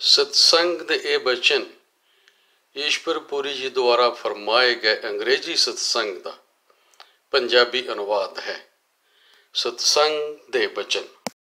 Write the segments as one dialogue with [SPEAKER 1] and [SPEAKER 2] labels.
[SPEAKER 1] सत्संग ਦੇ ਇਹ ਬਚਨ ਈਸ਼ਵਰ ਪੁਰੀ ਜੀ ਦੁਆਰਾ ਫਰਮਾਏ ਗਏ ਅੰਗਰੇਜ਼ੀ ਸਤਸੰਗ ਦਾ ਪੰਜਾਬੀ ਅਨੁਵਾਦ ਹੈ। ਸਤਸੰਗ ਦੇ ਬਚਨ।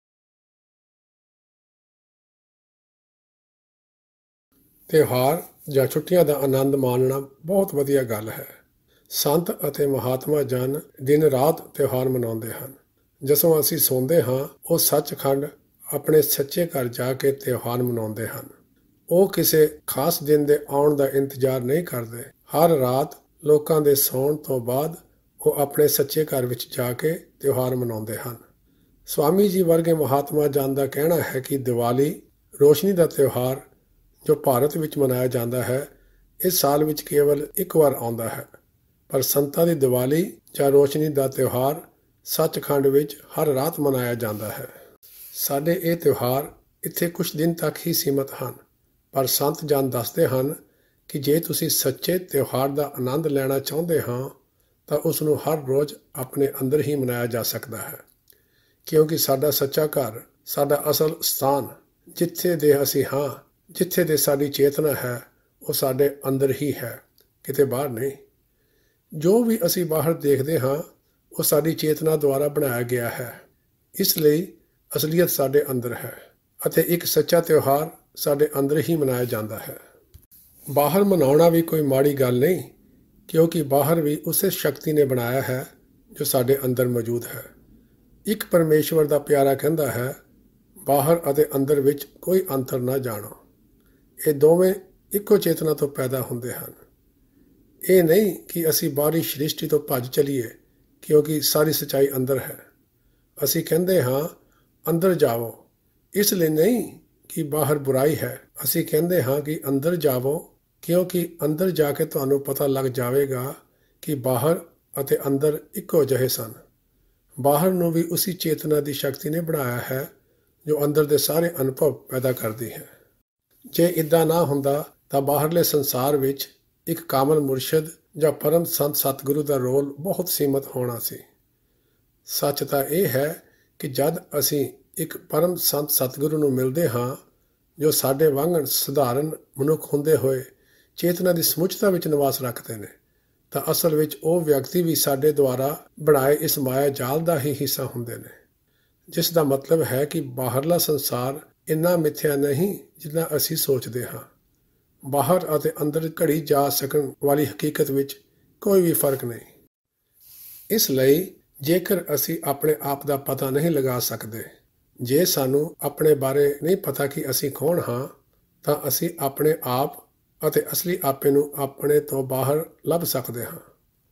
[SPEAKER 2] ਤਿਉਹਾਰ ਜਾਂ ਛੁੱਟੀਆਂ ਦਾ ਆਨੰਦ ਮਾਣਨਾ ਬਹੁਤ ਵਧੀਆ ਗੱਲ ਹੈ। ਸੰਤ ਅਤੇ ਮਹਾਤਮਾ ਜਨ ਦਿਨ ਰਾਤ ਤਿਉਹਾਰ ਮਨਾਉਂਦੇ ਹਨ। ਜਦੋਂ ਅਸੀਂ ਸੌਂਦੇ ਹਾਂ ਉਹ ਸੱਚਖੰਡ ਆਪਣੇ ਸੱਚੇ ਘਰ ਜਾ ਕੇ ਤਿਉਹਾਰ ਮਨਾਉਂਦੇ ਹਨ। ਉਹ ਕਿਸੇ ਖਾਸ ਦਿਨ ਦੇ ਆਉਣ ਦਾ ਇੰਤਜ਼ਾਰ ਨਹੀਂ ਕਰਦੇ। ਹਰ ਰਾਤ ਲੋਕਾਂ ਦੇ ਸੌਣ ਤੋਂ ਬਾਅਦ ਉਹ ਆਪਣੇ ਸੱਚੇ ਘਰ ਵਿੱਚ ਜਾ ਕੇ ਤਿਉਹਾਰ ਮਨਾਉਂਦੇ ਹਨ। ਸਵਾਮੀ ਜੀ ਵਰਗੇ ਮਹਾਤਮਾ ਜਨ ਦਾ ਕਹਿਣਾ ਹੈ ਕਿ ਦੀਵਾਲੀ ਰੋਸ਼ਨੀ ਦਾ ਤਿਉਹਾਰ ਜੋ ਭਾਰਤ ਵਿੱਚ ਮਨਾਇਆ ਜਾਂਦਾ ਹੈ, ਇਸ ਸਾਲ ਵਿੱਚ ਕੇਵਲ ਇੱਕ ਵਾਰ ਆਉਂਦਾ ਹੈ। ਪਰ ਸੰਤਾਂ ਦੀ ਦੀਵਾਲੀ ਜਾਂ ਰੋਸ਼ਨੀ ਦਾ ਤਿਉਹਾਰ ਸੱਚਖੰਡ ਵਿੱਚ ਹਰ ਰਾਤ ਮਨਾਇਆ ਜਾਂਦਾ ਹੈ। ਸਾਡੇ ਇਹ ਤਿਉਹਾਰ ਇੱਥੇ ਕੁਝ ਦਿਨ ਤੱਕ ਹੀ ਸੀਮਤ ਹਨ, ਪਰ ਸੰਤ ਜਨ ਦੱਸਦੇ ਹਨ ਕਿ ਜੇ ਤੁਸੀਂ ਸੱਚੇ ਤਿਉਹਾਰ ਦਾ ਆਨੰਦ ਲੈਣਾ ਚਾਹੁੰਦੇ ਹਾਂ ਤਾਂ ਉਸ ਨੂੰ ਹਰ ਰੋਜ਼ ਆਪਣੇ ਅੰਦਰ ਹੀ ਮਨਾਇਆ ਜਾ ਸਕਦਾ ਹੈ, ਕਿਉਂਕਿ ਸਾਡਾ ਸੱਚਾ ਘਰ, ਸਾਡਾ ਅਸਲ ਸਥਾਨ, ਜਿੱਥੇ ਦੇ ਅਸੀਂ ਹਾਂ, ਜਿੱਥੇ ਦੇ ਸਾਡੀ ਚੇਤਨਾ ਹੈ, ਉਹ ਸਾਡੇ ਅੰਦਰ ਹੀ ਹੈ, ਕਿਤੇ ਬਾਹਰ ਨਹੀਂ। ਜੋ ਵੀ ਅਸੀਂ ਬਾਹਰ ਦੇਖਦੇ ਹਾਂ ਉਹ ਸਾਡੀ ਚੇਤਨਾ ਦੁਆਰਾ ਬਣਾਇਆ ਗਿਆ ਹੈ। ਇਸ ਲਈ ਅਸਲੀਅਤ ਸਾਡੇ ਅੰਦਰ ਹੈ ਅਤੇ ਇੱਕ ਸੱਚਾ ਤਿਉਹਾਰ ਸਾਡੇ ਅੰਦਰ ਹੀ ਮਨਾਇਆ ਜਾਂਦਾ ਹੈ। ਬਾਹਰ ਮਨਾਉਣਾ ਵੀ ਕੋਈ ਮਾੜੀ ਗੱਲ ਨਹੀਂ, ਕਿਉਂਕਿ ਬਾਹਰ ਵੀ ਉਸੇ ਸ਼ਕਤੀ ਨੇ ਬਣਾਇਆ ਹੈ ਜੋ ਸਾਡੇ ਅੰਦਰ ਮੌਜੂਦ ਹੈ। ਇੱਕ ਪਰਮੇਸ਼ਵਰ ਦਾ ਪਿਆਰਾ ਕਹਿੰਦਾ ਹੈ, ਬਾਹਰ ਅਤੇ ਅੰਦਰ ਵਿੱਚ ਕੋਈ ਅੰਤਰ ਨਾ ਜਾਣੋ। ਇਹ ਦੋਵੇਂ ਇੱਕੋ ਚੇਤਨਾ ਤੋਂ ਪੈਦਾ ਹੁੰਦੇ ਹਨ। ਇਹ ਨਹੀਂ ਕਿ ਅਸੀਂ ਬਾਹਰੀ ਸ੍ਰਿਸ਼ਟੀ ਤੋਂ ਭੱਜ ਚਲੀਏ, ਕਿਉਂਕਿ ਸਾਰੀ ਸੱਚਾਈ ਅੰਦਰ ਹੈ। ਅਸੀਂ ਕਹਿੰਦੇ ਹਾਂ ਅੰਦਰ ਜਾਵੋ, ਇਸ ਲਈ ਨਹੀਂ ਕਿ ਬਾਹਰ ਬੁਰਾਈ ਹੈ। ਅਸੀਂ ਕਹਿੰਦੇ ਹਾਂ ਕਿ ਅੰਦਰ ਜਾਵੋ, ਕਿਉਂਕਿ ਅੰਦਰ ਜਾ ਕੇ ਤੁਹਾਨੂੰ ਪਤਾ ਲੱਗ ਜਾਵੇਗਾ ਕਿ ਬਾਹਰ ਅਤੇ ਅੰਦਰ ਇੱਕੋ ਜਿਹੇ ਸਨ। ਬਾਹਰ ਨੂੰ ਵੀ ਉਸੇ ਚੇਤਨਾ ਦੀ ਸ਼ਕਤੀ ਨੇ ਬਣਾਇਆ ਹੈ ਜੋ ਅੰਦਰ ਦੇ ਸਾਰੇ ਅਨੁਭਵ ਪੈਦਾ ਕਰਦੀ ਹੈ। ਜੇ ਇੱਦਾਂ ਨਾ ਹੁੰਦਾ ਤਾਂ ਬਾਹਰਲੇ ਸੰਸਾਰ ਵਿੱਚ ਇੱਕ ਕਾਮਲ ਮੁਰਸ਼ਦ ਜਾਂ ਪਰਮ ਸੰਤ ਸਤਿਗੁਰੂ ਦਾ ਰੋਲ ਬਹੁਤ ਸੀਮਤ ਹੋਣਾ ਸੀ। ਸੱਚ ਤਾਂ ਇਹ ਹੈ ਕਿ ਜਦ ਅਸੀਂ ਇੱਕ ਪਰਮ ਸੰਤ ਸਤਿਗੁਰੂ ਨੂੰ ਮਿਲਦੇ ਹਾਂ ਜੋ ਸਾਡੇ ਵਾਂਗਣ ਸਧਾਰਨ ਮਨੁੱਖ ਹੁੰਦੇ ਹੋਏ ਚੇਤਨਾ ਦੀ ਸਮੁੱਚਤਾ ਵਿੱਚ ਨਿਵਾਸ ਰੱਖਦੇ ਨੇ, ਤਾਂ ਅਸਲ ਵਿੱਚ ਉਹ ਵਿਅਕਤੀ ਵੀ ਸਾਡੇ ਦੁਆਰਾ ਬਣਾਏ ਇਸ ਮਾਇਆ ਜਾਲ ਦਾ ਹੀ ਹਿੱਸਾ ਹੁੰਦੇ ਨੇ। ਜਿਸ ਦਾ ਮਤਲਬ ਹੈ ਕਿ ਬਾਹਰਲਾ ਸੰਸਾਰ ਇੰਨਾ ਮਿੱਥਿਆ ਨਹੀਂ ਜਿੰਨਾ ਅਸੀਂ ਸੋਚਦੇ ਹਾਂ। ਬਾਹਰ ਅਤੇ ਅੰਦਰ ਘੜੀ ਜਾ ਸਕਣ ਵਾਲੀ ਹਕੀਕਤ ਵਿੱਚ ਕੋਈ ਵੀ ਫਰਕ ਨਹੀਂ। ਇਸ ਲਈ ਜੇਕਰ ਅਸੀਂ ਆਪਣੇ ਆਪ ਦਾ ਪਤਾ ਨਹੀਂ ਲਗਾ ਸਕਦੇ, ਜੇ ਸਾਨੂੰ ਆਪਣੇ ਬਾਰੇ ਨਹੀਂ ਪਤਾ ਕਿ ਅਸੀਂ ਕੌਣ ਹਾਂ, ਤਾਂ ਅਸੀਂ ਆਪਣੇ ਆਪ ਅਤੇ ਅਸਲੀ ਆਪੇ ਨੂੰ ਆਪਣੇ ਤੋਂ ਬਾਹਰ ਲੱਭ ਸਕਦੇ ਹਾਂ।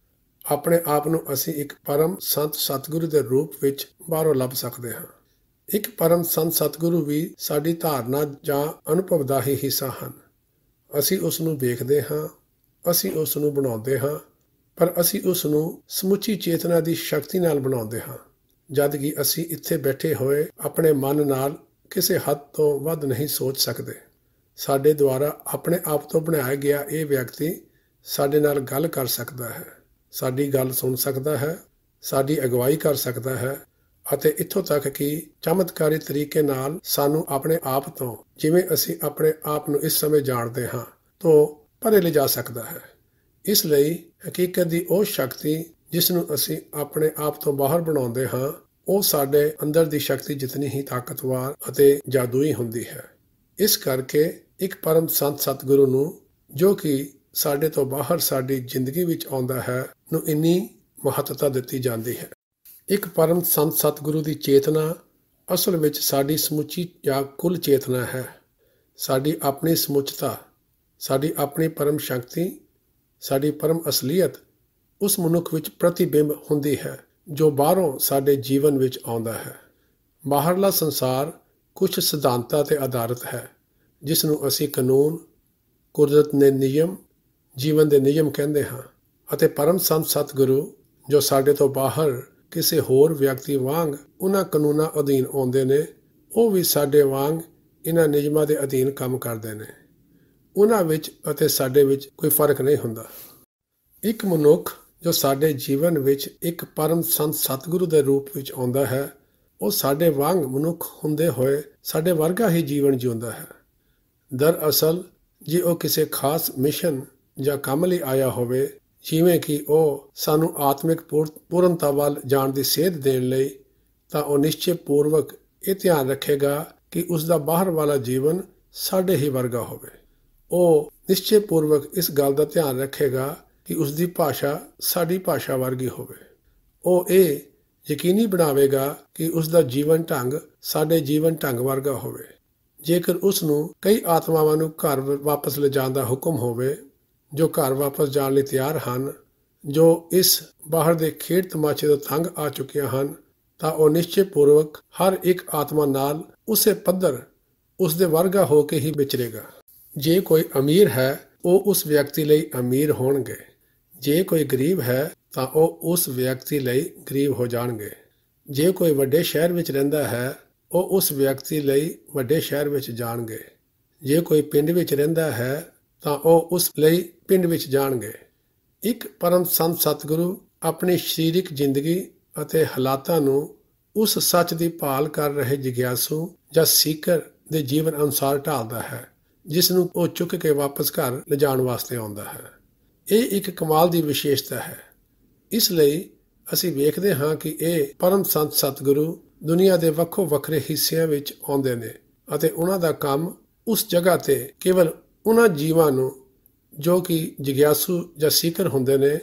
[SPEAKER 2] ਆਪਣੇ ਆਪ ਨੂੰ ਅਸੀਂ ਇੱਕ ਪਰਮ ਸੰਤ ਸਤਿਗੁਰੂ ਦੇ ਰੂਪ ਵਿੱਚ ਬਾਹਰੋਂ ਲੱਭ ਸਕਦੇ ਹਾਂ। ਇੱਕ ਪਰਮ ਸੰਤ ਸਤਿਗੁਰੂ ਵੀ ਸਾਡੀ ਧਾਰਨਾ ਜਾਂ ਅਨੁਭਵ ਦਾ ਹੀ ਹਿੱਸਾ ਹਨ। ਅਸੀਂ ਉਸ ਨੂੰ ਵੇਖਦੇ ਹਾਂ, ਅਸੀਂ ਉਸ ਨੂੰ ਬਣਾਉਂਦੇ ਹਾਂ, ਪਰ ਅਸੀਂ ਉਸ ਨੂੰ ਸਮੁੱਚੀ ਚੇਤਨਾ ਦੀ ਸ਼ਕਤੀ ਨਾਲ ਬਣਾਉਂਦੇ ਹਾਂ, ਜਦ ਕਿ ਅਸੀਂ ਇੱਥੇ ਬੈਠੇ ਹੋਏ ਆਪਣੇ ਮਨ ਨਾਲ ਕਿਸੇ ਹੱਦ ਤੋਂ ਵੱਧ ਨਹੀਂ ਸੋਚ ਸਕਦੇ। ਸਾਡੇ ਦੁਆਰਾ ਆਪਣੇ ਆਪ ਤੋਂ ਬਣਾਇਆ ਗਿਆ ਇਹ ਵਿਅਕਤੀ ਸਾਡੇ ਨਾਲ ਗੱਲ ਕਰ ਸਕਦਾ ਹੈ, ਸਾਡੀ ਗੱਲ ਸੁਣ ਸਕਦਾ ਹੈ, ਸਾਡੀ ਅਗਵਾਈ ਕਰ ਸਕਦਾ ਹੈ ਅਤੇ ਇੱਥੋਂ ਤੱਕ ਕਿ ਚਮਤਕਾਰੀ ਤਰੀਕੇ ਨਾਲ ਸਾਨੂੰ ਆਪਣੇ ਆਪ ਤੋਂ, ਜਿਵੇਂ ਅਸੀਂ ਆਪਣੇ ਆਪ ਨੂੰ ਇਸ ਸਮੇਂ ਜਾਣਦੇ ਹਾਂ, ਤੋਂ ਪਰੇ ਲਿਜਾ ਸਕਦਾ ਹੈ। ਇਸ ਲਈ ਹਕੀਕਤ ਦੀ ਉਹ ਸ਼ਕਤੀ ਜਿਸ ਨੂੰ ਅਸੀਂ ਆਪਣੇ ਆਪ ਤੋਂ ਬਾਹਰ ਬਣਾਉਂਦੇ ਹਾਂ, ਉਹ ਸਾਡੇ ਅੰਦਰ ਦੀ ਸ਼ਕਤੀ ਜਿਤਨੀ ਹੀ ਤਾਕਤਵਰ ਅਤੇ ਜਾਦੂਈ ਹੁੰਦੀ ਹੈ। ਇਸ ਕਰਕੇ ਇੱਕ ਪਰਮ ਸੰਤ ਸਤਿਗੁਰੂ ਨੂੰ, ਜੋ ਕਿ ਸਾਡੇ ਤੋਂ ਬਾਹਰ ਸਾਡੀ ਜ਼ਿੰਦਗੀ ਵਿੱਚ ਆਉਂਦਾ ਹੈ, ਨੂੰ ਇੰਨੀ ਮਹੱਤਤਾ ਦਿੱਤੀ ਜਾਂਦੀ ਹੈ। ਇੱਕ ਪਰਮ ਸੰਤ ਸਤਿਗੁਰੂ ਦੀ ਚੇਤਨਾ ਅਸਲ ਵਿੱਚ ਸਾਡੀ ਸਮੁੱਚੀ ਜਾਂ ਕੁੱਲ ਚੇਤਨਾ ਹੈ। ਸਾਡੀ ਆਪਣੀ ਸਮੁੱਚਤਾ, ਸਾਡੀ ਆਪਣੀ ਪਰਮ ਸ਼ਕਤੀ, ਸਾਡੀ ਪਰਮ ਅਸਲੀਅਤ ਉਸ ਮਨੁੱਖ ਵਿੱਚ ਪ੍ਰਤੀਬਿੰਬ ਹੁੰਦੀ ਹੈ ਜੋ ਬਾਹਰੋਂ ਸਾਡੇ ਜੀਵਨ ਵਿੱਚ ਆਉਂਦਾ ਹੈ। ਬਾਹਰਲਾ ਸੰਸਾਰ ਕੁਝ ਸਿਧਾਂਤਾਂ 'ਤੇ ਆਧਾਰਿਤ ਹੈ, ਜਿਸ ਨੂੰ ਅਸੀਂ ਕਾਨੂੰਨ, ਕੁਦਰਤ ਦੇ ਨਿਯਮ, ਜੀਵਨ ਦੇ ਨਿਯਮ ਕਹਿੰਦੇ ਹਾਂ, ਅਤੇ ਪਰਮ ਸੰਤ ਸਤਿਗੁਰੂ ਜੋ ਸਾਡੇ ਤੋਂ ਬਾਹਰ ਕਿਸੇ ਹੋਰ ਵਿਅਕਤੀ ਵਾਂਗ ਉਹਨਾਂ ਕਾਨੂੰਨਾਂ ਅਧੀਨ ਆਉਂਦੇ ਨੇ, ਉਹ ਵੀ ਸਾਡੇ ਵਾਂਗ ਇਹਨਾਂ ਨਿਯਮਾਂ ਦੇ ਅਧੀਨ ਕੰਮ ਕਰਦੇ ਨੇ। ਉਹਨਾਂ ਵਿੱਚ ਅਤੇ ਸਾਡੇ ਵਿੱਚ ਕੋਈ ਫਰਕ ਨਹੀਂ ਹੁੰਦਾ। ਇੱਕ ਮਨੁੱਖ ਜੋ ਸਾਡੇ ਜੀਵਨ ਵਿੱਚ ਇੱਕ ਪਰਮ ਸੰਤ ਸਤਿਗੁਰੂ ਦੇ ਰੂਪ ਵਿੱਚ ਆਉਂਦਾ ਹੈ, ਉਹ ਸਾਡੇ ਵਾਂਗ ਮਨੁੱਖ ਹੁੰਦੇ ਹੋਏ ਸਾਡੇ ਵਰਗਾ ਹੀ ਜੀਵਨ ਜਿਉਂਦਾ ਹੈ। ਦਰਅਸਲ ਜੇ ਉਹ ਕਿਸੇ ਖਾਸ ਮਿਸ਼ਨ ਜਾਂ ਕੰਮ ਲਈ ਆਇਆ ਹੋਵੇ, ਜਿਵੇਂ ਕਿ ਉਹ ਸਾਨੂੰ ਆਤਮਿਕ ਪੂਰਨਤਾ ਵੱਲ ਜਾਣ ਦੀ ਸੇਧ ਦੇਣ ਲਈ, ਤਾਂ ਉਹ ਨਿਸ਼ਚੇ ਪੂਰਵਕ ਇਹ ਧਿਆਨ ਰੱਖੇਗਾ ਕਿ ਉਸ ਦਾ ਬਾਹਰ ਵਾਲਾ ਜੀਵਨ ਸਾਡੇ ਹੀ ਵਰਗਾ ਹੋਵੇ। ਉਹ ਨਿਸ਼ਚੇ ਪੂਰਵਕ ਇਸ ਗੱਲ ਦਾ ਧਿਆਨ ਰੱਖੇਗਾ ਕਿ ਉਸ ਦੀ ਭਾਸ਼ਾ ਸਾਡੀ ਭਾਸ਼ਾ ਵਰਗੀ ਹੋਵੇ। ਉਹ ਇਹ ਯਕੀਨੀ ਬਣਾਵੇਗਾ ਕਿ ਉਸ ਦਾ ਜੀਵਨ ਢੰਗ ਸਾਡੇ ਜੀਵਨ ਢੰਗ ਵਰਗਾ ਹੋਵੇ। ਜੇਕਰ ਉਸ ਨੂੰ ਕਈ ਆਤਮਾਵਾਂ ਨੂੰ ਘਰ ਵਾਪਸ ਲਿਜਾਣ ਦਾ ਹੁਕਮ ਹੋਵੇ, ਜੋ ਘਰ ਵਾਪਸ ਜਾਣ ਲਈ ਤਿਆਰ ਹਨ, ਜੋ ਇਸ ਬਾਹਰ ਦੇ ਖੇਡ ਤਮਾਸ਼ੇ ਤੋਂ ਤੰਗ ਆ ਚੁੱਕੀਆਂ ਹਨ, ਤਾਂ ਉਹ ਨਿਸ਼ਚੇ ਪੂਰਵਕ ਹਰ ਇੱਕ ਆਤਮਾ ਨਾਲ ਉਸੇ ਪੱਧਰ ਉਸ ਦੇ ਵਰਗਾ ਹੋ ਕੇ ਹੀ ਵਿਚਰੇਗਾ। ਜੇ ਕੋਈ ਅਮੀਰ ਹੈ, ਉਹ ਉਸ ਵਿਅਕਤੀ ਲਈ ਅਮੀਰ ਹੋਣਗੇ। ਜੇ ਕੋਈ ਗਰੀਬ ਹੈ, ਤਾਂ ਉਹ ਉਸ ਵਿਅਕਤੀ ਲਈ ਗਰੀਬ ਹੋ ਜਾਣਗੇ। ਜੇ ਕੋਈ ਵੱਡੇ ਸ਼ਹਿਰ ਵਿੱਚ ਰਹਿੰਦਾ ਹੈ, ਉਹ ਉਸ ਵਿਅਕਤੀ ਲਈ ਵੱਡੇ ਸ਼ਹਿਰ ਵਿੱਚ ਜਾਣਗੇ। ਜੇ ਕੋਈ ਪਿੰਡ ਵਿੱਚ ਰਹਿੰਦਾ ਹੈ, ਤਾਂ ਉਹ ਉਸ ਲਈ ਪਿੰਡ ਵਿੱਚ ਜਾਣਗੇ। ਇੱਕ ਪਰਮ ਸੰਤ ਸਤਿਗੁਰੂ ਆਪਣੀ ਸਰੀਰਕ ਜ਼ਿੰਦਗੀ ਅਤੇ ਹਾਲਾਤਾਂ ਨੂੰ ਉਸ ਸੱਚ ਦੀ ਭਾਲ ਕਰ ਰਹੇ ਜਿਗਿਆਸੂ ਜਾਂ ਸੀਕਰ ਦੇ ਜੀਵਨ ਅਨੁਸਾਰ ਢਾਲਦਾ ਹੈ, ਜਿਸ ਨੂੰ ਉਹ ਚੁੱਕ ਕੇ ਵਾਪਸ ਘਰ ਲਿਜਾਣ ਵਾਸਤੇ ਆਉਂਦਾ ਹੈ। ਇਹ ਇੱਕ ਕਮਾਲ ਦੀ ਵਿਸ਼ੇਸ਼ਤਾ ਹੈ। ਇਸ ਲਈ ਅਸੀਂ ਵੇਖਦੇ ਹਾਂ ਕਿ ਇਹ ਪਰਮ ਸੰਤ ਸਤਿਗੁਰੂ ਦੁਨੀਆ ਦੇ ਵੱਖੋ ਵੱਖਰੇ ਹਿੱਸਿਆਂ ਵਿੱਚ ਆਉਂਦੇ ਨੇ ਅਤੇ ਉਹਨਾਂ ਦਾ ਕੰਮ ਉਸ ਜਗ੍ਹਾ ਤੇ ਕੇਵਲ ਉਹਨਾਂ ਜੀਵਾਂ ਨੂੰ ਜੋ ਕਿ ਜਿਗਿਆਸੂ ਜਾਂ ਸੀਕਰ ਹੁੰਦੇ ਨੇ,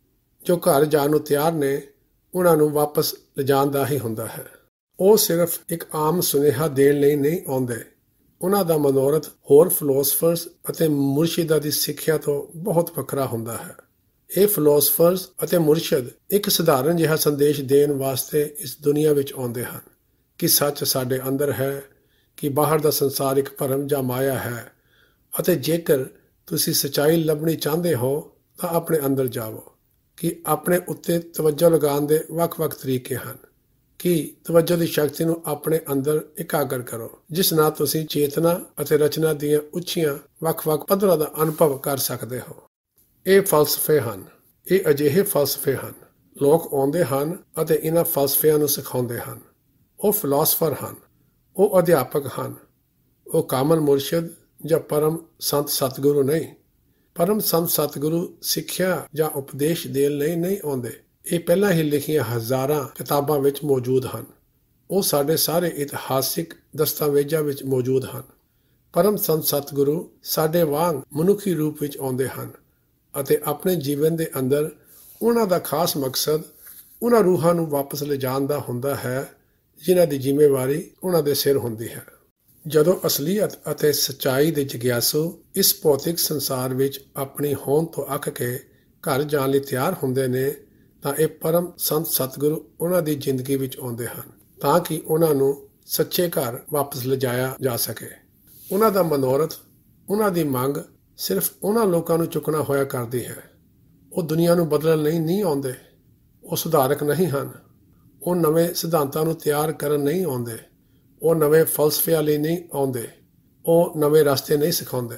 [SPEAKER 2] ਜੋ ਘਰ ਜਾਣ ਨੂੰ ਤਿਆਰ ਨੇ, ਉਹਨਾਂ ਨੂੰ ਵਾਪਸ ਲਿਜਾਣ ਦਾ ਹੀ ਹੁੰਦਾ ਹੈ। ਉਹ ਸਿਰਫ ਇੱਕ ਆਮ ਸੁਨੇਹਾ ਦੇਣ ਲਈ ਨਹੀਂ ਆਉਂਦੇ। ਉਹਨਾਂ ਦਾ ਮਨੋਰਥ ਹੋਰ ਫਿਲਾਸਫਰਸ ਅਤੇ ਮੁਰਸ਼ਿਦਾਂ ਦੀ ਸਿੱਖਿਆ ਤੋਂ ਬਹੁਤ ਵੱਖਰਾ ਹੁੰਦਾ ਹੈ। ਇਹ ਫਿਲਾਸਫਰਸ ਅਤੇ ਮੁਰਸ਼ਿਦ ਇੱਕ ਸਧਾਰਨ ਜਿਹਾ ਸੰਦੇਸ਼ ਦੇਣ ਵਾਸਤੇ ਇਸ ਦੁਨੀਆ ਵਿੱਚ ਆਉਂਦੇ ਹਨ ਕਿ ਸੱਚ ਸਾਡੇ ਅੰਦਰ ਹੈ, ਕਿ ਬਾਹਰ ਦਾ ਸੰਸਾਰ ਇੱਕ ਭਰਮ ਜਾਂ ਮਾਇਆ ਹੈ, ਅਤੇ ਜੇਕਰ ਤੁਸੀਂ ਸੱਚਾਈ ਲੱਭਣੀ ਚਾਹੁੰਦੇ ਹੋ ਤਾਂ ਆਪਣੇ ਅੰਦਰ ਜਾਵੋ। ਕਿ ਆਪਣੇ ਉੱਤੇ ਤਵੱਜੋ ਲਗਾਉਣ ਦੇ ਵੱਖ-ਵੱਖ ਤਰੀਕੇ ਹਨ। ਕਿ ਤਵੱਜੋ ਦੀ ਸ਼ਕਤੀ ਨੂੰ ਆਪਣੇ ਅੰਦਰ ਇਕਾਗਰ ਕਰੋ, ਜਿਸ ਨਾਲ ਤੁਸੀਂ ਚੇਤਨਾ ਅਤੇ ਰਚਨਾ ਦੀਆਂ ਉੱਚੀਆਂ ਵੱਖ-ਵੱਖ ਪੱਧਰਾਂ ਦਾ ਅਨੁਭਵ ਕਰ ਸਕਦੇ ਹੋ। ਇਹ ਫਲਸਫੇ ਹਨ। ਇਹ ਅਜਿਹੇ ਫਲਸਫੇ ਹਨ। ਲੋਕ ਆਉਂਦੇ ਹਨ ਅਤੇ ਇਹਨਾਂ ਫਲਸਫਿਆਂ ਨੂੰ ਸਿਖਾਉਂਦੇ ਹਨ। ਉਹ ਫਿਲਾਸਫਰ ਹਨ। ਉਹ ਅਧਿਆਪਕ ਹਨ। ਉਹ ਕਾਮਲ ਮੁਰਸ਼ਿਦ ਜਾਂ ਪਰਮ ਸੰਤ ਸਤਿਗੁਰੂ ਨਹੀਂ। ਪਰਮ ਸੰਤ ਸਤਿਗੁਰੂ ਸਿੱਖਿਆ ਜਾਂ ਉਪਦੇਸ਼ ਦੇਣ ਲਈ ਨਹੀਂ ਆਉਂਦੇ। ਇਹ ਪਹਿਲਾਂ ਹੀ ਲਿਖੀਆਂ ਹਜ਼ਾਰਾਂ ਕਿਤਾਬਾਂ ਵਿੱਚ ਮੌਜੂਦ ਹਨ। ਉਹ ਸਾਡੇ ਸਾਰੇ ਇਤਿਹਾਸਿਕ ਦਸਤਾਵੇਜ਼ਾਂ ਵਿੱਚ ਮੌਜੂਦ ਹਨ। ਪਰਮ ਸੰਤ ਸਤਿਗੁਰੂ ਸਾਡੇ ਵਾਂਗ ਮਨੁੱਖੀ ਰੂਪ ਵਿੱਚ ਆਉਂਦੇ ਹਨ ਅਤੇ ਆਪਣੇ ਜੀਵਨ ਦੇ ਅੰਦਰ ਉਹਨਾਂ ਦਾ ਖਾਸ ਮਕਸਦ ਉਹਨਾਂ ਰੂਹਾਂ ਨੂੰ ਵਾਪਸ ਲਿਜਾਣ ਦਾ ਹੁੰਦਾ ਹੈ, ਜਿਨ੍ਹਾਂ ਦੀ ਜ਼ਿੰਮੇਵਾਰੀ ਉਹਨਾਂ ਦੇ ਸਿਰ ਹੁੰਦੀ ਹੈ। ਜਦੋਂ ਅਸਲੀਅਤ ਅਤੇ ਸੱਚਾਈ ਦੇ ਜਿਗਿਆਸੂ ਇਸ ਭੌਤਿਕ ਸੰਸਾਰ ਵਿੱਚ ਆਪਣੀ ਹੋਂਦ ਤੋਂ ਅੱਕ ਕੇ ਘਰ ਜਾਣ ਲਈ ਤਿਆਰ ਹੁੰਦੇ ਨੇ, ਤਾਂ ਇਹ ਪਰਮ ਸੰਤ ਸਤਿਗੁਰੂ ਉਹਨਾਂ ਦੀ ਜ਼ਿੰਦਗੀ ਵਿੱਚ ਆਉਂਦੇ ਹਨ ਤਾਂ ਕਿ ਉਹਨਾਂ ਨੂੰ ਸੱਚੇ ਘਰ ਵਾਪਸ ਲਿਜਾਇਆ ਜਾ ਸਕੇ। ਉਹਨਾਂ ਦਾ ਮਨੋਰਥ, ਉਹਨਾਂ ਦੀ ਮੰਗ ਸਿਰਫ ਉਹਨਾਂ ਲੋਕਾਂ ਨੂੰ ਚੁੱਕਣਾ ਹੋਇਆ ਕਰਦੀ ਹੈ। ਉਹ ਦੁਨੀਆ ਨੂੰ ਬਦਲਣ ਲਈ ਨਹੀਂ ਆਉਂਦੇ। ਉਹ ਸੁਧਾਰਕ ਨਹੀਂ ਹਨ। ਉਹ ਨਵੇਂ ਸਿਧਾਂਤਾਂ ਨੂੰ ਤਿਆਰ ਕਰਨ ਨਹੀਂ ਆਉਂਦੇ। ਉਹ ਨਵੇਂ ਫਲਸਫਿਆਂ ਲਈ ਨਹੀਂ ਆਉਂਦੇ। ਉਹ ਨਵੇਂ ਰਸਤੇ ਨਹੀਂ ਸਿਖਾਉਂਦੇ।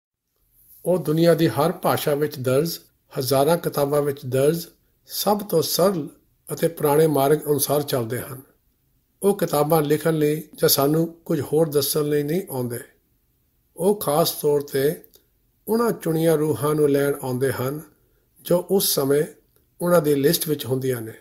[SPEAKER 2] ਉਹ ਦੁਨੀਆ ਦੀ ਹਰ ਭਾਸ਼ਾ ਵਿੱਚ ਦਰਜ, ਹਜ਼ਾਰਾਂ ਕਿਤਾਬਾਂ ਵਿੱਚ ਦਰਜ ਸਭ ਤੋਂ ਸਰਲ ਅਤੇ ਪੁਰਾਣੇ ਮਾਰਗ ਅਨੁਸਾਰ ਚੱਲਦੇ ਹਨ। ਉਹ ਕਿਤਾਬਾਂ ਲਿਖਣ ਲਈ ਜਾਂ ਸਾਨੂੰ ਕੁਝ ਹੋਰ ਦੱਸਣ ਲਈ ਨਹੀਂ ਆਉਂਦੇ। ਉਹ ਖਾਸ ਤੌਰ ਤੇ ਉਹਨਾਂ ਚੁਣੀਆਂ ਰੂਹਾਂ ਨੂੰ ਲੈਣ ਆਉਂਦੇ ਹਨ ਜੋ ਉਸ ਸਮੇਂ ਉਹਨਾਂ ਦੀ ਲਿਸਟ ਵਿੱਚ ਹੁੰਦੀਆਂ ਨੇ,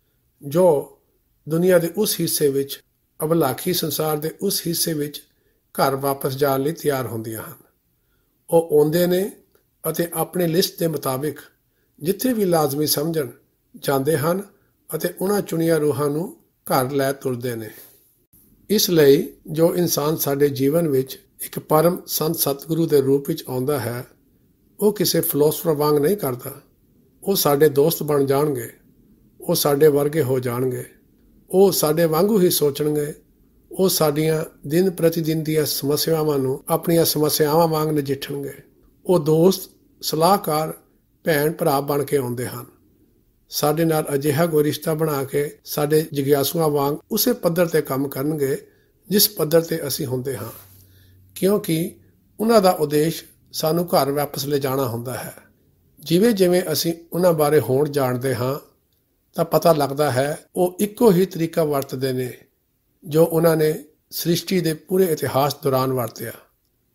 [SPEAKER 2] ਜੋ ਦੁਨੀਆ ਦੇ ਉਸ ਹਿੱਸੇ ਵਿੱਚ, ਅਬਲਾਖੀ ਸੰਸਾਰ ਦੇ ਉਸ ਹਿੱਸੇ ਵਿੱਚ ਘਰ ਵਾਪਸ ਜਾਣ ਲਈ ਤਿਆਰ ਹੁੰਦੀਆਂ ਹਨ। ਉਹ ਆਉਂਦੇ ਨੇ ਅਤੇ ਆਪਣੀ ਲਿਸਟ ਦੇ ਮੁਤਾਬਿਕ ਜਿੱਥੇ ਵੀ ਲਾਜ਼ਮੀ ਸਮਝਣ ਜਾਂਦੇ ਹਨ ਅਤੇ ਉਹਨਾਂ ਚੁਣੀਆਂ ਰੂਹਾਂ ਨੂੰ ਘਰ ਲੈ ਤੁਰਦੇ ਨੇ। ਇਸ ਲਈ ਜੋ ਇਨਸਾਨ ਸਾਡੇ ਜੀਵਨ ਵਿੱਚ ਇੱਕ ਪਰਮ ਸੰਤ ਸਤਿਗੁਰੂ ਦੇ ਰੂਪ ਵਿੱਚ ਆਉਂਦਾ ਹੈ, ਉਹ ਕਿਸੇ ਫਿਲਾਸਫਰ ਵਾਂਗ ਨਹੀਂ ਕਰਦਾ। ਉਹ ਸਾਡੇ ਦੋਸਤ ਬਣ ਜਾਣਗੇ। ਉਹ ਸਾਡੇ ਵਰਗੇ ਹੋ ਜਾਣਗੇ। ਉਹ ਸਾਡੇ ਵਾਂਗੂ ਹੀ ਸੋਚਣਗੇ। ਉਹ ਸਾਡੀਆਂ ਦਿਨ ਪ੍ਰਤੀ ਦਿਨ ਦੀਆਂ ਸਮੱਸਿਆਵਾਂ ਨੂੰ ਆਪਣੀਆਂ ਸਮੱਸਿਆਵਾਂ ਵਾਂਗ ਨਜਿੱਠਣਗੇ। ਉਹ ਦੋਸਤ, ਸਲਾਹਕਾਰ, ਭੈਣ ਭਰਾ ਬਣ ਕੇ ਆਉਂਦੇ ਹਨ। ਸਾਡੇ ਨਾਲ ਅਜਿਹਾ ਕੋਈ ਰਿਸ਼ਤਾ ਬਣਾ ਕੇ ਸਾਡੇ ਜਿਗਿਆਸੂਆਂ ਵਾਂਗ ਉਸੇ ਪੱਧਰ ਤੇ ਕੰਮ ਕਰਨਗੇ ਜਿਸ ਪੱਧਰ ਤੇ ਅਸੀਂ ਹੁੰਦੇ ਹਾਂ, ਕਿਉਂਕਿ ਉਹਨਾਂ ਦਾ ਉਦੇਸ਼ ਸਾਨੂੰ ਘਰ ਵਾਪਸ ਲਿਜਾਣਾ ਹੁੰਦਾ ਹੈ। ਜਿਵੇਂ ਜਿਵੇਂ ਅਸੀਂ ਉਹਨਾਂ ਬਾਰੇ ਹੋਣ ਜਾਣਦੇ ਹਾਂ ਤਾਂ ਪਤਾ ਲੱਗਦਾ ਹੈ ਉਹ ਇੱਕੋ ਹੀ ਤਰੀਕਾ ਵਰਤਦੇ ਨੇ ਜੋ ਉਹਨਾਂ ਨੇ ਸ੍ਰਿਸ਼ਟੀ ਦੇ ਪੂਰੇ ਇਤਿਹਾਸ ਦੌਰਾਨ ਵਰਤਿਆ।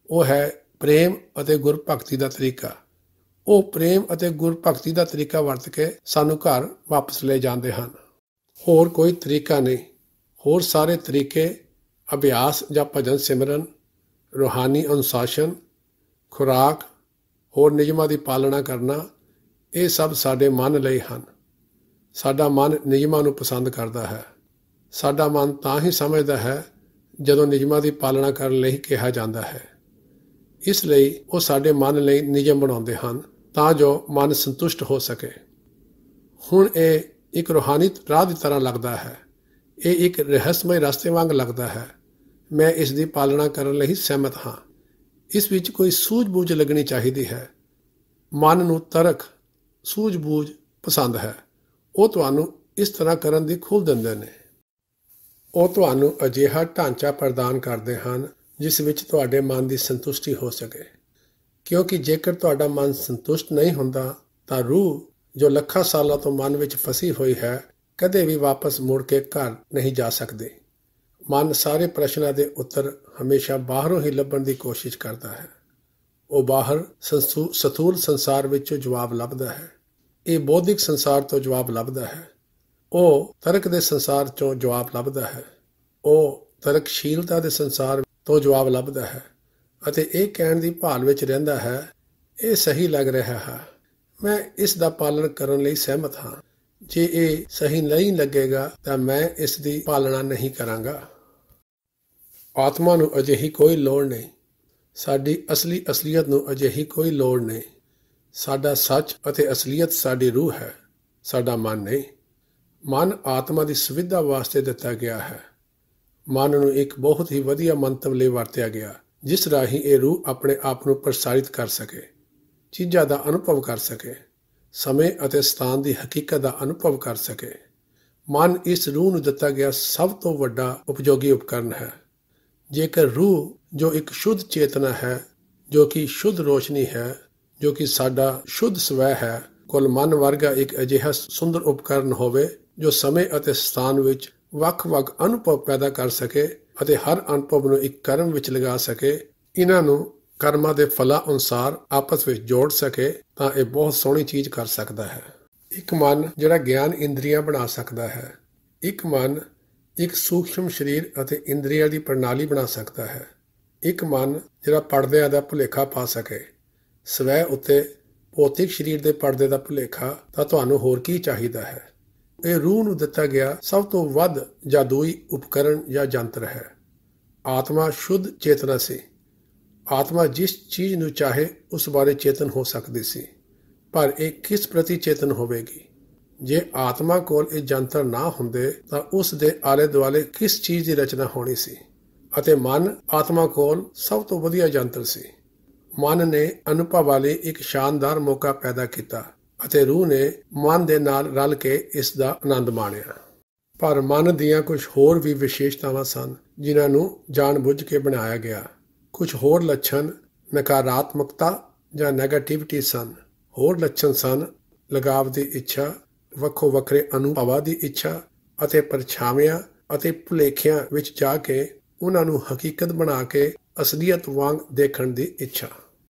[SPEAKER 2] ਉਹ ਹੈ ਪ੍ਰੇਮ ਅਤੇ ਗੁਰਭਗਤੀ ਦਾ ਤਰੀਕਾ। ਉਹ ਪ੍ਰੇਮ ਅਤੇ ਗੁਰਭਗਤੀ ਦਾ ਤਰੀਕਾ ਵਰਤ ਕੇ ਸਾਨੂੰ ਘਰ ਵਾਪਸ ਲੈ ਜਾਂਦੇ ਹਨ। ਹੋਰ ਕੋਈ ਤਰੀਕਾ ਨਹੀਂ। ਹੋਰ ਸਾਰੇ ਤਰੀਕੇ ਅਭਿਆਸ ਜਾਂ ਭਜਨ ਸਿਮਰਨ, ਰੂਹਾਨੀ ਅਨੁਸ਼ਾਸਨ, ਖੁਰਾਕ, ਹੋਰ ਨਿਯਮਾਂ ਦੀ ਪਾਲਣਾ ਕਰਨਾ, ਇਹ ਸਭ ਸਾਡੇ ਮਨ ਲਈ ਹਨ। ਸਾਡਾ ਮਨ ਨਿਯਮਾਂ ਨੂੰ ਪਸੰਦ ਕਰਦਾ ਹੈ। ਸਾਡਾ ਮਨ ਤਾਂ ਹੀ ਸਮਝਦਾ ਹੈ ਜਦੋਂ ਨਿਯਮਾਂ ਦੀ ਪਾਲਣਾ ਕਰਨ ਲਈ ਕਿਹਾ ਜਾਂਦਾ ਹੈ। ਇਸ ਲਈ ਉਹ ਸਾਡੇ ਮਨ ਲਈ ਨਿਯਮ ਬਣਾਉਂਦੇ ਹਨ ਤਾਂ ਜੋ ਮਨ ਸੰਤੁਸ਼ਟ ਹੋ ਸਕੇ। ਹੁਣ ਇਹ ਇੱਕ ਰੂਹਾਨੀ ਰਾਹ ਦੀ ਤਰ੍ਹਾਂ ਲੱਗਦਾ ਹੈ। ਇਹ ਇੱਕ ਰਹੱਸਮਈ ਰਸਤੇ ਵਾਂਗ ਲੱਗਦਾ ਹੈ। ਮੈਂ ਇਸ ਦੀ ਪਾਲਣਾ ਕਰਨ ਲਈ ਸਹਿਮਤ ਹਾਂ। ਇਸ ਵਿੱਚ ਕੋਈ ਸੂਝ-ਬੂਝ ਲੱਗਣੀ ਚਾਹੀਦੀ ਹੈ। ਮਨ ਨੂੰ ਤਰਕ, ਸੂਝ-ਬੂਝ ਪਸੰਦ ਹੈ। ਉਹ ਤੁਹਾਨੂੰ ਇਸ ਤਰ੍ਹਾਂ ਕਰਨ ਦੀ ਖੁੱਲ੍ਹ ਦਿੰਦੇ ਨੇ। ਉਹ ਤੁਹਾਨੂੰ ਅਜਿਹਾ ਢਾਂਚਾ ਪ੍ਰਦਾਨ ਕਰਦੇ ਹਨ ਜਿਸ ਵਿੱਚ ਤੁਹਾਡੇ ਮਨ ਦੀ ਸੰਤੁਸ਼ਟੀ ਹੋ ਸਕੇ। ਕਿਉਂਕਿ ਜੇਕਰ ਤੁਹਾਡਾ ਮਨ ਸੰਤੁਸ਼ਟ ਨਹੀਂ ਹੁੰਦਾ ਤਾਂ ਰੂਹ ਜੋ ਲੱਖਾਂ ਸਾਲਾਂ ਤੋਂ ਮਨ ਵਿੱਚ ਫਸੀ ਹੋਈ ਹੈ ਕਦੇ ਵੀ ਵਾਪਸ ਮੁੜ ਕੇ ਘਰ ਨਹੀਂ ਜਾ ਸਕਦੀ। ਮਨ ਸਾਰੇ ਪ੍ਰਸ਼ਨਾਂ ਦੇ ਉੱਤਰ ਹਮੇਸ਼ਾ ਬਾਹਰੋਂ ਹੀ ਲੱਭਣ ਦੀ ਕੋਸ਼ਿਸ਼ ਕਰਦਾ ਹੈ। ਉਹ ਬਾਹਰ ਸਥੂਲ ਸੰਸਾਰ ਵਿੱਚੋਂ ਜਵਾਬ ਲੱਭਦਾ ਹੈ। ਇਹ ਬੌਧਿਕ ਸੰਸਾਰ ਤੋਂ ਜਵਾਬ ਲੱਭਦਾ ਹੈ। ਉਹ ਤਰਕ ਦੇ ਸੰਸਾਰ ਚੋਂ ਜਵਾਬ ਲੱਭਦਾ ਹੈ। ਉਹ ਤਰਕਸ਼ੀਲਤਾ ਦੇ ਸੰਸਾਰ ਤੋਂ ਜਵਾਬ ਲੱਭਦਾ ਹੈ ਅਤੇ ਇਹ ਕਹਿਣ ਦੀ ਭਾਲ ਵਿੱਚ ਰਹਿੰਦਾ ਹੈ, ਇਹ ਸਹੀ ਲੱਗ ਰਿਹਾ ਹੈ, ਮੈਂ ਇਸ ਦਾ ਪਾਲਣ ਕਰਨ ਲਈ ਸਹਿਮਤ ਹਾਂ। ਜੇ ਇਹ ਸਹੀ ਨਹੀਂ ਲੱਗੇਗਾ ਤਾਂ ਮੈਂ ਇਸ ਦੀ ਪਾਲਣਾ ਨਹੀਂ ਕਰਾਂਗਾ। ਆਤਮਾ ਨੂੰ ਅਜਿਹੀ ਕੋਈ ਲੋੜ ਨਹੀਂ। ਸਾਡੀ ਅਸਲੀ ਅਸਲੀਅਤ ਨੂੰ ਅਜਿਹੀ ਕੋਈ ਲੋੜ ਨਹੀਂ। ਸਾਡਾ ਸੱਚ ਅਤੇ ਅਸਲੀਅਤ ਸਾਡੀ ਰੂਹ ਹੈ, ਸਾਡਾ ਮਨ ਨਹੀਂ। ਮਨ ਆਤਮਾ ਦੀ ਸੁਵਿਧਾ ਵਾਸਤੇ ਦਿੱਤਾ ਗਿਆ ਹੈ। ਮਨ ਨੂੰ ਇੱਕ ਬਹੁਤ ਹੀ ਵਧੀਆ ਮੰਤਵ ਲਈ ਵਰਤਿਆ ਗਿਆ, ਜਿਸ ਰਾਹੀਂ ਇਹ ਰੂਹ ਆਪਣੇ ਆਪ ਨੂੰ ਪ੍ਰਸਾਰਿਤ ਕਰ ਸਕੇ, ਚੀਜ਼ਾਂ ਦਾ ਅਨੁਭਵ ਕਰ ਸਕੇ, ਸਮੇਂ ਅਤੇ ਸਥਾਨ ਦੀ ਹਕੀਕਤ ਦਾ ਅਨੁਭਵ ਕਰ ਸਕੇ। ਮਨ ਇਸ ਰੂਹ ਨੂੰ ਦਿੱਤਾ ਗਿਆ ਸਭ ਤੋਂ ਵੱਡਾ ਉਪਯੋਗੀ ਉਪਕਰਨ ਹੈ। ਜੇਕਰ ਰੂਹ ਜੋ ਇੱਕ ਸ਼ੁੱਧ ਚੇਤਨਾ ਹੈ, ਜੋ ਕਿ ਸ਼ੁੱਧ ਰੋਸ਼ਨੀ ਹੈ, ਜੋ ਕਿ ਸਾਡਾ ਸ਼ੁੱਧ ਸਵੈ ਹੈ, ਕੋਲ ਮਨ ਵਰਗਾ ਇੱਕ ਅਜਿਹਾ ਸੁੰਦਰ ਉਪਕਰਨ ਹੋਵੇ ਜੋ ਸਮੇਂ ਅਤੇ ਸਥਾਨ ਵਿੱਚ ਵੱਖ-ਵੱਖ ਅਨੁਭਵ ਪੈਦਾ ਕਰ ਸਕੇ ਅਤੇ ਹਰ ਅਨੁਭਵ ਨੂੰ ਇੱਕ ਕਰਮ ਵਿੱਚ ਲਗਾ ਸਕੇ, ਇਹਨਾਂ ਨੂੰ ਕਰਮਾਂ ਦੇ ਫਲਾਂ ਅਨੁਸਾਰ ਆਪਸ ਵਿੱਚ ਜੋੜ ਸਕੇ, ਤਾਂ ਇਹ ਬਹੁਤ ਸੋਹਣੀ ਚੀਜ਼ ਕਰ ਸਕਦਾ ਹੈ। ਇੱਕ ਮਨ ਜਿਹੜਾ ਗਿਆਨ ਇੰਦਰੀਆਂ ਬਣਾ ਸਕਦਾ ਹੈ। ਇੱਕ ਮਨ ਇੱਕ ਸੂਖਸ਼ਮ ਸਰੀਰ ਅਤੇ ਇੰਦਰੀਆਂ ਦੀ ਪ੍ਰਣਾਲੀ ਬਣਾ ਸਕਦਾ ਹੈ। ਇੱਕ ਮਨ ਜਿਹੜਾ ਪਰਦਿਆਂ ਦਾ ਭੁਲੇਖਾ ਪਾ ਸਕੇ। ਸਵੈ ਉੱਤੇ ਭੌਤਿਕ ਸਰੀਰ ਦੇ ਪਰਦੇ ਦਾ ਭੁਲੇਖਾ, ਤਾਂ ਤੁਹਾਨੂੰ ਹੋਰ ਕੀ ਚਾਹੀਦਾ ਹੈ। ਇਹ ਰੂਹ ਨੂੰ ਦਿੱਤਾ ਗਿਆ ਸਭ ਤੋਂ ਵੱਧ ਜਾਦੂਈ ਉਪਕਰਨ ਜਾਂ ਯੰਤਰ ਹੈ। ਆਤਮਾ ਸ਼ੁੱਧ ਚੇਤਨਾ ਸੀ। ਆਤਮਾ ਜਿਸ ਚੀਜ਼ ਨੂੰ ਚਾਹੇ ਉਸ ਬਾਰੇ ਚੇਤਨ ਹੋ ਸਕਦੀ ਸੀ, ਪਰ ਇਹ ਕਿਸ ਪ੍ਰਤੀ ਚੇਤਨ ਹੋਵੇਗੀ। ਜੇ ਆਤਮਾ ਕੋਲ ਇਹ ਯੰਤਰ ਨਾ ਹੁੰਦੇ ਤਾਂ ਉਸ ਦੇ ਆਲੇ ਦੁਆਲੇ ਕਿਸ ਚੀਜ਼ ਦੀ ਰਚਨਾ ਹੋਣੀ ਸੀ। ਅਤੇ ਮਨ ਆਤਮਾ ਕੋਲ ਸਭ ਤੋਂ ਵਧੀਆ ਯੰਤਰ ਸੀ। ਮਨ ਨੇ ਅਨੁਭਵ ਵਾਲੀ ਇੱਕ ਸ਼ਾਨਦਾਰ ਮੌਕਾ ਪੈਦਾ ਕੀਤਾ ਅਤੇ ਰੂਹ ਨੇ ਮਨ ਦੇ ਨਾਲ ਰਲ ਕੇ ਇਸ ਦਾ ਆਨੰਦ ਮਾਣਿਆ। ਪਰ ਮਨ ਦੀਆਂ ਕੁਝ ਹੋਰ ਵੀ ਵਿਸ਼ੇਸ਼ਤਾਵਾਂ ਸਨ ਜਿਨ੍ਹਾਂ ਨੂੰ ਜਾਣ-ਬੁੱਝ ਕੇ ਬਣਾਇਆ ਗਿਆ। ਕੁਝ ਹੋਰ ਲੱਛਣ ਨਕਾਰਾਤਮਕਤਾ ਜਾਂ ਨੈਗੇਟਿਵਿਟੀ ਸਨ। ਹੋਰ ਲੱਛਣ ਸਨ ਲਗਾਵ ਦੀ ਇੱਛਾ, ਵੱਖੋ ਵੱਖਰੇ ਅਨੁਭਵਾਂ ਦੀ ਇੱਛਾ ਅਤੇ ਪਰਛਾਵਿਆਂ ਅਤੇ ਭੁਲੇਖਿਆਂ ਵਿੱਚ ਜਾ ਕੇ ਉਹਨਾਂ ਨੂੰ ਹਕੀਕਤ ਬਣਾ ਕੇ ਅਸਲੀਅਤ ਵਾਂਗ ਦੇਖਣ ਦੀ ਇੱਛਾ।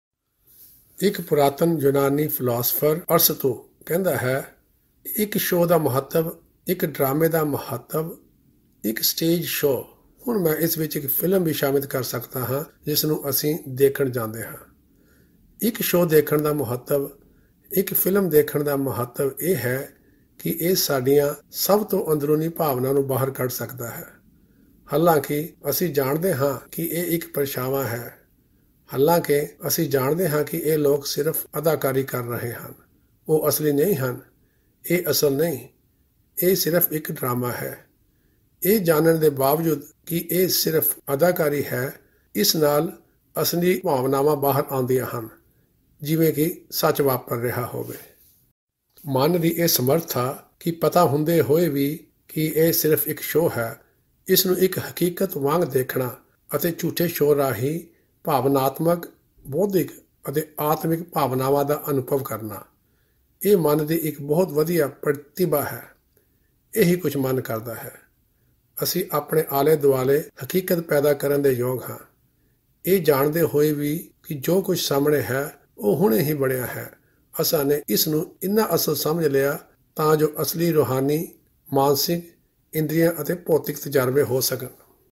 [SPEAKER 2] ਇੱਕ ਪੁਰਾਤਨ ਯੂਨਾਨੀ ਫਿਲਾਸਫਰ ਅਰਸਤੂ ਕਹਿੰਦਾ ਹੈ, ਇੱਕ ਸ਼ੋਅ ਦਾ ਮਹੱਤਵ, ਇੱਕ ਡਰਾਮੇ ਦਾ ਮਹੱਤਵ, ਇੱਕ ਸਟੇਜ ਸ਼ੋਅ। ਹੁਣ ਮੈਂ ਇਸ ਵਿੱਚ ਇੱਕ ਫਿਲਮ ਵੀ ਸ਼ਾਮਿਲ ਕਰ ਸਕਦਾ ਹਾਂ ਜਿਸ ਨੂੰ ਅਸੀਂ ਦੇਖਣ ਜਾਂਦੇ ਹਾਂ। ਇੱਕ ਸ਼ੋਅ ਦੇਖਣ ਦਾ ਮਹੱਤਵ, ਇੱਕ ਫਿਲਮ ਦੇਖਣ ਦਾ ਮਹੱਤਵ ਇਹ ਹੈ ਕਿ ਇਹ ਸਾਡੀਆਂ ਸਭ ਤੋਂ ਅੰਦਰੂਨੀ ਭਾਵਨਾ ਨੂੰ ਬਾਹਰ ਕੱਢ ਸਕਦਾ ਹੈ। ਹਾਲਾਂਕਿ ਅਸੀਂ ਜਾਣਦੇ ਹਾਂ ਕਿ ਇਹ ਇੱਕ ਪਰਛਾਵਾਂ ਹੈ। ਹਾਲਾਂਕਿ ਅਸੀਂ ਜਾਣਦੇ ਹਾਂ ਕਿ ਇਹ ਲੋਕ ਸਿਰਫ ਅਦਾਕਾਰੀ ਕਰ ਰਹੇ ਹਨ, ਉਹ ਅਸਲੀ ਨਹੀਂ ਹਨ। ਇਹ ਅਸਲ ਨਹੀਂ, ਇਹ ਸਿਰਫ ਇੱਕ ਡਰਾਮਾ ਹੈ। ਇਹ ਜਾਣਨ ਦੇ ਬਾਵਜੂਦ ਕਿ ਇਹ ਸਿਰਫ ਅਦਾਕਾਰੀ ਹੈ, ਇਸ ਨਾਲ ਅਸਲੀ ਭਾਵਨਾਵਾਂ ਬਾਹਰ ਆਉਂਦੀਆਂ ਹਨ, ਜਿਵੇਂ ਕਿ ਸੱਚ ਵਾਪਰ ਰਿਹਾ ਹੋਵੇ। ਮਨ ਦੀ ਇਹ ਸਮਰੱਥਾ ਕਿ ਪਤਾ ਹੁੰਦੇ ਹੋਏ ਵੀ ਕਿ ਇਹ ਸਿਰਫ ਇੱਕ ਸ਼ੋਅ ਹੈ, ਇਸ ਨੂੰ ਇੱਕ ਹਕੀਕਤ ਵਾਂਗ ਦੇਖਣਾ ਅਤੇ ਝੂਠੇ ਸ਼ੋਅ ਰਾਹੀਂ ਭਾਵਨਾਤਮਕ, ਬੌਧਿਕ ਅਤੇ ਆਤਮਿਕ ਭਾਵਨਾਵਾਂ ਦਾ ਅਨੁਭਵ ਕਰਨਾ, ਇਹ ਮਨ ਦੀ ਇੱਕ ਬਹੁਤ ਵਧੀਆ ਪ੍ਰਤਿਭਾ ਹੈ। ਇਹੀ ਕੁਝ ਮਨ ਕਰਦਾ ਹੈ। ਅਸੀਂ ਆਪਣੇ ਆਲੇ ਦੁਆਲੇ ਹਕੀਕਤ ਪੈਦਾ ਕਰਨ ਦੇ ਯੋਗ ਹਾਂ। ਇਹ ਜਾਣਦੇ ਹੋਏ ਵੀ ਕਿ ਜੋ ਕੁਝ ਸਾਹਮਣੇ ਹੈ ਉਹ ਹੁਣੇ ਹੀ ਬਣਿਆ ਹੈ, ਅਸਾਂ ਨੇ ਇਸ ਨੂੰ ਇੰਨਾ ਅਸਲ ਸਮਝ ਲਿਆ ਤਾਂ ਜੋ ਅਸਲੀ ਰੂਹਾਨੀ, ਮਾਨਸਿਕ, ਇੰਦਰੀਆਂ ਅਤੇ ਭੌਤਿਕ ਤਜਰਬੇ ਹੋ ਸਕਣ।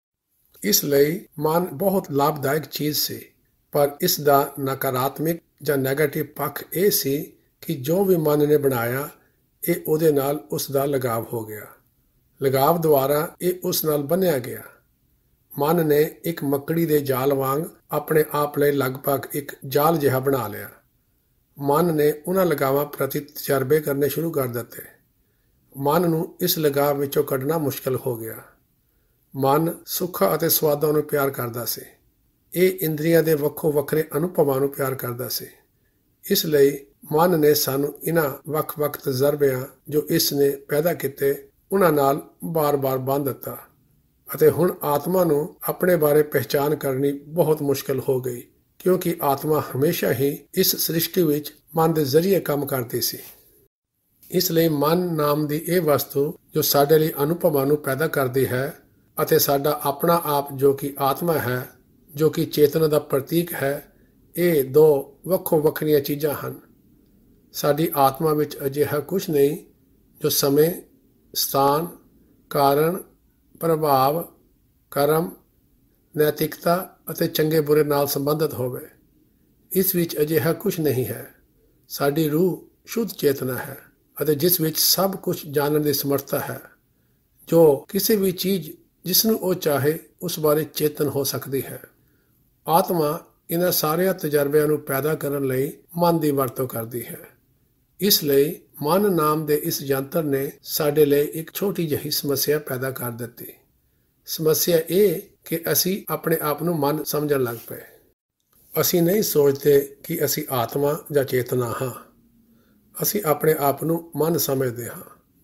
[SPEAKER 2] ਇਸ ਲਈ ਮਨ ਬਹੁਤ ਲਾਭਦਾਇਕ ਚੀਜ਼ ਸੀ, ਪਰ ਇਸ ਦਾ ਨਕਾਰਾਤਮਕ ਜਾਂ ਨੈਗੇਟਿਵ ਪੱਖ ਇਹ ਸੀ ਕਿ ਜੋ ਵੀ ਮਨ ਨੇ ਬਣਾਇਆ ਇਹ ਉਹਦੇ ਨਾਲ ਉਸ ਦਾ ਲਗਾਵ ਹੋ ਗਿਆ। ਲਗਾਵ ਦੁਆਰਾ ਇਹ ਉਸ ਨਾਲ ਬੰਨ੍ਹਿਆ ਗਿਆ। ਮਨ ਨੇ ਇੱਕ ਮੱਕੜੀ ਦੇ ਜਾਲ ਵਾਂਗ ਆਪਣੇ ਆਪ ਲਈ ਲਗਭਗ ਇੱਕ ਜਾਲ ਜਿਹਾ ਬਣਾ ਲਿਆ। ਮਨ ਨੇ ਉਹਨਾਂ ਲਗਾਵਾਂ ਪ੍ਰਤੀ ਤਜਰਬੇ ਕਰਨੇ ਸ਼ੁਰੂ ਕਰ ਦਿੱਤੇ। ਮਨ ਨੂੰ ਇਸ ਲਗਾਵ ਵਿੱਚੋਂ ਕੱਢਣਾ ਮੁਸ਼ਕਲ ਹੋ ਗਿਆ। ਮਨ ਸੁੱਖਾਂ ਅਤੇ ਸਵਾਦਾਂ ਨੂੰ ਪਿਆਰ ਕਰਦਾ ਸੀ। ਇਹ ਇੰਦਰੀਆਂ ਦੇ ਵੱਖੋ ਵੱਖਰੇ ਅਨੁਭਵਾਂ ਨੂੰ ਪਿਆਰ ਕਰਦਾ ਸੀ। ਇਸ ਲਈ ਮਨ ਨੇ ਸਾਨੂੰ ਇਹਨਾਂ ਵੱਖ-ਵੱਖ ਤਜਰਬਿਆਂ ਜੋ ਇਸ ਨੇ ਪੈਦਾ ਕੀਤੇ ਉਹਨਾਂ ਨਾਲ ਬਾਰ-ਬਾਰ ਬੰਨ੍ਹ ਦਿੱਤਾ ਅਤੇ ਹੁਣ ਆਤਮਾ ਨੂੰ ਆਪਣੇ ਬਾਰੇ ਪਹਿਚਾਨ ਕਰਨੀ ਬਹੁਤ ਮੁਸ਼ਕਲ ਹੋ ਗਈ, ਕਿਉਂਕਿ ਆਤਮਾ ਹਮੇਸ਼ਾ ਹੀ ਇਸ ਸ੍ਰਿਸ਼ਟੀ ਵਿੱਚ ਮਨ ਦੇ ਜ਼ਰੀਏ ਕੰਮ ਕਰਦੀ ਸੀ। ਇਸ ਲਈ ਮਨ ਨਾਮ ਦੀ ਇਹ ਵਸਤੂ ਜੋ ਸਾਡੇ ਲਈ ਅਨੁਭਵਾਂ ਨੂੰ ਪੈਦਾ ਕਰਦੀ ਹੈ ਅਤੇ ਸਾਡਾ ਆਪਣਾ ਆਪ ਜੋ ਕਿ ਆਤਮਾ ਹੈ, ਜੋ ਕਿ ਚੇਤਨਾ ਦਾ ਪ੍ਰਤੀਕ ਹੈ, ਇਹ ਦੋ ਵੱਖੋ ਵੱਖਰੀਆਂ ਚੀਜ਼ਾਂ ਹਨ। ਸਾਡੀ ਆਤਮਾ ਵਿੱਚ ਅਜਿਹਾ ਕੁਝ ਨਹੀਂ ਜੋ ਸਮੇਂ, ਸਥਾਨ, ਕਾਰਨ, ਪ੍ਰਭਾਵ, ਕਰਮ, ਨੈਤਿਕਤਾ ਅਤੇ ਚੰਗੇ ਬੁਰੇ ਨਾਲ ਸੰਬੰਧਿਤ ਹੋਵੇ। ਇਸ ਵਿੱਚ ਅਜਿਹਾ ਕੁਝ ਨਹੀਂ ਹੈ। ਸਾਡੀ ਰੂਹ ਸ਼ੁੱਧ ਚੇਤਨਾ ਹੈ ਅਤੇ ਜਿਸ ਵਿੱਚ ਸਭ ਕੁਝ ਜਾਣਨ ਦੀ ਸਮਰੱਥਾ ਹੈ, ਜੋ ਕਿਸੇ ਵੀ ਚੀਜ਼ ਜਿਸ ਨੂੰ ਉਹ ਚਾਹੇ ਉਸ ਬਾਰੇ ਚੇਤਨ ਹੋ ਸਕਦੀ ਹੈ। ਆਤਮਾ ਇਹਨਾਂ ਸਾਰਿਆਂ ਤਜਰਬਿਆਂ ਨੂੰ ਪੈਦਾ ਕਰਨ ਲਈ ਮਨ ਦੀ ਵਰਤੋਂ ਕਰਦੀ ਹੈ। ਇਸ ਲਈ ਮਨ ਨਾਮ ਦੇ ਇਸ ਯੰਤਰ ਨੇ ਸਾਡੇ ਲਈ ਇੱਕ ਛੋਟੀ ਜਿਹੀ ਸਮੱਸਿਆ ਪੈਦਾ ਕਰ ਦਿੱਤੀ। ਸਮੱਸਿਆ ਇਹ ਕਿ ਅਸੀਂ ਆਪਣੇ ਆਪ ਨੂੰ ਮਨ ਸਮਝਣ ਲੱਗ ਪਏ। ਅਸੀਂ ਨਹੀਂ ਸੋਚਦੇ ਕਿ ਅਸੀਂ ਆਤਮਾ ਜਾਂ ਚੇਤਨਾ ਹਾਂ। ਅਸੀਂ ਆਪਣੇ ਆਪ ਨੂੰ ਮਨ ਸਮਝਦੇ ਹਾਂ।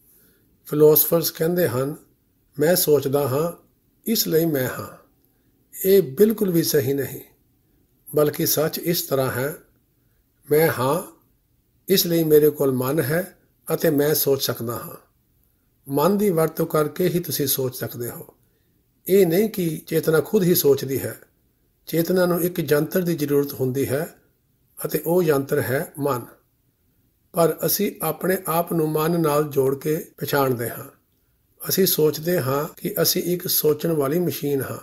[SPEAKER 2] ਫਿਲੋਸਫਰਸ ਕਹਿੰਦੇ ਹਨ, ਮੈਂ ਸੋਚਦਾ ਹਾਂ ਇਸ ਲਈ ਮੈਂ ਹਾਂ। ਇਹ ਬਿਲਕੁਲ ਵੀ ਸਹੀ ਨਹੀਂ, ਬਲਕਿ ਸੱਚ ਇਸ ਤਰ੍ਹਾਂ ਹੈ, ਮੈਂ ਹਾਂ ਇਸ ਲਈ ਮੇਰੇ ਕੋਲ ਮਨ ਹੈ ਅਤੇ ਮੈਂ ਸੋਚ ਸਕਦਾ ਹਾਂ। ਮਨ ਦੀ ਵਰਤੋਂ ਕਰਕੇ ਹੀ ਤੁਸੀਂ ਸੋਚ ਸਕਦੇ ਹੋ। ਇਹ ਨਹੀਂ ਕਿ ਚੇਤਨਾ ਖੁਦ ਹੀ ਸੋਚਦੀ ਹੈ। ਚੇਤਨਾ ਨੂੰ ਇੱਕ ਯੰਤਰ ਦੀ ਜ਼ਰੂਰਤ ਹੁੰਦੀ ਹੈ ਅਤੇ ਉਹ ਯੰਤਰ ਹੈ ਮਨ। ਪਰ ਅਸੀਂ ਆਪਣੇ ਆਪ ਨੂੰ ਮਨ ਨਾਲ ਜੋੜ ਕੇ ਪਛਾਣਦੇ ਹਾਂ। ਅਸੀਂ ਸੋਚਦੇ ਹਾਂ ਕਿ ਅਸੀਂ ਇੱਕ ਸੋਚਣ ਵਾਲੀ ਮਸ਼ੀਨ ਹਾਂ।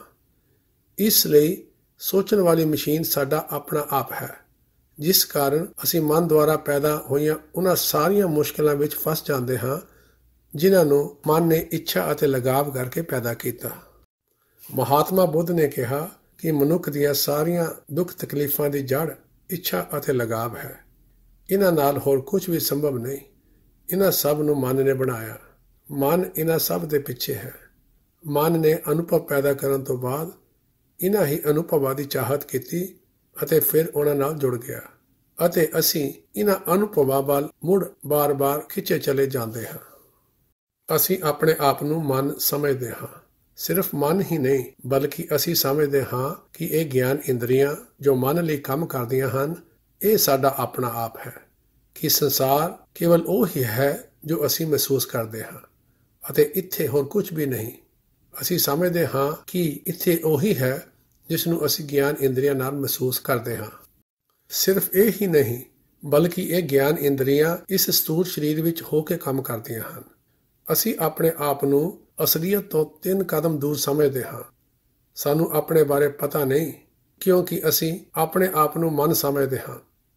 [SPEAKER 2] ਇਸ ਲਈ ਸੋਚਣ ਵਾਲੀ ਮਸ਼ੀਨ ਸਾਡਾ ਆਪਣਾ ਆਪ ਹੈ, ਜਿਸ ਕਾਰਨ ਅਸੀਂ ਮਨ ਦੁਆਰਾ ਪੈਦਾ ਹੋਈਆਂ ਉਹਨਾਂ ਸਾਰੀਆਂ ਮੁਸ਼ਕਲਾਂ ਵਿੱਚ ਫਸ ਜਾਂਦੇ ਹਾਂ ਜਿਨ੍ਹਾਂ ਨੂੰ ਮਨ ਨੇ ਇੱਛਾ ਅਤੇ ਲਗਾਵ ਕਰਕੇ ਪੈਦਾ ਕੀਤਾ। ਮਹਾਤਮਾ ਬੁੱਧ ਨੇ ਕਿਹਾ ਕਿ ਮਨੁੱਖ ਦੀਆਂ ਸਾਰੀਆਂ ਦੁੱਖ ਤਕਲੀਫਾਂ ਦੀ ਜੜ ਇੱਛਾ ਅਤੇ ਲਗਾਵ ਹੈ। ਇਹਨਾਂ ਨਾਲ ਹੋਰ ਕੁਝ ਵੀ ਸੰਭਵ ਨਹੀਂ। ਇਹਨਾਂ ਸਭ ਨੂੰ ਮਨ ਨੇ ਬਣਾਇਆ। ਮਨ ਇਹਨਾਂ ਸਭ ਦੇ ਪਿੱਛੇ ਹੈ। ਮਨ ਨੇ ਅਨੁਭਵ ਪੈਦਾ ਕਰਨ ਤੋਂ ਬਾਅਦ ਇਹਨਾਂ ਹੀ ਅਨੁਭਵਾਂ ਦੀ ਚਾਹਤ ਕੀਤੀ ਅਤੇ ਫਿਰ ਉਹਨਾਂ ਨਾਲ ਜੁੜ ਗਿਆ ਅਤੇ ਅਸੀਂ ਇਹਨਾਂ ਅਨੁਭਵਾਂ ਵੱਲ ਮੁੜ ਬਾਰ-ਬਾਰ ਖਿੱਚੇ ਚਲੇ ਜਾਂਦੇ ਹਾਂ। ਅਸੀਂ ਆਪਣੇ ਆਪ ਨੂੰ ਮਨ ਸਮਝਦੇ ਹਾਂ। ਸਿਰਫ ਮਨ ਹੀ ਨਹੀਂ, ਬਲਕਿ ਅਸੀਂ ਸਮਝਦੇ ਹਾਂ ਕਿ ਇਹ ਗਿਆਨ ਇੰਦਰੀਆਂ ਜੋ ਮਨ ਲਈ ਕੰਮ ਕਰਦੀਆਂ ਹਨ, ਇਹ ਸਾਡਾ ਆਪਣਾ ਆਪ ਹੈ, ਕਿ ਸੰਸਾਰ ਕੇਵਲ ਉਹ ਹੀ ਹੈ ਜੋ ਅਸੀਂ ਮਹਿਸੂਸ ਕਰਦੇ ਹਾਂ ਅਤੇ ਇੱਥੇ ਹੋਰ ਕੁਝ ਵੀ ਨਹੀਂ। ਅਸੀਂ ਸਮਝਦੇ ਹਾਂ ਕਿ ਇੱਥੇ ਉਹੀ ਹੈ ਜਿਸ ਨੂੰ ਅਸੀਂ ਗਿਆਨ ਇੰਦਰੀਆਂ ਨਾਲ ਮਹਿਸੂਸ ਕਰਦੇ ਹਾਂ। ਸਿਰਫ ਇਹ ਹੀ ਨਹੀਂ, ਬਲਕਿ ਇਹ ਗਿਆਨ ਇੰਦਰੀਆਂ ਇਸ ਸਥੂਲ ਸਰੀਰ ਵਿੱਚ ਹੋ ਕੇ ਕੰਮ ਕਰਦੀਆਂ ਹਨ। ਅਸੀਂ ਆਪਣੇ ਆਪ ਨੂੰ ਅਸਲੀਅਤ ਤੋਂ 3 ਕਦਮ ਦੂਰ ਸਮਝਦੇ ਹਾਂ। ਸਾਨੂੰ ਆਪਣੇ ਬਾਰੇ ਪਤਾ ਨਹੀਂ ਕਿਉਂਕਿ ਅਸੀਂ ਆਪਣੇ ਆਪ ਨੂੰ ਮਨ ਸਮਝਦੇ ਹਾਂ।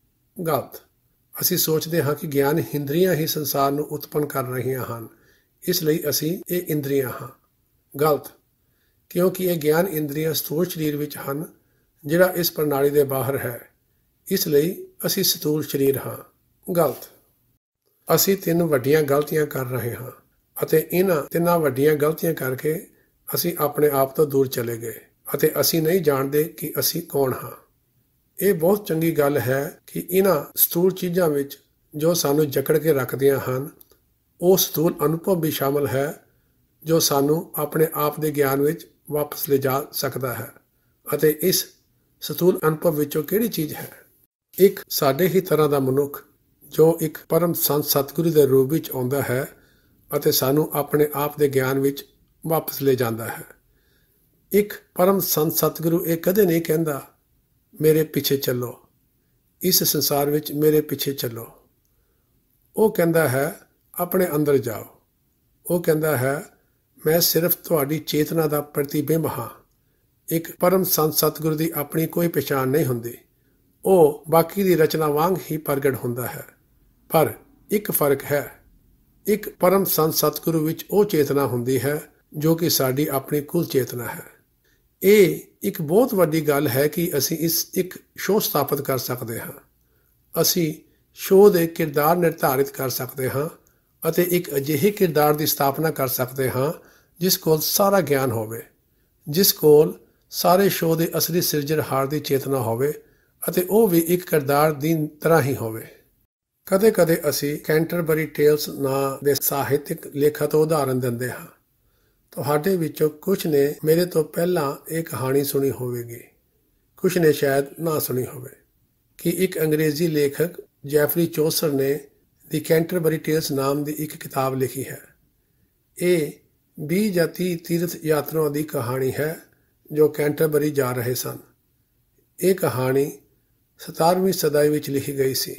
[SPEAKER 2] ਗਲਤ। ਅਸੀਂ ਸੋਚਦੇ ਹਾਂ ਕਿ ਗਿਆਨ ਇੰਦਰੀਆਂ ਹੀ ਸੰਸਾਰ ਨੂੰ ਉਤਪੰਨ ਕਰ ਰਹੀਆਂ ਹਨ, ਇਸ ਲਈ ਅਸੀਂ ਇਹ ਇੰਦਰੀਆਂ ਹਾਂ। ਗਲਤ। ਕਿਉਂਕਿ ਇਹ ਗਿਆਨ ਇੰਦਰੀਆਂ ਸਥੂਲ ਸਰੀਰ ਵਿੱਚ ਹਨ ਜਿਹੜਾ ਇਸ ਪ੍ਰਣਾਲੀ ਦੇ ਬਾਹਰ ਹੈ, ਇਸ ਲਈ ਅਸੀਂ ਸਥੂਲ ਸਰੀਰ ਹਾਂ। ਗਲਤ। ਅਸੀਂ 3 ਵੱਡੀਆਂ ਗਲਤੀਆਂ ਕਰ ਰਹੇ ਹਾਂ ਅਤੇ ਇਹਨਾਂ 3 ਵੱਡੀਆਂ ਗਲਤੀਆਂ ਕਰਕੇ ਅਸੀਂ ਆਪਣੇ ਆਪ ਤੋਂ ਦੂਰ ਚਲੇ ਗਏ ਅਤੇ ਅਸੀਂ ਨਹੀਂ ਜਾਣਦੇ ਕਿ ਅਸੀਂ ਕੌਣ ਹਾਂ। ਇਹ ਬਹੁਤ ਚੰਗੀ ਗੱਲ ਹੈ ਕਿ ਇਹਨਾਂ ਸਥੂਲ ਚੀਜ਼ਾਂ ਵਿੱਚ ਜੋ ਸਾਨੂੰ ਜਕੜ ਕੇ ਰੱਖਦੀਆਂ ਹਨ, ਉਹ ਸਥੂਲ ਅਨੁਭਵ ਵੀ ਸ਼ਾਮਲ ਹੈ ਜੋ ਸਾਨੂੰ ਆਪਣੇ ਆਪ ਦੇ ਗਿਆਨ ਵਿੱਚ ਵਾਪਸ ਲਿਜਾ ਸਕਦਾ ਹੈ। ਅਤੇ ਇਸ ਸਥੂਲ ਅਨੁਭਵ ਵਿੱਚੋਂ ਕਿਹੜੀ ਚੀਜ਼ ਹੈ? ਇੱਕ ਸਾਡੇ ਹੀ ਤਰ੍ਹਾਂ ਦਾ ਮਨੁੱਖ ਜੋ ਇੱਕ ਪਰਮ ਸੰਤ ਸਤਿਗੁਰੂ ਦੇ ਰੂਪ ਵਿੱਚ ਆਉਂਦਾ ਹੈ ਅਤੇ ਸਾਨੂੰ ਆਪਣੇ ਆਪ ਦੇ ਗਿਆਨ ਵਿੱਚ ਵਾਪਸ ਲੈ ਜਾਂਦਾ ਹੈ। ਇੱਕ ਪਰਮ ਸੰਤ ਸਤਿਗੁਰੂ ਇਹ ਕਦੇ ਨਹੀਂ ਕਹਿੰਦਾ ਮੇਰੇ ਪਿੱਛੇ ਚੱਲੋ, ਇਸ ਸੰਸਾਰ ਵਿੱਚ ਮੇਰੇ ਪਿੱਛੇ ਚੱਲੋ। ਉਹ ਕਹਿੰਦਾ ਹੈ ਆਪਣੇ ਅੰਦਰ ਜਾਓ। ਉਹ ਕਹਿੰਦਾ ਹੈ ਮੈਂ ਸਿਰਫ ਤੁਹਾਡੀ ਚੇਤਨਾ ਦਾ ਪ੍ਰਤੀਬਿੰਬ ਹਾਂ। ਇੱਕ ਪਰਮ ਸੰਤ ਸਤਿਗੁਰੂ ਦੀ ਆਪਣੀ ਕੋਈ ਪਛਾਣ ਨਹੀਂ ਹੁੰਦੀ। ਉਹ ਬਾਕੀ ਦੀ ਰਚਨਾ ਵਾਂਗ ਹੀ ਪ੍ਰਗਟ ਹੁੰਦਾ ਹੈ। ਪਰ ਇੱਕ ਫਰਕ ਹੈ, ਇੱਕ ਪਰਮ ਸੰਤ ਸਤਿਗੁਰੂ ਵਿੱਚ ਉਹ ਚੇਤਨਾ ਹੁੰਦੀ ਹੈ ਜੋ ਕਿ ਸਾਡੀ ਆਪਣੀ ਕੁੱਲ ਚੇਤਨਾ ਹੈ। ਇਹ ਇੱਕ ਬਹੁਤ ਵੱਡੀ ਗੱਲ ਹੈ ਕਿ ਅਸੀਂ ਇੱਕ ਸ਼ੋਅ ਸਥਾਪਿਤ ਕਰ ਸਕਦੇ ਹਾਂ। ਅਸੀਂ ਸ਼ੋਅ ਦੇ ਕਿਰਦਾਰ ਨਿਰਧਾਰਿਤ ਕਰ ਸਕਦੇ ਹਾਂ ਅਤੇ ਇੱਕ ਅਜਿਹੇ ਕਿਰਦਾਰ ਦੀ ਸਥਾਪਨਾ ਕਰ ਸਕਦੇ ਹਾਂ ਜਿਸ ਕੋਲ ਸਾਰਾ ਗਿਆਨ ਹੋਵੇ, ਜਿਸ ਕੋਲ ਸਾਰੇ ਸ਼ੋਅ ਦੇ ਅਸਲੀ ਸਿਰਜਣਹਾਰ ਦੀ ਚੇਤਨਾ ਹੋਵੇ ਅਤੇ ਉਹ ਵੀ ਇੱਕ ਕਿਰਦਾਰ ਦੀ ਤਰ੍ਹਾਂ ਹੀ ਹੋਵੇ। ਕਦੇ ਕਦੇ ਅਸੀਂ ਕੈਂਟਰਬਰੀ ਟੇਲਸ ਨਾਂ ਦੇ ਸਾਹਿਤਿਕ ਲੇਖਕ ਤੋਂ ਉਦਾਹਰਨ ਦਿੰਦੇ ਹਾਂ। ਤੁਹਾਡੇ ਵਿੱਚੋਂ ਕੁਝ ਨੇ ਮੇਰੇ ਤੋਂ ਪਹਿਲਾਂ ਇਹ ਕਹਾਣੀ ਸੁਣੀ ਹੋਵੇਗੀ, ਕੁਝ ਨੇ ਸ਼ਾਇਦ ਨਾ ਸੁਣੀ ਹੋਵੇ ਕਿ ਇੱਕ ਅੰਗਰੇਜ਼ੀ ਲੇਖਕ ਜੈਫਰੀ ਚੌਸਰ ਨੇ ਦੀ ਕੈਂਟਰਬਰੀ ਟੇਲਸ ਨਾਮ ਦੀ ਇੱਕ ਕਿਤਾਬ ਲਿਖੀ ਹੈ। ਇਹ 20 ਜਾਂ 30 ਤੀਰਥ ਯਾਤਰੂਆਂ ਦੀ ਕਹਾਣੀ ਹੈ ਜੋ ਕੈਂਟਰਬਰੀ ਜਾ ਰਹੇ ਸਨ। ਇਹ ਕਹਾਣੀ 17ਵੀਂ ਸਦੀ ਵਿੱਚ ਲਿਖੀ ਗਈ ਸੀ।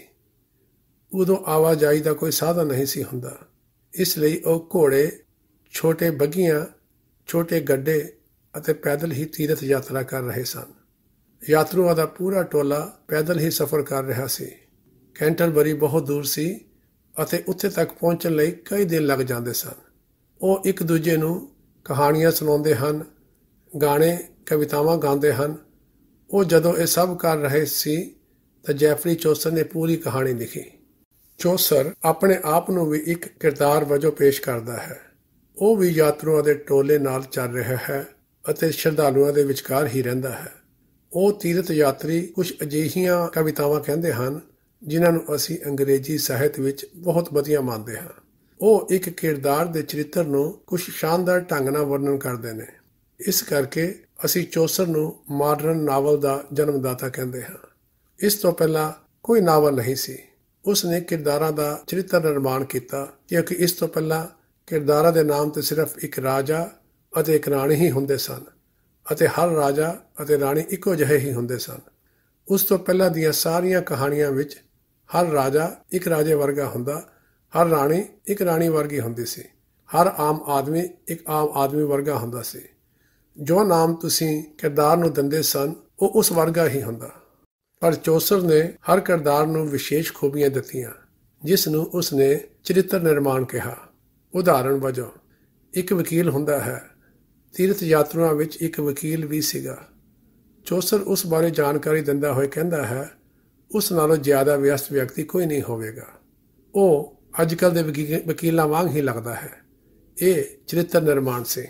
[SPEAKER 2] ਉਦੋਂ ਆਵਾਜਾਈ ਦਾ ਕੋਈ ਸਾਧਨ ਨਹੀਂ ਸੀ ਹੁੰਦਾ, ਇਸ ਲਈ ਉਹ ਘੋੜੇ, ਛੋਟੇ ਬੱਘੀਆਂ, ਛੋਟੇ ਗੱਡੇ ਅਤੇ ਪੈਦਲ ਹੀ ਤੀਰਥ ਯਾਤਰਾ ਕਰ ਰਹੇ ਸਨ। ਯਾਤਰੂਆਂ ਦਾ ਪੂਰਾ ਟੋਲਾ ਪੈਦਲ ਹੀ ਸਫ਼ਰ ਕਰ ਰਿਹਾ ਸੀ। ਕੈਂਟਰਬਰੀ ਬਹੁਤ ਦੂਰ ਸੀ ਅਤੇ ਉੱਥੇ ਤੱਕ ਪਹੁੰਚਣ ਲਈ ਕਈ ਦਿਨ ਲੱਗ ਜਾਂਦੇ ਸਨ। ਉਹ ਇੱਕ ਦੂਜੇ ਨੂੰ ਕਹਾਣੀਆਂ ਸੁਣਾਉਂਦੇ ਹਨ, ਗਾਣੇ, ਕਵਿਤਾਵਾਂ ਗਾਉਂਦੇ ਹਨ। ਉਹ ਜਦੋਂ ਇਹ ਸਭ ਕਰ ਰਹੇ ਸੀ ਤਾਂ ਜੈਫਰੀ ਚੌਸਰ ਨੇ ਪੂਰੀ ਕਹਾਣੀ ਲਿਖੀ। ਚੌਸਰ ਆਪਣੇ ਆਪ ਨੂੰ ਵੀ ਇੱਕ ਕਿਰਦਾਰ ਵਜੋਂ ਪੇਸ਼ ਕਰਦਾ ਹੈ। ਉਹ ਵੀ ਯਾਤਰੂਆਂ ਦੇ ਟੋਲੇ ਨਾਲ ਚੱਲ ਰਿਹਾ ਹੈ ਅਤੇ ਸ਼ਰਧਾਲੂਆਂ ਦੇ ਵਿਚਕਾਰ ਹੀ ਰਹਿੰਦਾ ਹੈ। ਉਹ ਤੀਰਥ ਯਾਤਰੀ ਕੁਝ ਅਜਿਹੀਆਂ ਕਵਿਤਾਵਾਂ ਕਹਿੰਦੇ ਹਨ ਜਿਨ੍ਹਾਂ ਨੂੰ ਅਸੀਂ ਅੰਗਰੇਜ਼ੀ ਸਾਹਿਤ ਵਿੱਚ ਬਹੁਤ ਵਧੀਆ ਮੰਨਦੇ ਹਾਂ। ਉਹ ਇੱਕ ਕਿਰਦਾਰ ਦੇ ਚਰਿੱਤਰ ਨੂੰ ਕੁਝ ਸ਼ਾਨਦਾਰ ਢੰਗ ਨਾਲ ਵਰਣਨ ਕਰਦੇ ਨੇ। ਇਸ ਕਰਕੇ ਅਸੀਂ ਚੌਸਰ ਨੂੰ ਮਾਡਰਨ ਨਾਵਲ ਦਾ ਜਨਮਦਾਤਾ ਕਹਿੰਦੇ ਹਾਂ। ਇਸ ਤੋਂ ਪਹਿਲਾਂ ਕੋਈ ਨਾਵਲ ਨਹੀਂ ਸੀ। ਉਸ ਨੇ ਕਿਰਦਾਰਾਂ ਦਾ ਚਰਿੱਤਰ ਨਿਰਮਾਣ ਕੀਤਾ, ਕਿਉਂਕਿ ਇਸ ਤੋਂ ਪਹਿਲਾਂ ਕਿਰਦਾਰਾਂ ਦੇ ਨਾਮ ਤੇ ਸਿਰਫ ਇੱਕ ਰਾਜਾ ਅਤੇ ਇੱਕ ਰਾਣੀ ਹੀ ਹੁੰਦੇ ਸਨ ਅਤੇ ਹਰ ਰਾਜਾ ਅਤੇ ਰਾਣੀ ਇੱਕੋ ਜਿਹੇ ਹੀ ਹੁੰਦੇ ਸਨ। ਉਸ ਤੋਂ ਪਹਿਲਾਂ ਦੀਆਂ ਸਾਰੀਆਂ ਕਹਾਣੀਆਂ ਵਿੱਚ ਹਰ ਰਾਜਾ ਇੱਕ ਰਾਜੇ ਵਰਗਾ ਹੁੰਦਾ, ਹਰ ਰਾਣੀ ਇੱਕ ਰਾਣੀ ਵਰਗੀ ਹੁੰਦੀ ਸੀ, ਹਰ ਆਮ ਆਦਮੀ ਇੱਕ ਆਮ ਆਦਮੀ ਵਰਗਾ ਹੁੰਦਾ ਸੀ। ਜੋ ਨਾਮ ਤੁਸੀਂ ਕਿਰਦਾਰ ਨੂੰ ਦਿੰਦੇ ਸਨ ਉਹ ਉਸ ਵਰਗਾ ਹੀ ਹੁੰਦਾ। ਪਰ ਚੌਸਰ ਨੇ ਹਰ ਕਿਰਦਾਰ ਨੂੰ ਵਿਸ਼ੇਸ਼ ਖੂਬੀਆਂ ਦਿੱਤੀਆਂ ਜਿਸ ਨੂੰ ਉਸ ਨੇ ਚਰਿੱਤਰ ਨਿਰਮਾਣ ਕਿਹਾ। ਉਦਾਹਰਣ ਵਜੋਂ ਇੱਕ ਵਕੀਲ ਹੁੰਦਾ ਹੈ। ਤੀਰਥ ਯਾਤਰੂਆਂ ਵਿੱਚ ਇੱਕ ਵਕੀਲ ਵੀ ਸੀਗਾ। ਚੌਸਰ ਉਸ ਬਾਰੇ ਜਾਣਕਾਰੀ ਦਿੰਦਾ ਹੋਇਆ ਕਹਿੰਦਾ ਹੈ ਉਸ ਨਾਲੋਂ ਜ਼ਿਆਦਾ ਵਿਅਸਤ ਵਿਅਕਤੀ ਕੋਈ ਨਹੀਂ ਹੋਵੇਗਾ। ਉਹ ਅੱਜ ਕੱਲ੍ਹ ਦੇ ਵਕੀਲਾਂ ਵਾਂਗ ਹੀ ਲੱਗਦਾ ਹੈ। ਇਹ ਚਰਿੱਤਰ ਨਿਰਮਾਣ ਸੀ।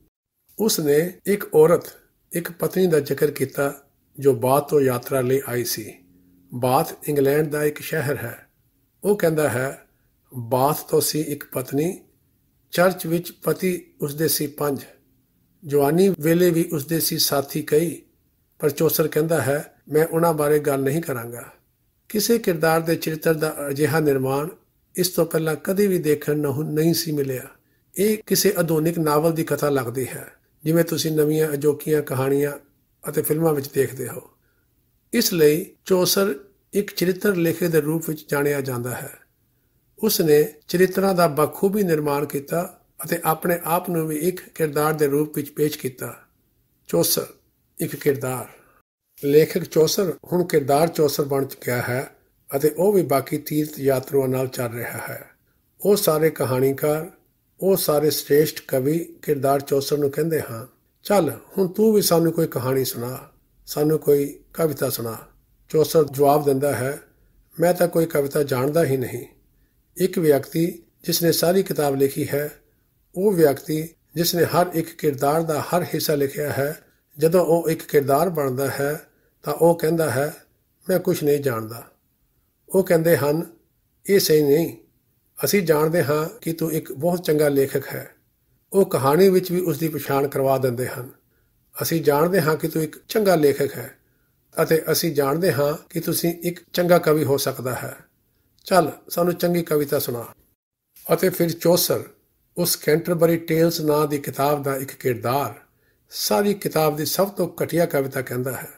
[SPEAKER 2] ਉਸ ਨੇ ਇੱਕ ਔਰਤ, ਇੱਕ ਪਤਨੀ ਦਾ ਜ਼ਿਕਰ ਕੀਤਾ ਜੋ ਬਾਥ ਤੋਂ ਯਾਤਰਾ ਲਈ ਆਈ ਸੀ। ਬਾਥ ਇੰਗਲੈਂਡ ਦਾ ਇੱਕ ਸ਼ਹਿਰ ਹੈ। ਉਹ ਕਹਿੰਦਾ ਹੈ ਬਾਥ ਤੋਂ ਸੀ ਇੱਕ ਪਤਨੀ, ਚਰਚ ਵਿੱਚ ਪਤੀ ਉਸਦੇ ਸੀ 5, ਜਵਾਨੀ ਵੇਲੇ ਵੀ ਉਸਦੇ ਸੀ ਸਾਥੀ ਕਈ। ਪਰ ਚੌਸਰ ਕਹਿੰਦਾ ਹੈ ਮੈਂ ਉਹਨਾਂ ਬਾਰੇ ਗੱਲ ਨਹੀਂ ਕਰਾਂਗਾ। ਕਿਸੇ ਕਿਰਦਾਰ ਦੇ ਚਰਿੱਤਰ ਦਾ ਅਜਿਹਾ ਨਿਰਮਾਣ ਇਸ ਤੋਂ ਪਹਿਲਾਂ ਕਦੇ ਵੀ ਦੇਖਣ ਨੂੰ ਨਹੀਂ ਸੀ ਮਿਲਿਆ। ਇਹ ਕਿਸੇ ਆਧੁਨਿਕ ਨਾਵਲ ਦੀ ਕਥਾ ਲੱਗਦੀ ਹੈ, ਜਿਵੇਂ ਤੁਸੀਂ ਨਵੀਆਂ ਅਜੋਕੀਆਂ ਕਹਾਣੀਆਂ ਅਤੇ ਫਿਲਮਾਂ ਵਿੱਚ ਦੇਖਦੇ ਹੋ। ਇਸ ਲਈ ਚੌਸਰ ਇੱਕ ਚਰਿੱਤਰ ਲੇਖਕ ਦੇ ਰੂਪ ਵਿੱਚ ਜਾਣਿਆ ਜਾਂਦਾ ਹੈ। ਉਸ ਨੇ ਚਰਿੱਤਰਾਂ ਦਾ ਬਖੂਬੀ ਨਿਰਮਾਣ ਕੀਤਾ ਅਤੇ ਆਪਣੇ ਆਪ ਨੂੰ ਵੀ ਇੱਕ ਕਿਰਦਾਰ ਦੇ ਰੂਪ ਵਿੱਚ ਪੇਸ਼ ਕੀਤਾ। ਚੌਸਰ ਇੱਕ ਕਿਰਦਾਰ। ਲੇਖਕ ਚੌਸਰ ਹੁਣ ਕਿਰਦਾਰ ਚੌਸਰ ਬਣ ਚੁੱਕਿਆ ਹੈ ਅਤੇ ਉਹ ਵੀ ਬਾਕੀ ਤੀਰਥ ਯਾਤਰੂਆਂ ਨਾਲ ਚੱਲ ਰਿਹਾ ਹੈ। ਉਹ ਸਾਰੇ ਕਹਾਣੀਕਾਰ, ਉਹ ਸਾਰੇ ਸ੍ਰੇਸ਼ਟ ਕਵੀ ਕਿਰਦਾਰ ਚੌਸਰ ਨੂੰ ਕਹਿੰਦੇ ਹਾਂ ਚੱਲ ਹੁਣ ਤੂੰ ਵੀ ਸਾਨੂੰ ਕੋਈ ਕਹਾਣੀ ਸੁਣਾ, ਸਾਨੂੰ ਕੋਈ ਕਵਿਤਾ ਸੁਣਾ। ਚੌਸਰ ਜਵਾਬ ਦਿੰਦਾ ਹੈ ਮੈਂ ਤਾਂ ਕੋਈ ਕਵਿਤਾ ਜਾਣਦਾ ਹੀ ਨਹੀਂ। ਇੱਕ ਵਿਅਕਤੀ ਜਿਸ ਨੇ ਸਾਰੀ ਕਿਤਾਬ ਲਿਖੀ ਹੈ, ਉਹ ਵਿਅਕਤੀ ਜਿਸ ਨੇ ਹਰ ਇੱਕ ਕਿਰਦਾਰ ਦਾ ਹਰ ਹਿੱਸਾ ਲਿਖਿਆ ਹੈ, ਜਦੋਂ ਉਹ ਇੱਕ ਕਿਰਦਾਰ ਬਣਦਾ ਹੈ ਤਾਂ ਉਹ ਕਹਿੰਦਾ ਹੈ ਮੈਂ ਕੁਝ ਨਹੀਂ ਜਾਣਦਾ। ਉਹ ਕਹਿੰਦੇ ਹਨ ਇਹ ਸਹੀ ਨਹੀਂ, ਅਸੀਂ ਜਾਣਦੇ ਹਾਂ ਕਿ ਤੂੰ ਇੱਕ ਬਹੁਤ ਚੰਗਾ ਲੇਖਕ ਹੈ। ਉਹ ਕਹਾਣੀ ਵਿੱਚ ਵੀ ਉਸਦੀ ਪਛਾਣ ਕਰਵਾ ਦਿੰਦੇ ਹਨ। ਅਸੀਂ ਜਾਣਦੇ ਹਾਂ ਕਿ ਤੂੰ ਇੱਕ ਚੰਗਾ ਲੇਖਕ ਹੈ ਅਤੇ ਅਸੀਂ ਜਾਣਦੇ ਹਾਂ ਕਿ ਤੁਸੀਂ ਇੱਕ ਚੰਗਾ ਕਵੀ ਹੋ ਸਕਦਾ ਹੈ। ਚੱਲ ਸਾਨੂੰ ਚੰਗੀ ਕਵਿਤਾ ਸੁਣਾ। ਅਤੇ ਫਿਰ ਚੌਸਰ ਉਸ ਕੈਂਟਰਬਰੀ ਟੇਲਸ ਨਾਂ ਦੀ ਕਿਤਾਬ ਦਾ ਇੱਕ ਕਿਰਦਾਰ ਸਾਰੀ ਕਿਤਾਬ ਦੀ ਸਭ ਤੋਂ ਘਟੀਆ ਕਵਿਤਾ ਕਹਿੰਦਾ ਹੈ।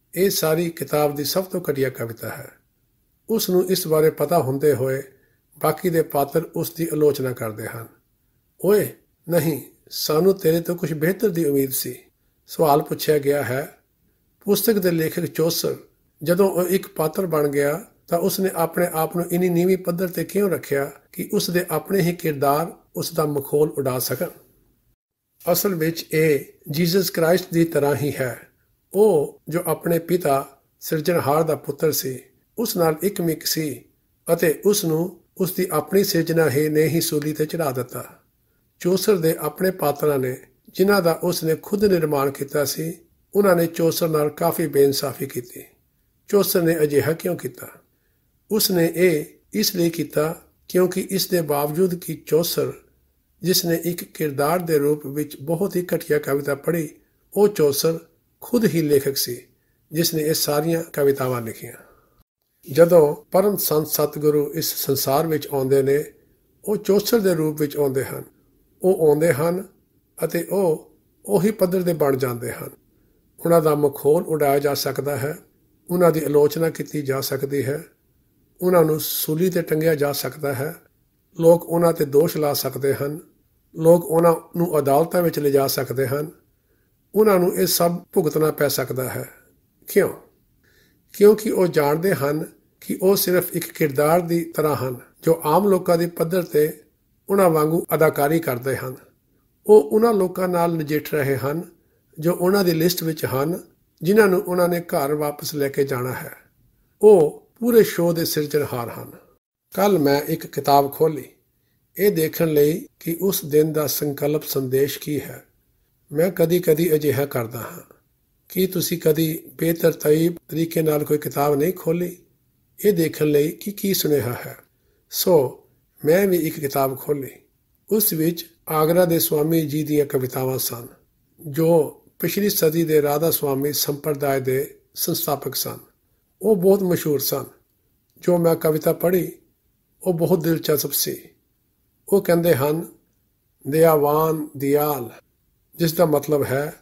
[SPEAKER 2] ਇਹ ਸਾਰੀ ਕਿਤਾਬ ਦੀ ਸਭ ਤੋਂ ਘਟੀਆ ਕਵਿਤਾ ਹੈ। ਉਸ ਨੂੰ ਇਸ ਬਾਰੇ ਪਤਾ ਹੁੰਦੇ ਹੋਏ ਬਾਕੀ ਦੇ ਪਾਤਰ ਉਸ ਦੀ ਆਲੋਚਨਾ ਕਰਦੇ ਹਨ। ਓਏ ਨਹੀਂ, ਸਾਨੂੰ ਤੇਰੇ ਤੋਂ ਕੁਝ ਬਿਹਤਰ ਦੀ ਉਮੀਦ ਸੀ। ਸਵਾਲ ਪੁੱਛਿਆ ਗਿਆ ਹੈ। ਪੁਸਤਕ ਦੇ ਲੇਖਕ ਚੌਸਰ ਜਦੋਂ ਉਹ ਇੱਕ ਪਾਤਰ ਬਣ ਗਿਆ ਤਾਂ ਉਸਨੇ ਆਪਣੇ ਆਪ ਨੂੰ ਇੰਨੀ ਨੀਵੀਂ ਪੱਧਰ ਤੇ ਕਿਉਂ ਰੱਖਿਆ ਕਿ ਉਸ ਦੇ ਆਪਣੇ ਹੀ ਕਿਰਦਾਰ ਉਸ ਦਾ ਮਖੌਲ ਉਡਾ ਸਕਣ। ਅਸਲ ਵਿੱਚ ਇਹ ਜੀਸਸ ਕ੍ਰਾਈਸਟ ਦੀ ਤਰ੍ਹਾਂ ਹੀ ਹੈ। ਉਹ ਜੋ ਆਪਣੇ ਪਿਤਾ ਸਿਰਜਣਹਾਰ ਦਾ ਪੁੱਤਰ ਸੀ, ਉਸ ਨਾਲ ਇੱਕਮਿਕ ਸੀ ਅਤੇ ਉਸ ਨੂੰ ਉਸ ਦੀ ਆਪਣੀ ਸਿਰਜਣਾ ਨੇ ਹੀ ਸੂਲੀ ਤੇ ਚੜਾ ਦਿੱਤਾ। ਚੌਸਰ ਦੇ ਆਪਣੇ ਪਾਤਰਾਂ ਨੇ, ਜਿਨ੍ਹਾਂ ਦਾ ਉਸ ਨੇ ਖੁਦ ਨਿਰਮਾਣ ਕੀਤਾ ਸੀ, ਉਹਨਾਂ ਨੇ ਚੌਸਰ ਨਾਲ ਕਾਫੀ ਬੇਇਨਸਾਫੀ ਕੀਤੀ। ਚੌਸਰ ਨੇ ਅਜਿਹਾ ਕਿਉਂ ਕੀਤਾ? ਉਸ ਨੇ ਇਹ ਇਸ ਲਈ ਕੀਤਾ ਕਿਉਂਕਿ ਇਸ ਦੇ ਬਾਵਜੂਦ ਕਿ ਚੌਸਰ, ਜਿਸ ਨੇ ਇੱਕ ਕਿਰਦਾਰ ਦੇ ਰੂਪ ਵਿੱਚ ਬਹੁਤ ਹੀ ਘਟੀਆ ਕਵਿਤਾ ਪੜ੍ਹੀ, ਉਹ ਚੌਸਰ ਖੁਦ ਹੀ ਲੇਖਕ ਸੀ ਜਿਸ ਨੇ ਇਹ ਸਾਰੀਆਂ ਕਵਿਤਾਵਾਂ ਲਿਖੀਆਂ। ਜਦੋਂ ਪਰਮ ਸੰਤ ਸਤਿਗੁਰੂ ਇਸ ਸੰਸਾਰ ਵਿੱਚ ਆਉਂਦੇ ਨੇ, ਉਹ ਚੌਸਰ ਦੇ ਰੂਪ ਵਿੱਚ ਆਉਂਦੇ ਹਨ। ਉਹ ਆਉਂਦੇ ਹਨ ਅਤੇ ਉਹ ਉਹੀ ਪੱਧਰ ਦੇ ਬਣ ਜਾਂਦੇ ਹਨ। ਉਹਨਾਂ ਦਾ ਮਖੌਲ ਉਡਾਇਆ ਜਾ ਸਕਦਾ ਹੈ, ਉਹਨਾਂ ਦੀ ਆਲੋਚਨਾ ਕੀਤੀ ਜਾ ਸਕਦੀ ਹੈ, ਉਹਨਾਂ ਨੂੰ ਸੂਲੀ ਤੇ ਟੰਗਿਆ ਜਾ ਸਕਦਾ ਹੈ, ਲੋਕ ਉਹਨਾਂ ਤੇ ਦੋਸ਼ ਲਾ ਸਕਦੇ ਹਨ, ਲੋਕ ਉਹਨਾਂ ਨੂੰ ਅਦਾਲਤਾਂ ਵਿੱਚ ਲਿਜਾ ਸਕਦੇ ਹਨ, ਉਹਨਾਂ ਨੂੰ ਇਹ ਸਭ ਭੁਗਤਣਾ ਪੈ ਸਕਦਾ ਹੈ। ਕਿਉਂ? ਕਿਉਂਕਿ ਉਹ ਜਾਣਦੇ ਹਨ ਕਿ ਉਹ ਸਿਰਫ ਇੱਕ ਕਿਰਦਾਰ ਦੀ ਤਰ੍ਹਾਂ ਹਨ ਜੋ ਆਮ ਲੋਕਾਂ ਦੀ ਪੱਧਰ ਤੇ ਉਹਨਾਂ ਵਾਂਗੂ ਅਦਾਕਾਰੀ ਕਰਦੇ ਹਨ। ਉਹ ਉਹਨਾਂ ਲੋਕਾਂ ਨਾਲ ਨਜਿੱਠ ਰਹੇ ਹਨ ਜੋ ਉਹਨਾਂ ਦੀ ਲਿਸਟ ਵਿੱਚ ਹਨ, ਜਿਨ੍ਹਾਂ ਨੂੰ ਉਹਨਾਂ ਨੇ ਘਰ ਵਾਪਸ ਲੈ ਕੇ ਜਾਣਾ ਹੈ। ਉਹ ਪੂਰੇ ਸ਼ੋਅ ਦੇ ਸਿਰਜਣਹਾਰ ਹਨ। ਕੱਲ੍ਹ ਮੈਂ ਇੱਕ ਕਿਤਾਬ ਖੋਲ੍ਹੀ ਇਹ ਦੇਖਣ ਲਈ ਕਿ ਉਸ ਦਿਨ ਦਾ ਸੰਕਲਪ ਸੰਦੇਸ਼ ਕੀ ਹੈ। ਮੈਂ ਕਦੀ-ਕਦੀ ਅਜਿਹਾ ਕਰਦਾ ਹਾਂ। ਕੀ ਤੁਸੀਂ ਕਦੀ ਬੇਤਰਤੀਬ ਤਰੀਕੇ ਨਾਲ ਕੋਈ ਕਿਤਾਬ ਨਹੀਂ ਖੋਲ੍ਹੀ ਇਹ ਦੇਖਣ ਲਈ ਕਿ ਕੀ ਸੁਨੇਹਾ ਹੈ? ਸੋ ਮੈਂ ਵੀ ਇੱਕ ਕਿਤਾਬ ਖੋਲ੍ਹੀ। ਉਸ ਵਿੱਚ ਆਗਰਾ ਦੇ ਸਵਾਮੀ ਜੀ ਦੀਆਂ ਕਵਿਤਾਵਾਂ ਸਨ, ਜੋ ਪਿਛਲੀ ਸਦੀ ਦੇ ਰਾਧਾ ਸਵਾਮੀ ਸੰਪਰਦਾਇ ਦੇ ਸੰਸਥਾਪਕ ਸਨ। ਉਹ ਬਹੁਤ ਮਸ਼ਹੂਰ ਸਨ। ਜੋ ਮੈਂ ਕਵਿਤਾ ਪੜ੍ਹੀ ਉਹ ਬਹੁਤ ਦਿਲਚਸਪ ਸੀ। ਉਹ ਕਹਿੰਦੇ ਹਨ, ਦਇਆਵਾਨ ਦਿਆਲ, ਜਿਸ ਦਾ ਮਤਲਬ ਹੈ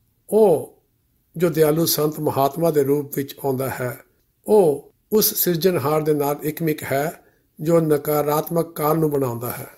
[SPEAKER 2] ਉਹ ਜੋ ਦਿਆਲੂ ਸੰਤ ਮਹਾਤਮਾ ਦੇ ਰੂਪ ਵਿੱਚ ਆਉਂਦਾ ਹੈ, ਉਹ ਉਸ ਸਿਰਜਣਹਾਰ ਦੇ ਨਾਲ ਇੱਕਮਿਕ ਹੈ ਜੋ ਨਕਾਰਾਤਮਕ ਕਾਲ ਨੂੰ ਬਣਾਉਂਦਾ ਹੈ।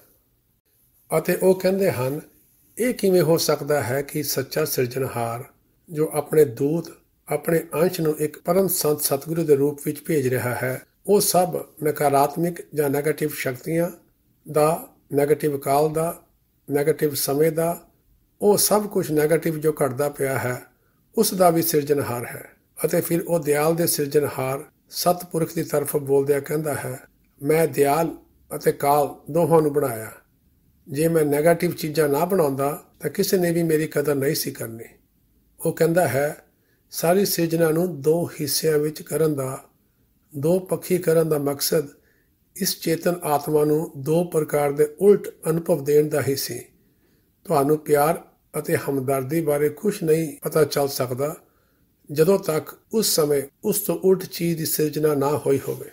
[SPEAKER 2] ਅਤੇ ਉਹ ਕਹਿੰਦੇ ਹਨ, ਇਹ ਕਿਵੇਂ ਹੋ ਸਕਦਾ ਹੈ ਕਿ ਸੱਚਾ ਸਿਰਜਣਹਾਰ ਜੋ ਆਪਣੇ ਦੂਤ, ਆਪਣੇ ਅੰਸ਼ ਨੂੰ ਇੱਕ ਪਰਮ ਸੰਤ ਸਤਿਗੁਰੂ ਦੇ ਰੂਪ ਵਿੱਚ ਭੇਜ ਰਿਹਾ ਹੈ, ਉਹ ਸਭ ਨਕਾਰਾਤਮਕ ਜਾਂ ਨੈਗੇਟਿਵ ਸ਼ਕਤੀਆਂ ਦਾ, ਨੈਗੇਟਿਵ ਕਾਲ ਦਾ, ਨੈਗੇਟਿਵ ਸਮੇਂ ਦਾ, ਉਹ ਸਭ ਕੁਝ ਨੈਗੇਟਿਵ ਜੋ ਘਟਦਾ ਪਿਆ ਹੈ ਉਸ ਦਾ ਵੀ ਸਿਰਜਣਹਾਰ ਹੈ। ਅਤੇ ਫਿਰ ਉਹ ਦਿਆਲ ਦੇ ਸਿਰਜਣਹਾਰ ਸਤਿਪੁਰਖ ਦੀ ਤਰਫ ਬੋਲਦਿਆਂ ਕਹਿੰਦਾ ਹੈ, ਮੈਂ ਦਿਆਲ ਅਤੇ ਕਾਲ ਦੋਹਾਂ ਨੂੰ ਬਣਾਇਆ। ਜੇ ਮੈਂ ਨੈਗੇਟਿਵ ਚੀਜ਼ਾਂ ਨਾ ਬਣਾਉਂਦਾ ਤਾਂ ਕਿਸੇ ਨੇ ਵੀ ਮੇਰੀ ਕਦਰ ਨਹੀਂ ਸੀ ਕਰਨੀ। ਉਹ ਕਹਿੰਦਾ ਹੈ, ਸਾਰੀ ਸਿਰਜਣਾ ਨੂੰ ਦੋ ਹਿੱਸਿਆਂ ਵਿੱਚ ਕਰਨ ਦਾ, ਦੋ ਪੱਖੀ ਕਰਨ ਦਾ ਮਕਸਦ ਇਸ ਚੇਤਨ ਆਤਮਾ ਨੂੰ ਦੋ ਪ੍ਰਕਾਰ ਦੇ ਉਲਟ ਅਨੁਭਵ ਦੇਣ ਦਾ ਹੀ ਸੀ। ਤੁਹਾਨੂੰ ਪਿਆਰ ਅਤੇ ਹਮਦਰਦੀ ਬਾਰੇ ਕੁਝ ਨਹੀਂ ਪਤਾ ਚੱਲ ਸਕਦਾ ਜਦੋਂ ਤੱਕ ਉਸ ਸਮੇਂ ਉਸ ਤੋਂ ਉਲਟ ਚੀਜ਼ ਦੀ ਸਿਰਜਣਾ ਨਾ ਹੋਈ ਹੋਵੇ।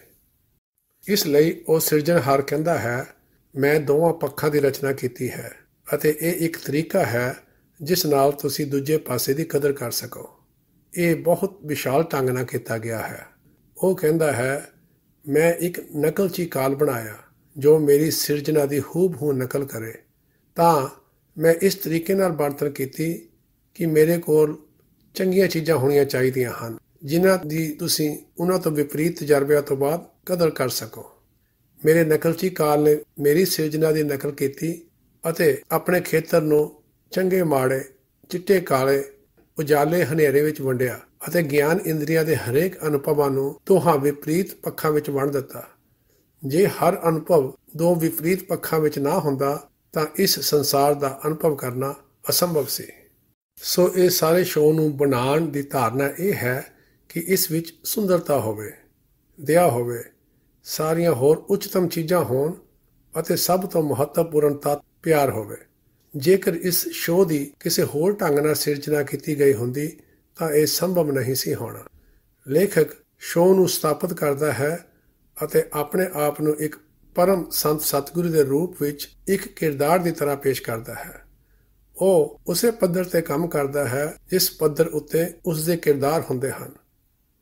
[SPEAKER 2] ਇਸ ਲਈ ਉਹ ਸਿਰਜਣਹਾਰ ਕਹਿੰਦਾ ਹੈ, ਮੈਂ ਦੋਵਾਂ ਪੱਖਾਂ ਦੀ ਰਚਨਾ ਕੀਤੀ ਹੈ ਅਤੇ ਇਹ ਇੱਕ ਤਰੀਕਾ ਹੈ ਜਿਸ ਨਾਲ ਤੁਸੀਂ ਦੂਜੇ ਪਾਸੇ ਦੀ ਕਦਰ ਕਰ ਸਕੋ। ਇਹ ਬਹੁਤ ਵਿਸ਼ਾਲ ਢੰਗ ਨਾਲ ਕੀਤਾ ਗਿਆ ਹੈ। ਉਹ ਕਹਿੰਦਾ ਹੈ, ਮੈਂ ਇੱਕ ਨਕਲਚੀ ਕਾਲ ਬਣਾਇਆ ਜੋ ਮੇਰੀ ਸਿਰਜਣਾ ਦੀ ਹੂਬਹੂ ਨਕਲ ਕਰੇ। ਤਾਂ ਮੈਂ ਇਸ ਤਰੀਕੇ ਨਾਲ ਬਣਤਰ ਕੀਤੀ ਕਿ ਮੇਰੇ ਕੋਲ ਚੰਗੀਆਂ ਚੀਜ਼ਾਂ ਹੋਣੀਆਂ ਚਾਹੀਦੀਆਂ ਹਨ, ਜਿਨ੍ਹਾਂ ਦੀ ਤੁਸੀਂ ਉਹਨਾਂ ਤੋਂ ਵਿਪਰੀਤ ਤਜਰਬਿਆਂ ਤੋਂ ਬਾਅਦ ਕਦਰ ਕਰ ਸਕੋ। ਮੇਰੇ ਨਕਲਚੀ ਕਾਲ ਨੇ ਮੇਰੀ ਸਿਰਜਣਾ ਦੀ ਨਕਲ ਕੀਤੀ ਅਤੇ ਆਪਣੇ ਖੇਤਰ ਨੂੰ ਚੰਗੇ ਮਾੜੇ, ਚਿੱਟੇ ਕਾਲੇ, ਉਜਾਲੇ ਹਨੇਰੇ ਵਿੱਚ ਵੰਡਿਆ ਅਤੇ ਗਿਆਨ ਇੰਦਰੀਆਂ ਦੇ ਹਰੇਕ ਅਨੁਭਵਾਂ ਨੂੰ ਦੋਹਾਂ ਵਿਪਰੀਤ ਪੱਖਾਂ ਵਿੱਚ ਵੰਡ ਦਿੱਤਾ। ਜੇ ਹਰ ਅਨੁਭਵ ਦੋ ਵਿਪਰੀਤ ਪੱਖਾਂ ਵਿੱਚ ਨਾ ਹੁੰਦਾ ਤਾਂ ਇਸ ਸੰਸਾਰ ਦਾ ਅਨੁਭਵ ਕਰਨਾ ਅਸੰਭਵ ਸੀ। ਸੋ ਇਹ ਸਾਰੇ ਸ਼ੋਅ ਨੂੰ ਬਣਾਉਣ ਦੀ ਧਾਰਨਾ ਇਹ ਹੈ ਕਿ ਇਸ ਵਿੱਚ ਸੁੰਦਰਤਾ ਹੋਵੇ, ਦਇਆ ਹੋਵੇ, ਸਾਰੀਆਂ ਹੋਰ ਉੱਚਤਮ ਚੀਜ਼ਾਂ ਹੋਣ ਅਤੇ ਸਭ ਤੋਂ ਮਹੱਤਵਪੂਰਨ ਤੱਤ ਪਿਆਰ ਹੋਵੇ। ਜੇਕਰ ਇਸ ਸ਼ੋਅ ਦੀ ਕਿਸੇ ਹੋਰ ਢੰਗ ਨਾਲ ਸਿਰਜਣਾ ਕੀਤੀ ਗਈ ਹੁੰਦੀ ਤਾਂ ਇਹ ਸੰਭਵ ਨਹੀਂ ਸੀ ਹੋਣਾ। ਲੇਖਕ ਸ਼ੋਅ ਨੂੰ ਸਥਾਪਿਤ ਕਰਦਾ ਹੈ ਅਤੇ ਆਪਣੇ ਆਪ ਨੂੰ ਇੱਕ ਪਰਮ ਸੰਤ ਸਤਿਗੁਰੂ ਦੇ ਰੂਪ ਵਿੱਚ ਇੱਕ ਕਿਰਦਾਰ ਦੀ ਤਰ੍ਹਾਂ ਪੇਸ਼ ਕਰਦਾ ਹੈ। ਉਹ ਉਸੇ ਪੱਧਰ ਤੇ ਕੰਮ ਕਰਦਾ ਹੈ ਜਿਸ ਪੱਧਰ ਉੱਤੇ ਉਸਦੇ ਕਿਰਦਾਰ ਹੁੰਦੇ ਹਨ।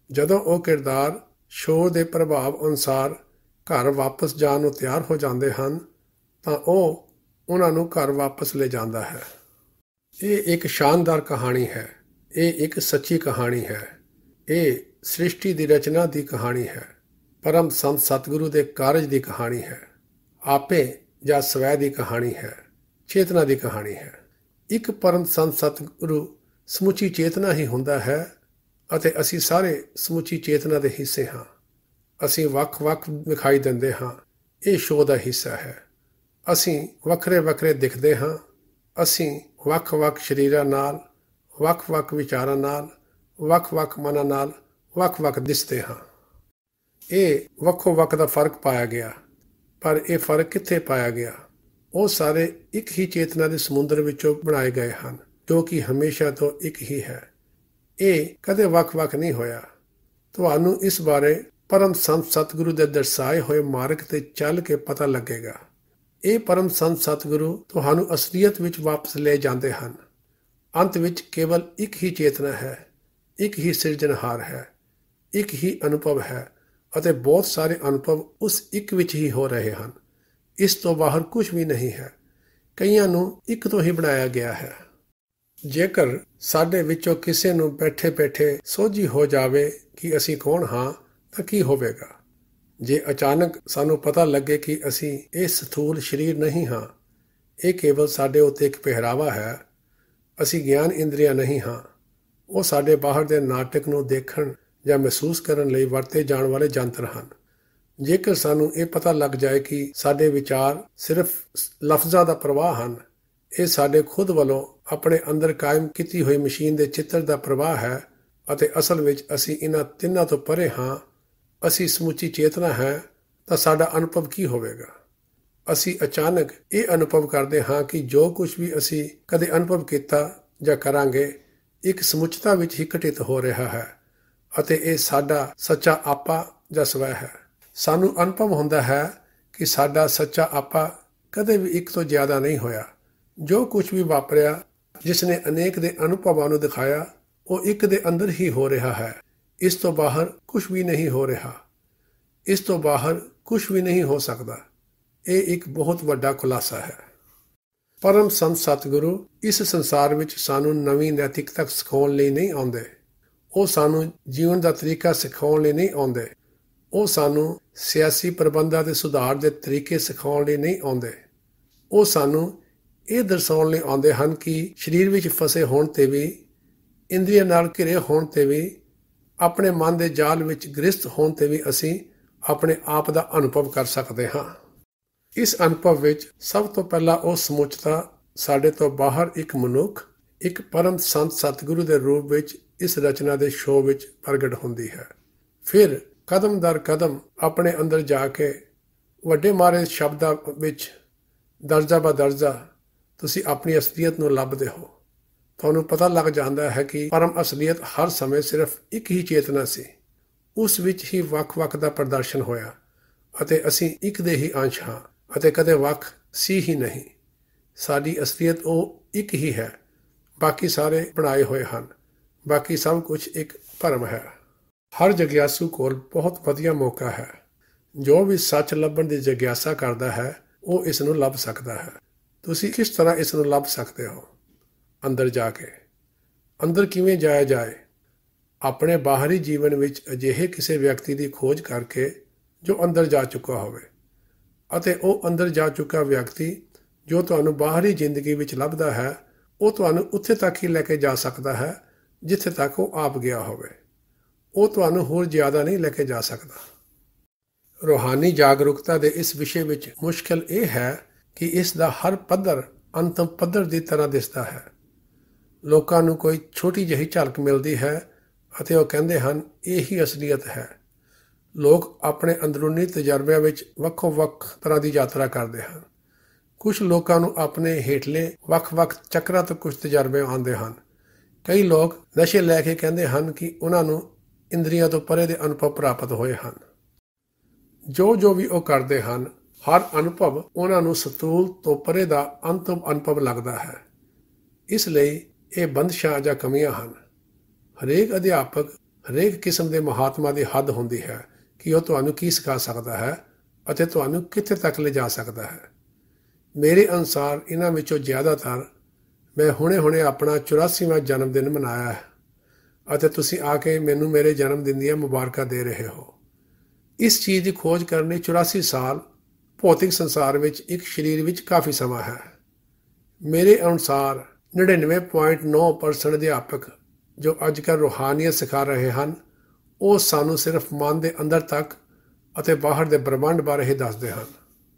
[SPEAKER 2] ਜਦੋਂ ਉਹ ਕਿਰਦਾਰ ਸ਼ੋਅ ਦੇ ਪ੍ਰਭਾਵ ਅਨੁਸਾਰ ਘਰ ਵਾਪਸ ਜਾਣ ਨੂੰ ਤਿਆਰ ਹੋ ਜਾਂਦੇ ਹਨ ਤਾਂ ਉਹ ਉਹਨਾਂ ਨੂੰ ਘਰ ਵਾਪਸ ਲੈ ਜਾਂਦਾ ਹੈ। ਇਹ ਇੱਕ ਸ਼ਾਨਦਾਰ ਕਹਾਣੀ ਹੈ। ਇਹ ਇੱਕ ਸੱਚੀ ਕਹਾਣੀ ਹੈ। ਇਹ ਸ੍ਰਿਸ਼ਟੀ ਦੀ ਰਚਨਾ ਦੀ ਕਹਾਣੀ ਹੈ। ਪਰਮ ਸੰਤ ਸਤਿਗੁਰੂ ਦੇ ਕਾਰਜ ਦੀ ਕਹਾਣੀ ਹੈ। ਆਪੇ ਜਾਂ ਸਵੈ ਦੀ ਕਹਾਣੀ ਹੈ। ਚੇਤਨਾ ਦੀ ਕਹਾਣੀ ਹੈ। ਇੱਕ ਪਰਮ ਸੰਤ ਸਤਿਗੁਰੂ ਸਮੁੱਚੀ ਚੇਤਨਾ ਹੀ ਹੁੰਦਾ ਹੈ ਅਤੇ ਅਸੀਂ ਸਾਰੇ ਸਮੁੱਚੀ ਚੇਤਨਾ ਦੇ ਹਿੱਸੇ ਹਾਂ। ਅਸੀਂ ਵੱਖ-ਵੱਖ ਵਿਖਾਈ ਦਿੰਦੇ ਹਾਂ। ਇਹ ਸ਼ੋਅ ਦਾ ਹਿੱਸਾ ਹੈ। ਅਸੀਂ ਵੱਖਰੇ ਵੱਖਰੇ ਦਿਖਦੇ ਹਾਂ। ਅਸੀਂ ਵੱਖ-ਵੱਖ ਸਰੀਰਾਂ ਨਾਲ, ਵੱਖ-ਵੱਖ ਵਿਚਾਰਾਂ ਨਾਲ, ਵੱਖ-ਵੱਖ ਮਨਾਂ ਨਾਲ ਵੱਖ-ਵੱਖ ਦਿਸਦੇ ਹਾਂ। ਇਹ ਵੱਖੋ-ਵੱਖ ਦਾ ਫਰਕ ਪਾਇਆ ਗਿਆ। ਪਰ ਇਹ ਫਰਕ ਕਿੱਥੇ ਪਾਇਆ ਗਿਆ? ਉਹ ਸਾਰੇ ਇੱਕ ਹੀ ਚੇਤਨਾ ਦੇ ਸਮੁੰਦਰ ਵਿੱਚੋਂ ਬਣਾਏ ਗਏ ਹਨ ਜੋ ਕਿ ਹਮੇਸ਼ਾ ਤੋਂ ਇੱਕ ਹੀ ਹੈ। ਇਹ ਕਦੇ ਵੱਖ-ਵੱਖ ਨਹੀਂ ਹੋਇਆ। ਤੁਹਾਨੂੰ ਇਸ ਬਾਰੇ ਪਰਮ ਸੰਤ ਸਤਿਗੁਰੂ ਦੇ ਦਰਸਾਏ ਹੋਏ ਮਾਰਗ ਤੇ ਚੱਲ ਕੇ ਪਤਾ ਲੱਗੇਗਾ। ਇਹ ਪਰਮ ਸੰਤ ਸਤਿਗੁਰੂ ਤੁਹਾਨੂੰ ਅਸਲੀਅਤ ਵਿੱਚ ਵਾਪਸ ਲੈ ਜਾਂਦੇ ਹਨ। ਅੰਤ ਵਿੱਚ ਕੇਵਲ ਇੱਕ ਹੀ ਚੇਤਨਾ ਹੈ, ਇੱਕ ਹੀ ਸਿਰਜਣਹਾਰ ਹੈ, ਇੱਕ ਹੀ ਅਨੁਭਵ ਹੈ ਅਤੇ ਬਹੁਤ ਸਾਰੇ ਅਨੁਭਵ ਉਸ ਇੱਕ ਵਿੱਚ ਹੀ ਹੋ ਰਹੇ ਹਨ। ਇਸ ਤੋਂ ਬਾਹਰ ਕੁਝ ਵੀ ਨਹੀਂ ਹੈ। ਕਈਆਂ ਨੂੰ ਇੱਕ ਤੋਂ ਹੀ ਬਣਾਇਆ ਗਿਆ ਹੈ। ਜੇਕਰ ਸਾਡੇ ਵਿੱਚੋਂ ਕਿਸੇ ਨੂੰ ਬੈਠੇ-ਬੈਠੇ ਸੋਝੀ ਹੋ ਜਾਵੇ ਕਿ ਅਸੀਂ ਕੌਣ ਹਾਂ ਤਾਂ ਕੀ ਹੋਵੇਗਾ? ਜੇ ਅਚਾਨਕ ਸਾਨੂੰ ਪਤਾ ਲੱਗੇ ਕਿ ਅਸੀਂ ਇਹ ਸਥੂਲ ਸਰੀਰ ਨਹੀਂ ਹਾਂ, ਇਹ ਕੇਵਲ ਸਾਡੇ ਉੱਤੇ ਇੱਕ ਪਹਿਰਾਵਾ ਹੈ, ਅਸੀਂ ਗਿਆਨ ਇੰਦਰੀਆਂ ਨਹੀਂ ਹਾਂ, ਉਹ ਸਾਡੇ ਬਾਹਰ ਦੇ ਨਾਟਕ ਨੂੰ ਦੇਖਣ ਜਾਂ ਮਹਿਸੂਸ ਕਰਨ ਲਈ ਵਰਤੇ ਜਾਣ ਵਾਲੇ ਯੰਤਰ ਹਨ। ਜੇਕਰ ਸਾਨੂੰ ਇਹ ਪਤਾ ਲੱਗ ਜਾਏ ਕਿ ਸਾਡੇ ਵਿਚਾਰ ਸਿਰਫ ਲਫ਼ਜ਼ਾਂ ਦਾ ਪ੍ਰਵਾਹ ਹਨ, ਇਹ ਸਾਡੇ ਖੁਦ ਵੱਲੋਂ ਆਪਣੇ ਅੰਦਰ ਕਾਇਮ ਕੀਤੀ ਹੋਈ ਮਸ਼ੀਨ ਦੇ ਚਿੱਤਰ ਦਾ ਪ੍ਰਵਾਹ ਹੈ ਅਤੇ ਅਸਲ ਵਿੱਚ ਅਸੀਂ ਇਹਨਾਂ ਤਿੰਨਾਂ ਤੋਂ ਪਰੇ ਹਾਂ, ਅਸੀਂ ਸਮੁੱਚੀ ਚੇਤਨਾ ਹੈ, ਤਾਂ ਸਾਡਾ ਅਨੁਭਵ ਕੀ ਹੋਵੇਗਾ? ਅਸੀਂ ਅਚਾਨਕ ਇਹ ਅਨੁਭਵ ਕਰਦੇ ਹਾਂ ਕਿ ਜੋ ਕੁਝ ਵੀ ਅਸੀਂ ਕਦੇ ਅਨੁਭਵ ਕੀਤਾ ਜਾਂ ਕਰਾਂਗੇ ਇੱਕ ਸਮੁੱਚਤਾ ਵਿੱਚ ਹੀ ਘਟਿਤ ਹੋ ਰਿਹਾ ਹੈ ਅਤੇ ਇਹ ਸਾਡਾ ਸੱਚਾ ਆਪਾ ਜਾਂ ਸਵੈ ਹੈ। ਸਾਨੂੰ ਅਨੁਭਵ ਹੁੰਦਾ ਹੈ ਕਿ ਸਾਡਾ ਸੱਚਾ ਆਪਾ ਕਦੇ ਵੀ ਇੱਕ ਤੋਂ ਜ਼ਿਆਦਾ ਨਹੀਂ ਹੋਇਆ। ਜੋ ਕੁਝ ਵੀ ਵਾਪਰਿਆ, ਜਿਸ ਨੇ ਅਨੇਕ ਦੇ ਅਨੁਭਵਾਂ ਨੂੰ ਦਿਖਾਇਆ, ਉਹ ਇੱਕ ਦੇ ਅੰਦਰ ਹੀ ਹੋ ਰਿਹਾ ਹੈ। ਇਸ ਤੋਂ ਬਾਹਰ ਕੁਝ ਵੀ ਨਹੀਂ ਹੋ ਰਿਹਾ। ਇਸ ਤੋਂ ਬਾਹਰ ਕੁਝ ਵੀ ਨਹੀਂ ਹੋ ਸਕਦਾ। ਇਹ ਇੱਕ ਬਹੁਤ ਵੱਡਾ ਖੁਲਾਸਾ ਹੈ। ਪਰਮ ਸੰਤ ਸਤਿਗੁਰੂ ਇਸ ਸੰਸਾਰ ਵਿੱਚ ਸਾਨੂੰ ਨਵੀਂ ਨੈਤਿਕਤਾ ਸਿਖਾਉਣ ਲਈ ਨਹੀਂ ਆਉਂਦੇ। ਉਹ ਸਾਨੂੰ ਜੀਵਨ ਦਾ ਤਰੀਕਾ ਸਿਖਾਉਣ ਲਈ ਨਹੀਂ ਆਉਂਦੇ। ਉਹ ਸਾਨੂੰ ਸਿਆਸੀ ਪ੍ਰਬੰਧਾਂ ਦੇ ਸੁਧਾਰ ਦੇ ਤਰੀਕੇ ਸਿਖਾਉਣ ਲਈ ਨਹੀਂ ਆਉਂਦੇ। ਉਹ ਸਾਨੂੰ ਇਹ ਦਰਸਾਉਣ ਲਈ ਆਉਂਦੇ ਹਨ ਕਿ ਸਰੀਰ ਵਿੱਚ ਫਸੇ ਹੋਣ ਤੇ ਵੀ, ਇੰਦਰੀਆਂ ਨਾਲ ਘਿਰੇ ਹੋਣ ਤੇ ਵੀ, ਆਪਣੇ ਮਨ ਦੇ ਜਾਲ ਵਿੱਚ ਗ੍ਰਸਤ ਹੋਣ ਤੇ ਵੀ ਅਸੀਂ ਆਪਣੇ ਆਪ ਦਾ ਅਨੁਭਵ ਕਰ ਸਕਦੇ ਹਾਂ। ਇਸ ਅਨੁਭਵ ਵਿੱਚ ਸਭ ਤੋਂ ਪਹਿਲਾਂ ਉਹ ਸਮੁੱਚਤਾ ਸਾਡੇ ਤੋਂ ਬਾਹਰ ਇੱਕ ਮਨੁੱਖ, ਇੱਕ ਪਰਮ ਸੰਤ ਸਤਿਗੁਰੂ ਦੇ ਰੂਪ ਵਿੱਚ ਇਸ ਰਚਨਾ ਦੇ ਸ਼ੋਅ ਵਿੱਚ ਪ੍ਰਗਟ ਹੁੰਦੀ ਹੈ। ਫਿਰ ਕਦਮ ਦਰ ਕਦਮ ਆਪਣੇ ਅੰਦਰ ਜਾ ਕੇ ਵੱਡੇ ਮਾਰੇ ਸ਼ਬਦਾਂ ਵਿੱਚ ਦਰਜਾ ਬਾ ਦਰਜਾ ਤੁਸੀਂ ਆਪਣੀ ਅਸਲੀਅਤ ਨੂੰ ਲੱਭਦੇ ਹੋ। ਤੁਹਾਨੂੰ ਪਤਾ ਲੱਗ ਜਾਂਦਾ ਹੈ ਕਿ ਪਰਮ ਅਸਲੀਅਤ ਹਰ ਸਮੇਂ ਸਿਰਫ ਇੱਕ ਹੀ ਚੇਤਨਾ ਸੀ। ਉਸ ਵਿੱਚ ਹੀ ਵੱਖ-ਵੱਖ ਦਾ ਪ੍ਰਦਰਸ਼ਨ ਹੋਇਆ ਅਤੇ ਅਸੀਂ ਇੱਕ ਦੇ ਹੀ ਅੰਸ਼ ਹਾਂ ਅਤੇ ਕਦੇ ਵੱਖ ਸੀ ਹੀ ਨਹੀਂ। ਸਾਡੀ ਅਸਲੀਅਤ ਉਹ ਇੱਕ ਹੀ ਹੈ। ਬਾਕੀ ਸਾਰੇ ਬਣਾਏ ਹੋਏ ਹਨ। ਬਾਕੀ ਸਭ ਕੁਝ ਇੱਕ ਭਰਮ ਹੈ। ਹਰ ਜਗਿਆਸੂ ਕੋਲ ਬਹੁਤ ਵਧੀਆ ਮੌਕਾ ਹੈ। ਜੋ ਵੀ ਸੱਚ ਲੱਭਣ ਦੀ ਜਗਿਆਸਾ ਕਰਦਾ ਹੈ, ਉਹ ਇਸ ਨੂੰ ਲੱਭ ਸਕਦਾ ਹੈ। ਤੁਸੀਂ ਕਿਸ ਤਰ੍ਹਾਂ ਇਸ ਨੂੰ ਲੱਭ ਸਕਦੇ ਹੋ? ਅੰਦਰ ਜਾ ਕੇ। ਅੰਦਰ ਕਿਵੇਂ ਜਾਇਆ ਜਾਏ? ਆਪਣੇ ਬਾਹਰੀ ਜੀਵਨ ਵਿੱਚ ਅਜਿਹੇ ਕਿਸੇ ਵਿਅਕਤੀ ਦੀ ਖੋਜ ਕਰਕੇ ਜੋ ਅੰਦਰ ਜਾ ਚੁੱਕਾ ਹੋਵੇ ਅਤੇ ਉਹ ਅੰਦਰ ਜਾ ਚੁੱਕਾ ਵਿਅਕਤੀ ਜੋ ਤੁਹਾਨੂੰ ਬਾਹਰੀ ਜ਼ਿੰਦਗੀ ਵਿੱਚ ਲੱਭਦਾ ਹੈ, ਉਹ ਤੁਹਾਨੂੰ ਉੱਥੇ ਤੱਕ ਹੀ ਲੈ ਕੇ ਜਾ ਸਕਦਾ ਹੈ ਜਿੱਥੇ ਤੱਕ ਉਹ ਆਪ ਗਿਆ ਹੋਵੇ। ਉਹ ਤੁਹਾਨੂੰ ਹੋਰ ਜ਼ਿਆਦਾ ਨਹੀਂ ਲੈ ਕੇ ਜਾ ਸਕਦਾ। ਰੂਹਾਨੀ ਜਾਗਰੂਕਤਾ ਦੇ ਇਸ ਵਿਸ਼ੇ ਵਿੱਚ ਮੁਸ਼ਕਿਲ ਇਹ ਹੈ ਕਿ ਇਸ ਦਾ ਹਰ ਪੱਧਰ ਅੰਤਮ ਪੱਧਰ ਦੀ ਤਰ੍ਹਾਂ ਦਿਸਦਾ ਹੈ। ਲੋਕਾਂ ਨੂੰ ਕੋਈ ਛੋਟੀ ਜਿਹੀ ਝਲਕ ਮਿਲਦੀ ਹੈ ਅਤੇ ਉਹ ਕਹਿੰਦੇ ਹਨ ਇਹ ਹੀ ਅਸਲੀਅਤ ਹੈ। ਲੋਕ ਆਪਣੇ ਅੰਦਰੂਨੀ ਤਜਰਬਿਆਂ ਵਿੱਚ ਵੱਖੋ-ਵੱਖ ਤਰ੍ਹਾਂ ਦੀ ਯਾਤਰਾ ਕਰਦੇ ਹਨ। ਕੁਝ ਲੋਕਾਂ ਨੂੰ ਆਪਣੇ ਹੇਠਲੇ ਵੱਖ-ਵੱਖ ਚੱਕਰਾਂ ਤੋਂ ਕੁਝ ਤਜਰਬੇ ਆਉਂਦੇ ਹਨ। ਕਈ ਲੋਕ ਨਸ਼ੇ ਲੈ ਕੇ ਕਹਿੰਦੇ ਹਨ ਕਿ ਉਹਨਾਂ ਨੂੰ ਇੰਦਰੀਆਂ ਤੋਂ ਪਰੇ ਦੇ ਅਨੁਭਵ ਪ੍ਰਾਪਤ ਹੋਏ ਹਨ। ਜੋ ਵੀ ਉਹ ਕਰਦੇ ਹਨ, ਹਰ ਅਨੁਭਵ ਉਹਨਾਂ ਨੂੰ ਸਤੂਲ ਤੋਂ ਪਰੇ ਦਾ ਅੰਤਮ ਅਨੁਭਵ ਲੱਗਦਾ ਹੈ। ਇਸ ਲਈ ਇਹ ਬੰਦਸ਼ਾਂ ਜਾਂ ਕਮੀਆਂ ਹਨ। ਹਰੇਕ ਅਧਿਆਪਕ, ਹਰੇਕ ਕਿਸਮ ਦੇ ਮਹਾਤਮਾ ਦੀ ਹੱਦ ਹੁੰਦੀ ਹੈ ਕਿ ਉਹ ਤੁਹਾਨੂੰ ਕੀ ਸਿਖਾ ਸਕਦਾ ਹੈ ਅਤੇ ਤੁਹਾਨੂੰ ਕਿੱਥੇ ਤੱਕ ਲਿਜਾ ਸਕਦਾ ਹੈ। ਮੇਰੇ ਅਨੁਸਾਰ ਇਹਨਾਂ ਵਿੱਚੋਂ ਜ਼ਿਆਦਾਤਰ ਮੈਂ ਹੁਣੇ ਆਪਣਾ 84ਵਾਂ ਜਨਮ ਦਿਨ ਮਨਾਇਆ ਹੈ ਅਤੇ ਤੁਸੀਂ ਆ ਕੇ ਮੈਨੂੰ ਮੇਰੇ ਜਨਮ ਦਿਨ ਦੀਆਂ ਮੁਬਾਰਕਾਂ ਦੇ ਰਹੇ ਹੋ। ਇਸ ਚੀਜ਼ ਦੀ ਖੋਜ ਕਰਨ ਲਈ 84 ਸਾਲ ਭੌਤਿਕ ਸੰਸਾਰ ਵਿੱਚ ਇੱਕ ਸਰੀਰ ਵਿੱਚ ਕਾਫੀ ਸਮਾਂ ਹੈ। ਮੇਰੇ ਅਨੁਸਾਰ 99.9% ਅਧਿਆਪਕ ਜੋ ਅੱਜ ਕੱਲ੍ਹ ਰੂਹਾਨੀਅਤ ਸਿਖਾ ਰਹੇ ਹਨ ਉਹ ਸਾਨੂੰ ਸਿਰਫ ਮਨ ਦੇ ਅੰਦਰ ਤੱਕ ਅਤੇ ਬਾਹਰ ਦੇ ਬ੍ਰਹਮੰਡ ਬਾਰੇ ਹੀ ਦੱਸਦੇ ਹਨ।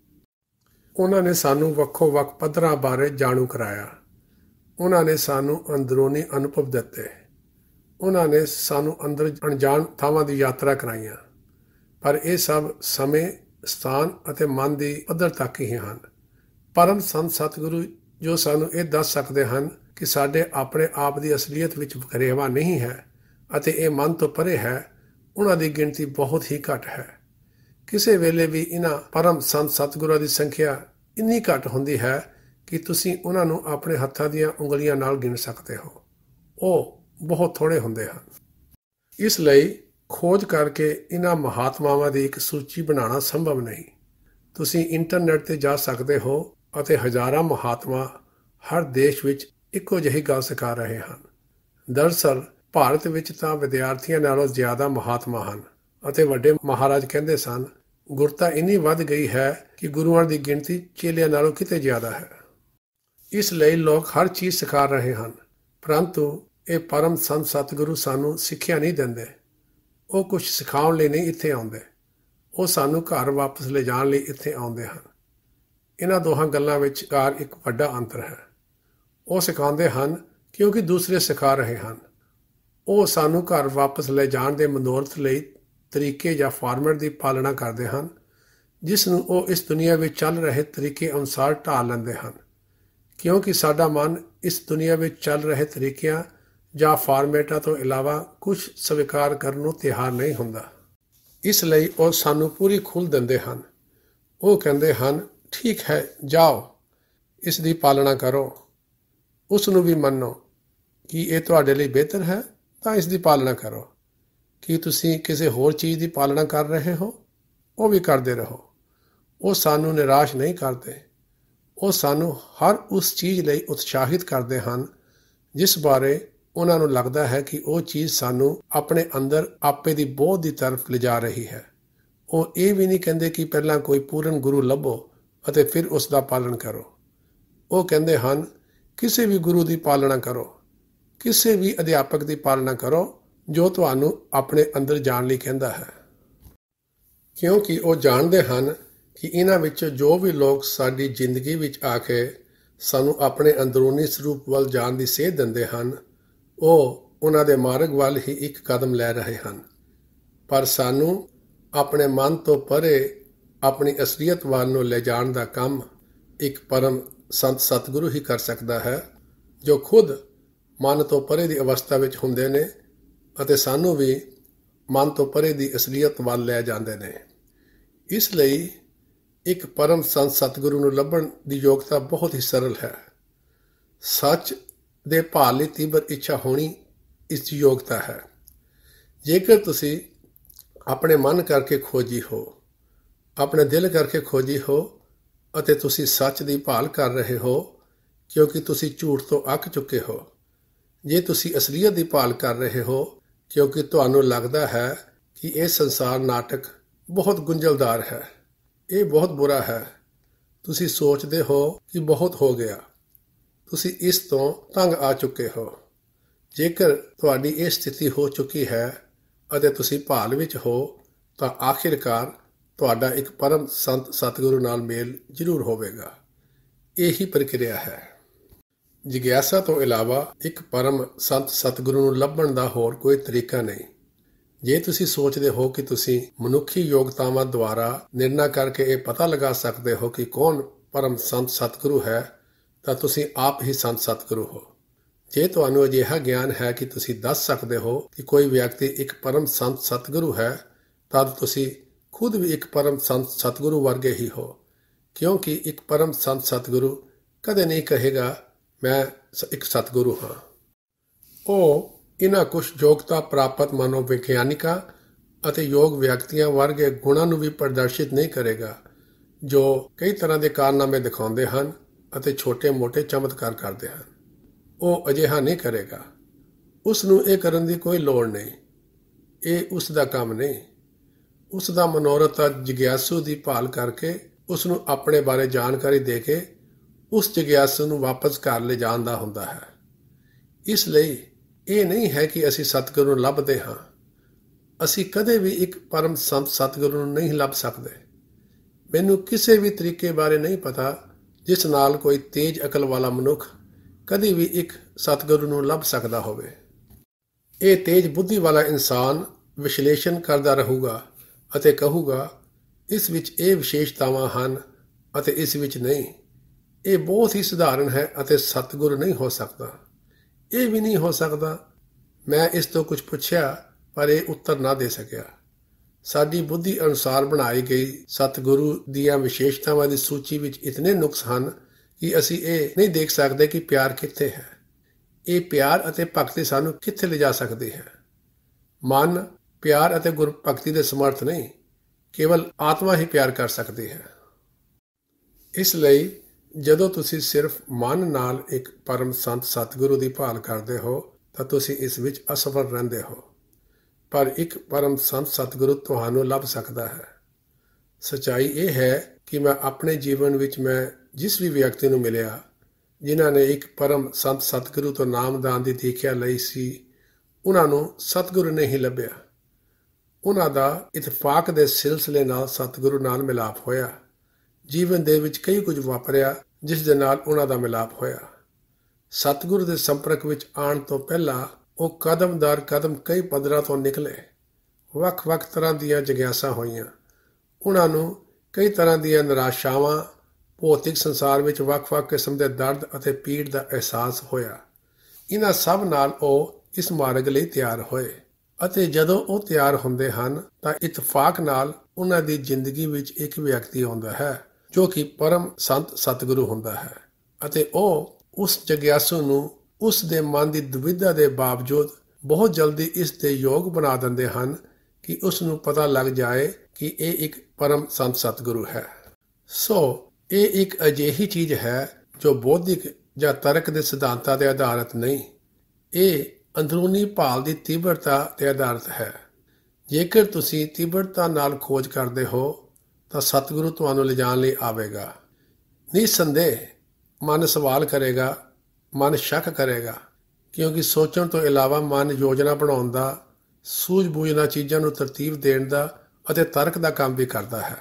[SPEAKER 2] ਉਹਨਾਂ ਨੇ ਸਾਨੂੰ ਵੱਖੋ ਵੱਖ ਪੱਧਰਾਂ ਬਾਰੇ ਜਾਣੂ ਕਰਾਇਆ। ਉਹਨਾਂ ਨੇ ਸਾਨੂੰ ਅੰਦਰੂਨੀ ਅਨੁਭਵ ਦਿੱਤੇ। ਉਹਨਾਂ ਨੇ ਸਾਨੂੰ ਅੰਦਰ ਅਣਜਾਣ ਥਾਵਾਂ ਦੀ ਯਾਤਰਾ ਕਰਾਈਆਂ। ਪਰ ਇਹ ਸਭ ਸਮੇਂ, ਸਥਾਨ ਅਤੇ ਮਨ ਦੀ ਪੱਧਰ ਤੱਕ ਹੀ ਹਨ। ਪਰਮ ਸੰਤ ਸਤਿਗੁਰੂ ਜੋ ਸਾਨੂੰ ਇਹ ਦੱਸ ਸਕਦੇ ਹਨ ਕਿ ਸਾਡੇ ਆਪਣੇ ਆਪ ਦੀ ਅਸਲੀਅਤ ਵਿੱਚ ਵਖਰੇਵਾਂ ਨਹੀਂ ਹੈ ਅਤੇ ਇਹ ਮਨ ਤੋਂ ਪਰੇ ਹੈ, ਉਹਨਾਂ ਦੀ ਗਿਣਤੀ ਬਹੁਤ ਹੀ ਘੱਟ ਹੈ। ਕਿਸੇ ਵੇਲੇ ਵੀ ਇਹਨਾਂ ਪਰਮ ਸੰਤ ਸਤਿਗੁਰਾਂ ਦੀ ਸੰਖਿਆ ਇੰਨੀ ਘੱਟ ਹੁੰਦੀ ਹੈ ਕਿ ਤੁਸੀਂ ਉਹਨਾਂ ਨੂੰ ਆਪਣੇ ਹੱਥਾਂ ਦੀਆਂ ਉਂਗਲੀਆਂ ਨਾਲ ਗਿਣ ਸਕਦੇ ਹੋ। ਉਹ ਬਹੁਤ ਥੋੜ੍ਹੇ ਹੁੰਦੇ ਹਨ। ਇਸ ਲਈ ਖੋਜ ਕਰਕੇ ਇਹਨਾਂ ਮਹਾਤਮਾਵਾਂ ਦੀ ਇੱਕ ਸੂਚੀ ਬਣਾਉਣਾ ਸੰਭਵ ਨਹੀਂ। ਤੁਸੀਂ ਇੰਟਰਨੈਟ 'ਤੇ ਜਾ ਸਕਦੇ ਹੋ ਅਤੇ ਹਜ਼ਾਰਾਂ ਮਹਾਤਮਾ ਹਰ ਦੇਸ਼ ਵਿੱਚ ਇੱਕੋ ਜਿਹੀ ਗੱਲ ਸਿਖਾ ਰਹੇ ਹਨ। ਦਰਅਸਲ ਭਾਰਤ ਵਿੱਚ ਤਾਂ ਵਿਦਿਆਰਥੀਆਂ ਨਾਲੋਂ ਜ਼ਿਆਦਾ ਮਹਾਤਮਾ ਹਨ ਅਤੇ ਵੱਡੇ ਮਹਾਰਾਜ ਕਹਿੰਦੇ ਸਨ, ਗੁਰਤਾ ਇੰਨੀ ਵੱਧ ਗਈ ਹੈ ਕਿ ਗੁਰੂਆਂ ਦੀ ਗਿਣਤੀ ਚੇਲਿਆਂ ਨਾਲੋਂ ਕਿਤੇ ਜ਼ਿਆਦਾ ਹੈ। ਇਸ ਲਈ ਲੋਕ ਹਰ ਚੀਜ਼ ਸਿਖਾ ਰਹੇ ਹਨ, ਪਰੰਤੂ ਇਹ ਪਰਮ ਸੰਤ ਸਤਿਗੁਰੂ ਸਾਨੂੰ ਸਿੱਖਿਆ ਨਹੀਂ ਦਿੰਦੇ। ਉਹ ਕੁਝ ਸਿਖਾਉਣ ਲਈ ਨਹੀਂ ਇੱਥੇ ਆਉਂਦੇ, ਉਹ ਸਾਨੂੰ ਘਰ ਵਾਪਸ ਲਿਜਾਣ ਲਈ ਇੱਥੇ ਆਉਂਦੇ ਹਨ। ਇਹਨਾਂ ਦੋਹਾਂ ਗੱਲਾਂ ਵਿਚਕਾਰ ਇੱਕ ਵੱਡਾ ਅੰਤਰ ਹੈ। ਉਹ ਸਿਖਾਉਂਦੇ ਹਨ ਕਿਉਂਕਿ ਦੂਸਰੇ ਸਿਖਾ ਰਹੇ ਹਨ। ਉਹ ਸਾਨੂੰ ਘਰ ਵਾਪਸ ਲੈ ਜਾਣ ਦੇ ਮਨੋਰਥ ਲਈ ਤਰੀਕੇ ਜਾਂ ਫਾਰਮੈਟ ਦੀ ਪਾਲਣਾ ਕਰਦੇ ਹਨ, ਜਿਸ ਨੂੰ ਉਹ ਇਸ ਦੁਨੀਆ ਵਿੱਚ ਚੱਲ ਰਹੇ ਤਰੀਕੇ ਅਨੁਸਾਰ ਢਾਲ ਲੈਂਦੇ ਹਨ, ਕਿਉਂਕਿ ਸਾਡਾ ਮਨ ਇਸ ਦੁਨੀਆ ਵਿੱਚ ਚੱਲ ਰਹੇ ਤਰੀਕਿਆਂ ਜਾਂ ਫਾਰਮੈਟਾਂ ਤੋਂ ਇਲਾਵਾ ਕੁਝ ਸਵੀਕਾਰ ਕਰਨ ਨੂੰ ਤਿਆਰ ਨਹੀਂ ਹੁੰਦਾ। ਇਸ ਲਈ ਉਹ ਸਾਨੂੰ ਪੂਰੀ ਖੁੱਲ੍ਹ ਦਿੰਦੇ ਹਨ। ਉਹ ਕਹਿੰਦੇ ਹਨ, ਠੀਕ ਹੈ, ਜਾਓ, ਇਸ ਦੀ ਪਾਲਣਾ ਕਰੋ, ਉਸ ਨੂੰ ਵੀ ਮੰਨੋ ਕਿ ਇਹ ਤੁਹਾਡੇ ਲਈ ਬਿਹਤਰ ਹੈ ਤਾਂ ਇਸ ਦੀ ਪਾਲਣਾ ਕਰੋ। ਕੀ ਤੁਸੀਂ ਕਿਸੇ ਹੋਰ ਚੀਜ਼ ਦੀ ਪਾਲਣਾ ਕਰ ਰਹੇ ਹੋ, ਉਹ ਵੀ ਕਰਦੇ ਰਹੋ। ਉਹ ਸਾਨੂੰ ਨਿਰਾਸ਼ ਨਹੀਂ ਕਰਦੇ। ਉਹ ਸਾਨੂੰ ਹਰ ਉਸ ਚੀਜ਼ ਲਈ ਉਤਸ਼ਾਹਿਤ ਕਰਦੇ ਹਨ ਜਿਸ ਬਾਰੇ ਉਹਨਾਂ ਨੂੰ ਲੱਗਦਾ ਹੈ ਕਿ ਉਹ ਚੀਜ਼ ਸਾਨੂੰ ਆਪਣੇ ਅੰਦਰ ਆਪੇ ਦੀ ਬੋਧ ਦੀ ਤਰਫ ਲਿਜਾ ਰਹੀ ਹੈ। ਉਹ ਇਹ ਵੀ ਨਹੀਂ ਕਹਿੰਦੇ ਕਿ ਪਹਿਲਾਂ ਕੋਈ ਪੂਰਨ ਗੁਰੂ ਲੱਭੋ ਅਤੇ ਫਿਰ ਉਸ ਦਾ ਪਾਲਣ ਕਰੋ। ਉਹ ਕਹਿੰਦੇ ਹਨ, ਕਿਸੇ ਵੀ ਗੁਰੂ ਦੀ ਪਾਲਣਾ ਕਰੋ, ਕਿਸੇ ਵੀ ਅਧਿਆਪਕ ਦੀ ਪਾਲਣਾ ਕਰੋ ਜੋ ਤੁਹਾਨੂੰ ਆਪਣੇ ਅੰਦਰ ਜਾਣ ਲਈ ਕਹਿੰਦਾ ਹੈ, ਕਿਉਂਕਿ ਉਹ ਜਾਣਦੇ ਹਨ ਕਿ ਇਹਨਾਂ ਵਿੱਚੋਂ ਜੋ ਵੀ ਲੋਕ ਸਾਡੀ ਜ਼ਿੰਦਗੀ ਵਿੱਚ ਆ ਕੇ ਸਾਨੂੰ ਆਪਣੇ ਅੰਦਰੂਨੀ ਸਰੂਪ ਵੱਲ ਜਾਣ ਦੀ ਸੇਧ ਦਿੰਦੇ ਹਨ, ਉਹ ਉਹਨਾਂ ਦੇ ਮਾਰਗ ਵੱਲ ਹੀ ਇੱਕ ਕਦਮ ਲੈ ਰਹੇ ਹਨ। ਪਰ ਸਾਨੂੰ ਆਪਣੇ ਮਨ ਤੋਂ ਪਰੇ ਆਪਣੀ ਅਸਲੀਅਤ ਵੱਲ ਨੂੰ ਲੈ ਜਾਣ ਦਾ ਕੰਮ ਇੱਕ ਪਰਮ ਸੰਤ ਸਤਿਗੁਰੂ ਹੀ ਕਰ ਸਕਦਾ ਹੈ, ਜੋ ਖੁਦ ਮਨ ਤੋਂ ਪਰੇ ਦੀ ਅਵਸਥਾ ਵਿੱਚ ਹੁੰਦੇ ਨੇ ਅਤੇ ਸਾਨੂੰ ਵੀ ਮਨ ਤੋਂ ਪਰੇ ਦੀ ਅਸਲੀਅਤ ਵੱਲ ਲੈ ਜਾਂਦੇ ਨੇ। ਇਸ ਲਈ ਇੱਕ ਪਰਮ ਸੰਤ ਸਤਿਗੁਰੂ ਨੂੰ ਲੱਭਣ ਦੀ ਯੋਗਤਾ ਬਹੁਤ ਹੀ ਸਰਲ ਹੈ। ਸੱਚ ਦੇ ਭਾਲ ਲਈ ਤੀਬਰ ਇੱਛਾ ਹੋਣੀ ਇਸ ਦੀ ਯੋਗਤਾ ਹੈ। ਜੇਕਰ ਤੁਸੀਂ ਆਪਣੇ ਮਨ ਕਰਕੇ ਖੋਜੀ ਹੋ, ਆਪਣੇ ਦਿਲ ਕਰਕੇ ਖੋਜੀ ਹੋ ਅਤੇ ਤੁਸੀਂ ਸੱਚ ਦੀ ਭਾਲ ਕਰ ਰਹੇ ਹੋ ਕਿਉਂਕਿ ਤੁਸੀਂ ਝੂਠ ਤੋਂ ਅੱਕ ਚੁੱਕੇ ਹੋ, ਜੇ ਤੁਸੀਂ ਅਸਲੀਅਤ ਦੀ ਭਾਲ ਕਰ ਰਹੇ ਹੋ ਕਿਉਂਕਿ ਤੁਹਾਨੂੰ ਲੱਗਦਾ ਹੈ ਕਿ ਇਹ ਸੰਸਾਰ ਨਾਟਕ ਬਹੁਤ ਗੁੰਝਲਦਾਰ ਹੈ, ਇਹ ਬਹੁਤ ਬੁਰਾ ਹੈ, ਤੁਸੀਂ ਸੋਚਦੇ ਹੋ ਕਿ ਬਹੁਤ ਹੋ ਗਿਆ, ਤੁਸੀਂ ਇਸ ਤੋਂ ਤੰਗ ਆ ਚੁੱਕੇ ਹੋ। ਜੇਕਰ ਤੁਹਾਡੀ ਇਹ ਸਥਿਤੀ ਹੋ ਚੁੱਕੀ ਹੈ ਅਤੇ ਤੁਸੀਂ ਭਾਲ ਵਿੱਚ ਹੋ ਤਾਂ ਆਖਿਰਕਾਰ ਤੁਹਾਡਾ ਇੱਕ ਪਰਮ ਸੰਤ ਸਤਿਗੁਰੂ ਨਾਲ ਮੇਲ ਜ਼ਰੂਰ ਹੋਵੇਗਾ। ਇਹੀ ਪ੍ਰਕਿਰਿਆ ਹੈ। ਜਿਗਿਆਸਾ ਤੋਂ ਇਲਾਵਾ ਇੱਕ ਪਰਮ ਸੰਤ ਸਤਿਗੁਰੂ ਨੂੰ ਲੱਭਣ ਦਾ ਹੋਰ ਕੋਈ ਤਰੀਕਾ ਨਹੀਂ। ਜੇ ਤੁਸੀਂ ਸੋਚਦੇ ਹੋ ਕਿ ਤੁਸੀਂ ਮਨੁੱਖੀ ਯੋਗਤਾਵਾਂ ਦੁਆਰਾ ਨਿਰਣਾ ਕਰਕੇ ਇਹ ਪਤਾ ਲਗਾ ਸਕਦੇ ਹੋ ਕਿ ਕੌਣ ਪਰਮ ਸੰਤ ਸਤਿਗੁਰੂ ਹੈ, ਤਾਂ ਤੁਸੀਂ ਆਪ ਹੀ ਸੰਤ ਸਤਿਗੁਰੂ ਹੋ। ਜੇ ਤੁਹਾਨੂੰ ਅਜਿਹਾ ਗਿਆਨ ਹੈ ਕਿ ਤੁਸੀਂ ਦੱਸ ਸਕਦੇ ਹੋ ਕਿ ਕੋਈ ਵਿਅਕਤੀ ਇੱਕ ਪਰਮ ਸੰਤ ਸਤਿਗੁਰੂ ਹੈ, ਤਦ ਤੁਸੀਂ ਖੁਦ ਵੀ ਇੱਕ ਪਰਮ ਸੰਤ ਸਤਿਗੁਰੂ ਵਰਗੇ ਹੀ ਹੋ, ਕਿਉਂਕਿ ਇੱਕ ਪਰਮ ਸੰਤ ਸਤਿਗੁਰੂ ਕਦੇ ਨਹੀਂ ਕਹੇਗਾ ਮੈਂ ਇੱਕ ਸਤਿਗੁਰੂ ਹਾਂ। ਉਹ ਇਹਨਾਂ ਕੁਝ ਯੋਗਤਾ ਪ੍ਰਾਪਤ ਮਨੋਵਿਗਿਆਨਿਕਾਂ ਅਤੇ ਯੋਗ ਵਿਅਕਤੀਆਂ ਵਰਗੇ ਗੁਣਾਂ ਨੂੰ ਵੀ ਪ੍ਰਦਰਸ਼ਿਤ ਨਹੀਂ ਕਰੇਗਾ, ਜੋ ਕਈ ਤਰ੍ਹਾਂ ਦੇ ਕਾਰਨਾਮੇ ਦਿਖਾਉਂਦੇ ਹਨ ਅਤੇ ਛੋਟੇ-ਮੋਟੇ ਚਮਤਕਾਰ ਕਰਦੇ ਹਨ। ਉਹ ਅਜਿਹਾ ਨਹੀਂ ਕਰੇਗਾ। ਉਸ ਨੂੰ ਇਹ ਕਰਨ ਦੀ ਕੋਈ ਲੋੜ ਨਹੀਂ। ਇਹ ਉਸ ਦਾ ਕੰਮ ਨਹੀਂ। ਉਸ ਦਾ ਮਨੋਰਥ ਜਿਗਿਆਸੂ ਦੀ ਭਾਲ ਕਰਕੇ ਉਸ ਨੂੰ ਆਪਣੇ ਬਾਰੇ ਜਾਣਕਾਰੀ ਦੇ ਕੇ ਉਸ ਜਿਗਿਆਸੂ ਨੂੰ ਵਾਪਸ ਘਰ ਲਿਜਾਣ ਦਾ ਹੁੰਦਾ ਹੈ। ਇਸ ਲਈ ਇਹ ਨਹੀਂ ਹੈ ਕਿ ਅਸੀਂ ਸਤਿਗੁਰੂ ਨੂੰ ਲੱਭਦੇ ਹਾਂ। ਅਸੀਂ ਕਦੇ ਵੀ ਇੱਕ ਪਰਮ ਸੰਤ ਸਤਿਗੁਰੂ ਨੂੰ ਨਹੀਂ ਲੱਭ ਸਕਦੇ। ਮੈਨੂੰ ਕਿਸੇ ਵੀ ਤਰੀਕੇ ਬਾਰੇ ਨਹੀਂ ਪਤਾ ਜਿਸ ਨਾਲ ਕੋਈ ਤੇਜ਼ ਅਕਲ ਵਾਲਾ ਮਨੁੱਖ ਕਦੇ ਵੀ ਇੱਕ ਸਤਿਗੁਰੂ ਨੂੰ ਲੱਭ ਸਕਦਾ ਹੋਵੇ। ਇਹ ਤੇਜ਼ ਬੁੱਧੀ ਵਾਲਾ ਇਨਸਾਨ ਵਿਸ਼ਲੇਸ਼ਣ ਕਰਦਾ ਰਹੂਗਾ ਅਤੇ ਕਹੂਗਾ, ਇਸ ਵਿੱਚ ਇਹ ਵਿਸ਼ੇਸ਼ਤਾਵਾਂ ਹਨ ਅਤੇ ਇਸ ਵਿੱਚ ਨਹੀਂ। ਇਹ ਬਹੁਤ ਹੀ ਸਧਾਰਨ ਹੈ ਅਤੇ ਸਤਿਗੁਰੂ ਨਹੀਂ ਹੋ ਸਕਦਾ। ਇਹ ਵੀ ਨਹੀਂ ਹੋ ਸਕਦਾ। ਮੈਂ ਇਸ ਤੋਂ ਕੁਝ ਪੁੱਛਿਆ ਪਰ ਇਹ ਉੱਤਰ ਨਾ ਦੇ ਸਕਿਆ। ਸਾਡੀ ਬੁੱਧੀ ਅਨੁਸਾਰ ਬਣਾਈ ਗਈ ਸਤਿਗੁਰੂ ਦੀਆਂ ਵਿਸ਼ੇਸ਼ਤਾਵਾਂ ਦੀ ਸੂਚੀ ਵਿੱਚ ਇਤਨੇ ਨੁਕਸ ਹਨ ਕਿ ਅਸੀਂ ਇਹ ਨਹੀਂ ਦੇਖ ਸਕਦੇ ਕਿ ਪਿਆਰ ਕਿੱਥੇ ਹੈ। ਇਹ ਪਿਆਰ ਅਤੇ ਭਗਤੀ ਸਾਨੂੰ ਕਿੱਥੇ ਲਿਜਾ ਸਕਦੀ ਹੈ। ਮਨ ਪਿਆਰ ਅਤੇ ਗੁਰਭਗਤੀ ਦੇ ਸਮਰਥ ਨਹੀਂ, ਕੇਵਲ ਆਤਮਾ ਹੀ ਪਿਆਰ ਕਰ ਸਕਦੀ ਹੈ। ਇਸ ਲਈ ਜਦੋਂ ਤੁਸੀਂ ਸਿਰਫ ਮਨ ਨਾਲ ਇੱਕ ਪਰਮ ਸੰਤ ਸਤਿਗੁਰੂ ਦੀ ਭਾਲ ਕਰਦੇ ਹੋ ਤਾਂ ਤੁਸੀਂ ਇਸ ਵਿੱਚ ਅਸਫਲ ਰਹਿੰਦੇ ਹੋ। ਪਰ ਇੱਕ ਪਰਮ ਸੰਤ ਸਤਿਗੁਰੂ ਤੁਹਾਨੂੰ ਲੱਭ ਸਕਦਾ ਹੈ। ਸੱਚਾਈ ਇਹ ਹੈ ਕਿ ਮੈਂ ਆਪਣੇ ਜੀਵਨ ਵਿੱਚ ਮੈਂ ਜਿਸ ਵੀ ਵਿਅਕਤੀ ਨੂੰ ਮਿਲਿਆ ਜਿਨ੍ਹਾਂ ਨੇ ਇੱਕ ਪਰਮ ਸੰਤ ਸਤਿਗੁਰੂ ਤੋਂ ਨਾਮਦਾਨ ਦੀ ਦੀਖਿਆ ਲਈ ਸੀ, ਉਹਨਾਂ ਨੂੰ ਸਤਿਗੁਰੂ ਨੇ ਹੀ ਲੱਭਿਆ। ਉਹਨਾਂ ਦਾ ਇਤਫਾਕ ਦੇ ਸਿਲਸਿਲੇ ਨਾਲ ਸਤਿਗੁਰੂ ਨਾਲ ਮਿਲਾਪ ਹੋਇਆ। ਜੀਵਨ ਦੇ ਵਿੱਚ ਕਈ ਕੁਝ ਵਾਪਰਿਆ ਜਿਸ ਦੇ ਨਾਲ ਉਹਨਾਂ ਦਾ ਮਿਲਾਪ ਹੋਇਆ। ਸਤਿਗੁਰੂ ਦੇ ਸੰਪਰਕ ਵਿੱਚ ਆਉਣ ਤੋਂ ਪਹਿਲਾਂ ਉਹ ਕਦਮ ਦਰ ਕਦਮ ਕਈ ਪੱਧਰਾਂ ਤੋਂ ਨਿਕਲੇ। ਵੱਖ-ਵੱਖ ਤਰ੍ਹਾਂ ਦੀਆਂ ਜਿਗਿਆਸਾ ਹੋਈਆਂ। ਉਹਨਾਂ ਨੂੰ ਕਈ ਤਰ੍ਹਾਂ ਦੀਆਂ ਨਿਰਾਸ਼ਾਵਾਂ, ਭੌਤਿਕ ਸੰਸਾਰ ਵਿੱਚ ਵੱਖ-ਵੱਖ ਕਿਸਮ ਦੇ ਦਰਦ ਅਤੇ ਪੀੜ ਦਾ ਅਹਿਸਾਸ ਹੋਇਆ। ਇਹਨਾਂ ਸਭ ਨਾਲ ਉਹ ਇਸ ਮਾਰਗ ਲਈ ਤਿਆਰ ਹੋਏ ਅਤੇ ਜਦੋਂ ਉਹ ਤਿਆਰ ਹੁੰਦੇ ਹਨ ਤਾਂ ਇਤਫਾਕ ਨਾਲ ਉਹਨਾਂ ਦੀ ਜ਼ਿੰਦਗੀ ਵਿੱਚ ਇੱਕ ਵਿਅਕਤੀ ਆਉਂਦਾ ਹੈ ਜੋ ਕਿ ਪਰਮ ਸੰਤ ਸਤਿਗੁਰੂ ਹੁੰਦਾ ਹੈ ਅਤੇ ਉਹ ਉਸ ਜਿਗਿਆਸੂ ਨੂੰ ਉਸ ਦੇ ਮਨ ਦੀ ਦੁਵਿਧਾ ਦੇ ਬਾਵਜੂਦ ਬਹੁਤ ਜਲਦੀ ਇਸ ਦੇ ਯੋਗ ਬਣਾ ਦਿੰਦੇ ਹਨ ਕਿ ਉਸ ਨੂੰ ਪਤਾ ਲੱਗ ਜਾਏ ਕਿ ਇਹ ਇੱਕ ਪਰਮ ਸੰਤ ਸਤਿਗੁਰੂ ਹੈ। ਸੋ ਇਹ ਇੱਕ ਅਜਿਹੀ ਚੀਜ਼ ਹੈ ਜੋ ਬੌਧਿਕ ਜਾਂ ਤਰਕ ਦੇ ਸਿਧਾਂਤਾਂ ਤੇ ਆਧਾਰਿਤ ਨਹੀਂ। ਇਹ ਅੰਦਰੂਨੀ ਭਾਲ ਦੀ ਤੀਬਰਤਾ ਤੇ ਆਧਾਰਿਤ ਹੈ। ਜੇਕਰ ਤੁਸੀਂ ਤੀਬਰਤਾ ਨਾਲ ਖੋਜ ਕਰਦੇ ਹੋ ਤਾਂ ਸਤਿਗੁਰੂ ਤੁਹਾਨੂੰ ਲਿਜਾਣ ਲਈ ਆਵੇਗਾ। ਨਿਸੰਦੇਹ ਮਨ ਸਵਾਲ ਕਰੇਗਾ, ਮਨ ਸ਼ੱਕ ਕਰੇਗਾ, ਕਿਉਂਕਿ ਸੋਚਣ ਤੋਂ ਇਲਾਵਾ ਮਨ ਯੋਜਨਾ ਬਣਾਉਣ ਦਾ, ਸੂਝ-ਬੂਝ ਨਾਲ ਚੀਜ਼ਾਂ ਨੂੰ ਤਰਤੀਬ ਦੇਣ ਦਾ ਅਤੇ ਤਰਕ ਦਾ ਕੰਮ ਵੀ ਕਰਦਾ ਹੈ।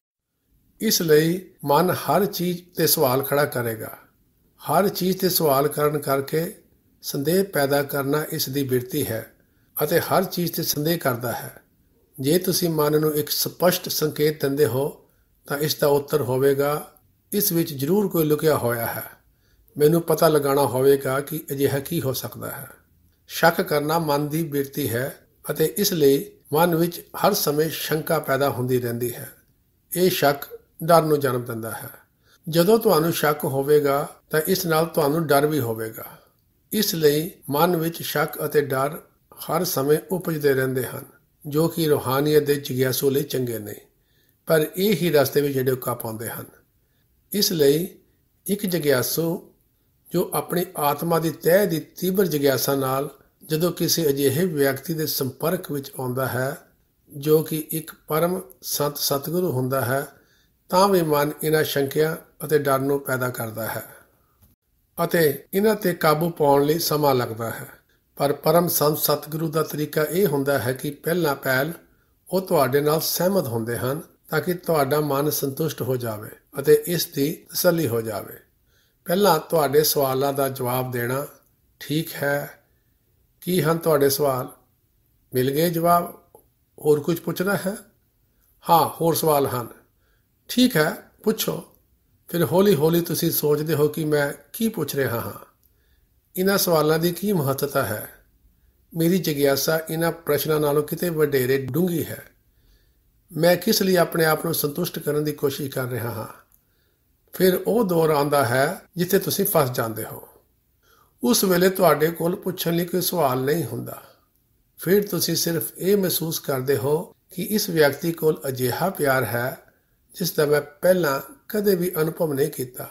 [SPEAKER 2] ਇਸ ਲਈ ਮਨ ਹਰ ਚੀਜ਼ ਤੇ ਸਵਾਲ ਖੜਾ ਕਰੇਗਾ। ਹਰ ਚੀਜ਼ ਤੇ ਸਵਾਲ ਕਰਨ ਕਰਕੇ ਸੰਦੇਹ ਪੈਦਾ ਕਰਨਾ ਇਸ ਦੀ ਬਿਰਤੀ ਹੈ ਅਤੇ ਹਰ ਚੀਜ਼ ਤੇ ਸੰਦੇਹ ਕਰਦਾ ਹੈ। ਜੇ ਤੁਸੀਂ ਮਨ ਨੂੰ ਇੱਕ ਸਪਸ਼ਟ ਸੰਕੇਤ ਦਿੰਦੇ ਹੋ ਤਾਂ ਇਸ ਦਾ ਉੱਤਰ ਹੋਵੇਗਾ, ਇਸ ਵਿੱਚ ਜ਼ਰੂਰ ਕੋਈ ਲੁਕਿਆ ਹੋਇਆ ਹੈ। ਮੈਨੂੰ ਪਤਾ ਲਗਾਉਣਾ ਹੋਵੇਗਾ ਕਿ ਅਜਿਹਾ ਕੀ ਹੋ ਸਕਦਾ ਹੈ। ਸ਼ੱਕ ਕਰਨਾ ਮਨ ਦੀ ਬਿਰਤੀ ਹੈ ਅਤੇ ਇਸ ਲਈ ਮਨ ਵਿੱਚ ਹਰ ਸਮੇਂ ਸ਼ੰਕਾ ਪੈਦਾ ਹੁੰਦੀ ਰਹਿੰਦੀ ਹੈ। ਇਹ ਸ਼ੱਕ ਡਰ ਨੂੰ ਜਨਮ ਦਿੰਦਾ ਹੈ। ਜਦੋਂ ਤੁਹਾਨੂੰ ਸ਼ੱਕ ਹੋਵੇਗਾ ਤਾਂ ਇਸ ਨਾਲ ਤੁਹਾਨੂੰ ਡਰ ਵੀ ਹੋਵੇਗਾ। ਇਸ ਲਈ ਮਨ ਵਿੱਚ ਸ਼ੱਕ ਅਤੇ ਡਰ ਹਰ ਸਮੇਂ ਉਪਜਦੇ ਰਹਿੰਦੇ ਹਨ, ਜੋ ਕਿ ਰੂਹਾਨੀਅਤ ਦੇ ਜਿਗਿਆਸੂ ਲਈ ਚੰਗੇ ਨਹੀਂ, ਪਰ ਇਹ ਹੀ ਰਸਤੇ ਵਿੱਚ ਡੋਕਾ ਪਾਉਂਦੇ ਹਨ। ਇਸ ਲਈ ਇੱਕ ਜਿਗਿਆਸੂ ਜੋ ਆਪਣੀ ਆਤਮਾ ਦੀ ਤਹਿ ਦੀ ਤੀਬਰ ਜਿਗਿਆਸਾ ਨਾਲ ਜਦੋਂ ਕਿਸੇ ਅਜਿਹੇ ਵਿਅਕਤੀ ਦੇ ਸੰਪਰਕ ਵਿੱਚ ਆਉਂਦਾ ਹੈ ਜੋ ਕਿ ਇੱਕ ਪਰਮ ਸੰਤ ਸਤਿਗੁਰੂ ਹੁੰਦਾ ਹੈ, ਤਾਂ ਵੀ ਮਨ ਇਹਨਾਂ ਸ਼ੰਕਿਆਂ ਅਤੇ ਡਰ ਨੂੰ ਪੈਦਾ ਕਰਦਾ ਹੈ ਅਤੇ ਇਹਨਾਂ ਤੇ ਕਾਬੂ ਪਾਉਣ ਲਈ ਸਮਾਂ ਲੱਗਦਾ ਹੈ। ਪਰ ਪਰਮ ਸੰਤ ਸਤਿਗੁਰੂ ਦਾ ਤਰੀਕਾ ਇਹ ਹੁੰਦਾ ਹੈ ਕਿ ਪਹਿਲਾਂ ਪਹਿਲ ਉਹ ਤੁਹਾਡੇ ਨਾਲ ਸਹਿਮਤ ਹੁੰਦੇ ਹਨ ਤਾਂ ਕਿ ਤੁਹਾਡਾ ਮਨ ਸੰਤੁਸ਼ਟ ਹੋ ਜਾਵੇ ਅਤੇ ਇਸ ਦੀ ਤਸੱਲੀ ਹੋ ਜਾਵੇ। ਪਹਿਲਾਂ ਤੁਹਾਡੇ ਸਵਾਲਾਂ ਦਾ ਜਵਾਬ ਦੇਣਾ। ਠੀਕ ਹੈ, ਕੀ ਹਨ ਤੁਹਾਡੇ ਸਵਾਲ? ਮਿਲ ਗਏ ਜਵਾਬ? ਹੋਰ ਕੁਝ ਪੁੱਛਣਾ ਹੈ? ਹਾਂ, ਹੋਰ ਸਵਾਲ ਹਨ। ਠੀਕ ਹੈ, ਪੁੱਛੋ। ਫਿਰ ਹੌਲੀ ਹੌਲੀ ਤੁਸੀਂ ਸੋਚਦੇ ਹੋ ਕਿ ਮੈਂ ਕੀ ਪੁੱਛ ਰਿਹਾ ਹਾਂ। ਇਹਨਾਂ ਸਵਾਲਾਂ ਦੀ ਕੀ ਮਹੱਤਤਾ ਹੈ? ਮੇਰੀ ਜਿਗਿਆਸਾ ਇਹਨਾਂ ਪ੍ਰਸ਼ਨਾਂ ਨਾਲੋਂ ਕਿਤੇ ਵਧੇਰੇ ਡੂੰਘੀ ਹੈ। ਮੈਂ ਕਿਸ ਲਈ ਆਪਣੇ ਆਪ ਨੂੰ ਸੰਤੁਸ਼ਟ ਕਰਨ ਦੀ ਕੋਸ਼ਿਸ਼ ਕਰ ਰਿਹਾ ਹਾਂ। ਫਿਰ ਉਹ ਦੌਰ ਆਉਂਦਾ ਹੈ ਜਿੱਥੇ ਤੁਸੀਂ ਫਸ ਜਾਂਦੇ ਹੋ। ਉਸ ਵੇਲੇ ਤੁਹਾਡੇ ਕੋਲ ਪੁੱਛਣ ਲਈ ਕੋਈ ਸਵਾਲ ਨਹੀਂ ਹੁੰਦਾ। ਫਿਰ ਤੁਸੀਂ ਸਿਰਫ ਇਹ ਮਹਿਸੂਸ ਕਰਦੇ ਹੋ ਕਿ ਇਸ ਵਿਅਕਤੀ ਕੋਲ ਅਜਿਹਾ ਪਿਆਰ ਹੈ ਜਿਸ ਦਾ ਮੈਂ ਪਹਿਲਾਂ ਕਦੇ ਵੀ ਅਨੁਭਵ ਨਹੀਂ ਕੀਤਾ।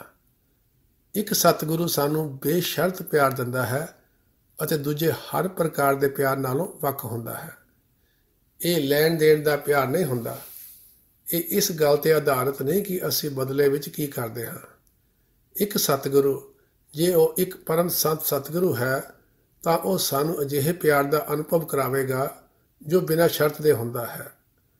[SPEAKER 2] ਇੱਕ ਸਤਿਗੁਰੂ ਸਾਨੂੰ ਬੇਸ਼ਰਤ ਪਿਆਰ ਦਿੰਦਾ ਹੈ ਅਤੇ ਦੂਜੇ ਹਰ ਪ੍ਰਕਾਰ ਦੇ ਪਿਆਰ ਨਾਲੋਂ ਵੱਖ ਹੁੰਦਾ ਹੈ। ਇਹ ਲੈਣ ਦੇਣ ਦਾ ਪਿਆਰ ਨਹੀਂ ਹੁੰਦਾ। ਇਹ ਇਸ ਗੱਲ ਤੇ ਆਧਾਰਿਤ ਨਹੀਂ ਕਿ ਅਸੀਂ ਬਦਲੇ ਵਿੱਚ ਕੀ ਕਰਦੇ ਹਾਂ। ਇੱਕ ਸਤਿਗੁਰੂ, ਜੇ ਉਹ ਇੱਕ ਪਰਮ ਸੰਤ ਸਤਿਗੁਰੂ ਹੈ, ਤਾਂ ਉਹ ਸਾਨੂੰ ਅਜਿਹੇ ਪਿਆਰ ਦਾ ਅਨੁਭਵ ਕਰਾਵੇਗਾ ਜੋ ਬਿਨਾਂ ਸ਼ਰਤ ਦੇ ਹੁੰਦਾ ਹੈ।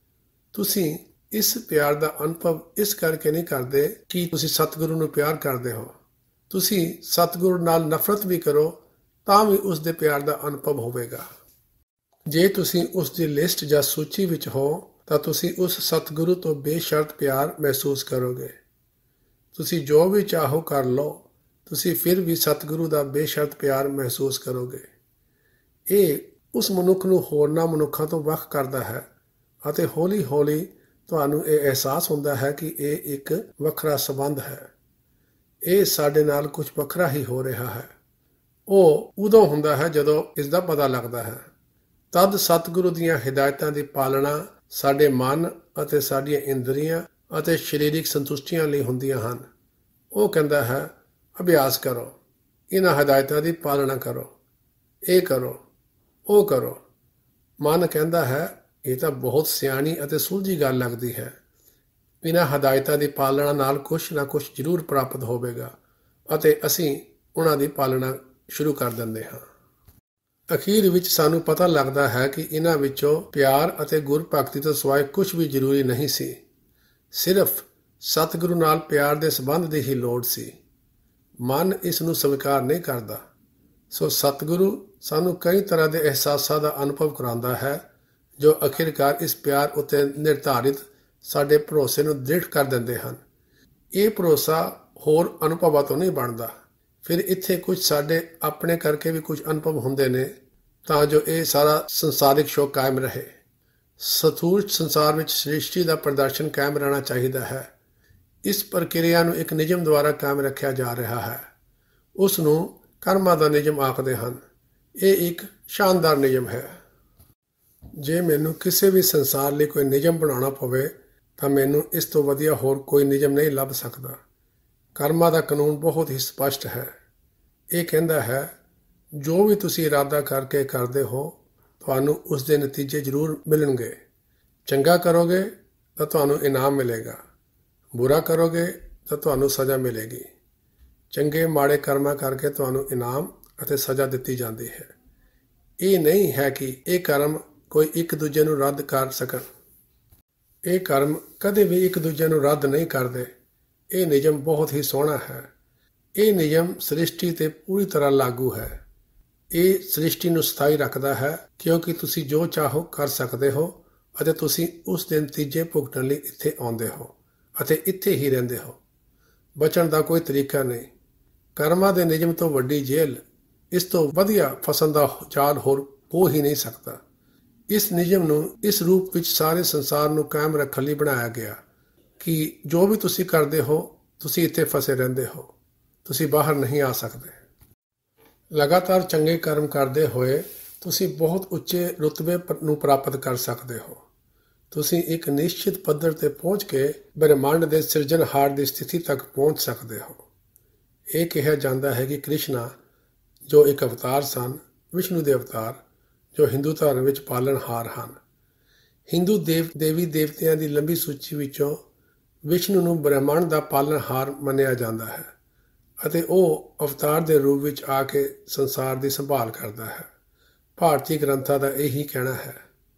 [SPEAKER 2] ਤੁਸੀਂ ਇਸ ਪਿਆਰ ਦਾ ਅਨੁਭਵ ਇਸ ਕਰਕੇ ਨਹੀਂ ਕਰਦੇ ਕਿ ਤੁਸੀਂ ਸਤਿਗੁਰੂ ਨੂੰ ਪਿਆਰ ਕਰਦੇ ਹੋ। ਤੁਸੀਂ ਸਤਿਗੁਰੂ ਨਾਲ ਨਫ਼ਰਤ ਵੀ ਕਰੋ ਤਾਂ ਵੀ ਉਸ ਦੇ ਪਿਆਰ ਦਾ ਅਨੁਭਵ ਹੋਵੇਗਾ। ਜੇ ਤੁਸੀਂ ਉਸ ਦੀ ਲਿਸਟ ਜਾਂ ਸੂਚੀ ਵਿੱਚ ਹੋ ਤਾਂ ਤੁਸੀਂ ਉਸ ਸਤਿਗੁਰੂ ਤੋਂ ਬੇਸ਼ਰਤ ਪਿਆਰ ਮਹਿਸੂਸ ਕਰੋਗੇ। ਤੁਸੀਂ ਜੋ ਵੀ ਚਾਹੋ ਕਰ ਲਓ, ਤੁਸੀਂ ਫਿਰ ਵੀ ਸਤਿਗੁਰੂ ਦਾ ਬੇਸ਼ਰਤ ਪਿਆਰ ਮਹਿਸੂਸ ਕਰੋਗੇ। ਇਹ ਉਸ ਮਨੁੱਖ ਨੂੰ ਹੋਰਨਾਂ ਮਨੁੱਖਾਂ ਤੋਂ ਵੱਖ ਕਰਦਾ ਹੈ ਅਤੇ ਹੌਲੀ ਹੌਲੀ ਤੁਹਾਨੂੰ ਇਹ ਅਹਿਸਾਸ ਹੁੰਦਾ ਹੈ ਕਿ ਇਹ ਇੱਕ ਵੱਖਰਾ ਸੰਬੰਧ ਹੈ। ਇਹ ਸਾਡੇ ਨਾਲ ਕੁਝ ਵੱਖਰਾ ਹੀ ਹੋ ਰਿਹਾ ਹੈ। ਉਹ ਉਦੋਂ ਹੁੰਦਾ ਹੈ ਜਦੋਂ ਇਸ ਦਾ ਪਤਾ ਲੱਗਦਾ ਹੈ। ਤਦ ਸਤਿਗੁਰੂ ਦੀਆਂ ਹਿਦਾਇਤਾਂ ਦੀ ਪਾਲਣਾ ਸਾਡੇ ਮਨ ਅਤੇ ਸਾਡੀਆਂ ਇੰਦਰੀਆਂ ਅਤੇ ਸਰੀਰਕ ਸੰਤੁਸ਼ਟੀਆਂ ਲਈ ਹੁੰਦੀਆਂ ਹਨ। ਉਹ ਕਹਿੰਦਾ ਹੈ, ਅਭਿਆਸ ਕਰੋ, ਇਹਨਾਂ ਹਦਾਇਤਾਂ ਦੀ ਪਾਲਣਾ ਕਰੋ, ਇਹ ਕਰੋ, ਉਹ ਕਰੋ। ਮਨ ਕਹਿੰਦਾ ਹੈ, ਇਹ ਤਾਂ ਬਹੁਤ ਸਿਆਣੀ ਅਤੇ ਸੁਲਝੀ ਗੱਲ ਲੱਗਦੀ ਹੈ। ਇਹਨਾਂ ਹਦਾਇਤਾਂ ਦੀ ਪਾਲਣਾ ਨਾਲ ਕੁਛ ਨਾ ਕੁਛ ਜ਼ਰੂਰ ਪ੍ਰਾਪਤ ਹੋਵੇਗਾ ਅਤੇ ਅਸੀਂ ਉਹਨਾਂ ਦੀ ਪਾਲਣਾ ਸ਼ੁਰੂ ਕਰ ਦਿੰਦੇ ਹਾਂ। ਅਖੀਰ ਵਿੱਚ ਸਾਨੂੰ ਪਤਾ ਲੱਗਦਾ ਹੈ ਕਿ ਇਹਨਾਂ ਵਿੱਚੋਂ ਪਿਆਰ ਅਤੇ ਗੁਰਭਗਤੀ ਤੋਂ ਸਿਵਾਏ ਕੁਝ ਵੀ ਜ਼ਰੂਰੀ ਨਹੀਂ ਸੀ। ਸਿਰਫ ਸਤਿਗੁਰੂ ਨਾਲ ਪਿਆਰ ਦੇ ਸੰਬੰਧ ਦੀ ਹੀ ਲੋੜ ਸੀ। ਮਨ ਇਸ ਨੂੰ ਸਵੀਕਾਰ ਨਹੀਂ ਕਰਦਾ। ਸੋ ਸਤਿਗੁਰੂ ਸਾਨੂੰ ਕਈ ਤਰ੍ਹਾਂ ਦੇ ਅਹਿਸਾਸਾਂ ਦਾ ਅਨੁਭਵ ਕਰਾਉਂਦਾ ਹੈ ਜੋ ਅਖੀਰਕਾਰ ਇਸ ਪਿਆਰ ਉੱਤੇ ਨਿਰਧਾਰਿਤ ਸਾਡੇ ਭਰੋਸੇ ਨੂੰ ਦ੍ਰਿੜ ਕਰ ਦਿੰਦੇ ਹਨ। ਇਹ ਭਰੋਸਾ ਹੋਰ ਅਨੁਭਵਾਂ ਤੋਂ ਨਹੀਂ ਬਣਦਾ। ਫਿਰ ਇੱਥੇ ਕੁਝ ਸਾਡੇ ਆਪਣੇ ਕਰਕੇ ਵੀ ਕੁਝ ਅਨੁਭਵ ਹੁੰਦੇ ਨੇ ਤਾਂ ਜੋ ਇਹ ਸਾਰਾ ਸੰਸਾਰਿਕ ਸ਼ੋਅ ਕਾਇਮ ਰਹੇ। ਸਥੂਲ ਸੰਸਾਰ ਵਿੱਚ ਸ੍ਰਿਸ਼ਟੀ ਦਾ ਪ੍ਰਦਰਸ਼ਨ ਕਾਇਮ ਰਹਿਣਾ ਚਾਹੀਦਾ ਹੈ। ਇਸ ਪ੍ਰਕਿਰਿਆ ਨੂੰ ਇੱਕ ਨਿਯਮ ਦੁਆਰਾ ਕਾਇਮ ਰੱਖਿਆ ਜਾ ਰਿਹਾ ਹੈ। ਉਸ ਨੂੰ ਕਰਮਾਂ ਦਾ ਨਿਯਮ ਆਖਦੇ ਹਨ। ਇਹ ਇੱਕ ਸ਼ਾਨਦਾਰ ਨਿਯਮ ਹੈ। ਜੇ ਮੈਨੂੰ ਕਿਸੇ ਵੀ ਸੰਸਾਰ ਲਈ ਕੋਈ ਨਿਯਮ ਬਣਾਉਣਾ ਪਵੇ ਤਾਂ ਮੈਨੂੰ ਇਸ ਤੋਂ ਵਧੀਆ ਹੋਰ ਕੋਈ ਨਿਯਮ ਨਹੀਂ ਲੱਭ ਸਕਦਾ। ਕਰਮਾਂ ਦਾ ਕਾਨੂੰਨ ਬਹੁਤ ਹੀ ਸਪਸ਼ਟ ਹੈ। ਇਹ ਕਹਿੰਦਾ ਹੈ, ਜੋ ਵੀ ਤੁਸੀਂ ਇਰਾਦਾ ਕਰਕੇ ਕਰਦੇ ਹੋ ਤੁਹਾਨੂੰ ਉਸ ਦੇ ਨਤੀਜੇ ਜ਼ਰੂਰ ਮਿਲਣਗੇ। ਚੰਗਾ ਕਰੋਗੇ ਤਾਂ ਤੁਹਾਨੂੰ ਇਨਾਮ ਮਿਲੇਗਾ, ਬੁਰਾ ਕਰੋਗੇ ਤਾਂ ਤੁਹਾਨੂੰ ਸਜ਼ਾ ਮਿਲੇਗੀ। ਚੰਗੇ ਮਾੜੇ ਕਰਮਾਂ ਕਰਕੇ ਤੁਹਾਨੂੰ ਇਨਾਮ ਅਤੇ ਸਜ਼ਾ ਦਿੱਤੀ ਜਾਂਦੀ ਹੈ। ਇਹ ਨਹੀਂ ਹੈ ਕਿ ਇਹ ਕਰਮ ਕੋਈ ਇੱਕ ਦੂਜੇ ਨੂੰ ਰੱਦ ਕਰ ਸਕਣ। ਇਹ ਕਰਮ ਕਦੇ ਵੀ ਇੱਕ ਦੂਜੇ ਨੂੰ ਰੱਦ ਨਹੀਂ ਕਰਦੇ। ਇਹ ਨਿਯਮ ਬਹੁਤ ਹੀ ਸੋਹਣਾ ਹੈ। ਇਹ ਨਿਯਮ ਸ੍ਰਿਸ਼ਟੀ ਤੇ ਪੂਰੀ ਤਰ੍ਹਾਂ ਲਾਗੂ ਹੈ। ਇਹ ਸ੍ਰਿਸ਼ਟੀ ਨੂੰ ਸਥਾਈ ਰੱਖਦਾ ਹੈ ਕਿਉਂਕਿ ਤੁਸੀਂ ਜੋ ਚਾਹੋ ਕਰ ਸਕਦੇ ਹੋ ਅਤੇ ਤੁਸੀਂ ਉਸ ਦੇ ਨਤੀਜੇ ਭੁਗਤਣ ਲਈ ਇੱਥੇ ਆਉਂਦੇ ਹੋ ਅਤੇ ਇੱਥੇ ਹੀ ਰਹਿੰਦੇ ਹੋ। ਬਚਣ ਦਾ ਕੋਈ ਤਰੀਕਾ ਨਹੀਂ। ਕਰਮਾਂ ਦੇ ਨਿਯਮ ਤੋਂ ਵੱਡੀ ਜੇਲ੍ਹ, ਇਸ ਤੋਂ ਵਧੀਆ ਫਸਣ ਦਾ ਜਾਲ ਹੋਰ ਹੋ ਹੀ ਨਹੀਂ ਸਕਦਾ। ਇਸ ਨਿਯਮ ਨੂੰ ਇਸ ਰੂਪ ਵਿੱਚ ਸਾਰੇ ਸੰਸਾਰ ਨੂੰ ਕਾਇਮ ਰੱਖਣ ਲਈ ਬਣਾਇਆ ਗਿਆ ਕਿ ਜੋ ਵੀ ਤੁਸੀਂ ਕਰਦੇ ਹੋ ਤੁਸੀਂ ਇੱਥੇ ਫਸੇ ਰਹਿੰਦੇ ਹੋ, ਤੁਸੀਂ ਬਾਹਰ ਨਹੀਂ ਆ ਸਕਦੇ। ਲਗਾਤਾਰ ਚੰਗੇ ਕਰਮ ਕਰਦੇ ਹੋਏ ਤੁਸੀਂ ਬਹੁਤ ਉੱਚੇ ਰੁਤਬੇ ਨੂੰ ਪ੍ਰਾਪਤ ਕਰ ਸਕਦੇ ਹੋ। ਤੁਸੀਂ ਇੱਕ ਨਿਸ਼ਚਿਤ ਪੱਧਰ ਤੇ ਪਹੁੰਚ ਕੇ ਬ੍ਰਹਿਮੰਡ ਦੇ ਸਿਰਜਣਹਾਰ ਦੀ ਸਥਿਤੀ ਤੱਕ ਪਹੁੰਚ ਸਕਦੇ ਹੋ। ਇਹ ਕਿਹਾ ਜਾਂਦਾ ਹੈ ਕਿ ਕ੍ਰਿਸ਼ਨਾ ਜੋ ਇੱਕ ਅਵਤਾਰ ਸਨ, ਵਿਸ਼ਨੂੰ ਦੇ ਅਵਤਾਰ, ਜੋ ਹਿੰਦੂ ਧਰਮ ਵਿੱਚ ਪਾਲਣਹਾਰ ਹਨ। ਹਿੰਦੂ ਦੇਵੀ ਦੇਵਤਿਆਂ ਦੀ ਲੰਬੀ ਸੂਚੀ ਵਿੱਚੋਂ ਵਿਸ਼ਨੂੰ ਨੂੰ ਬ੍ਰਹਿਮੰਡ ਦਾ ਪਾਲਣਹਾਰ ਮੰਨਿਆ ਜਾਂਦਾ ਹੈ ਅਤੇ ਉਹ ਅਵਤਾਰ ਦੇ ਰੂਪ ਵਿੱਚ ਆ ਕੇ ਸੰਸਾਰ ਦੀ ਸੰਭਾਲ ਕਰਦਾ ਹੈ। ਭਾਰਤੀ ਗ੍ਰੰਥਾਂ ਦਾ ਇਹੀ ਕਹਿਣਾ ਹੈ।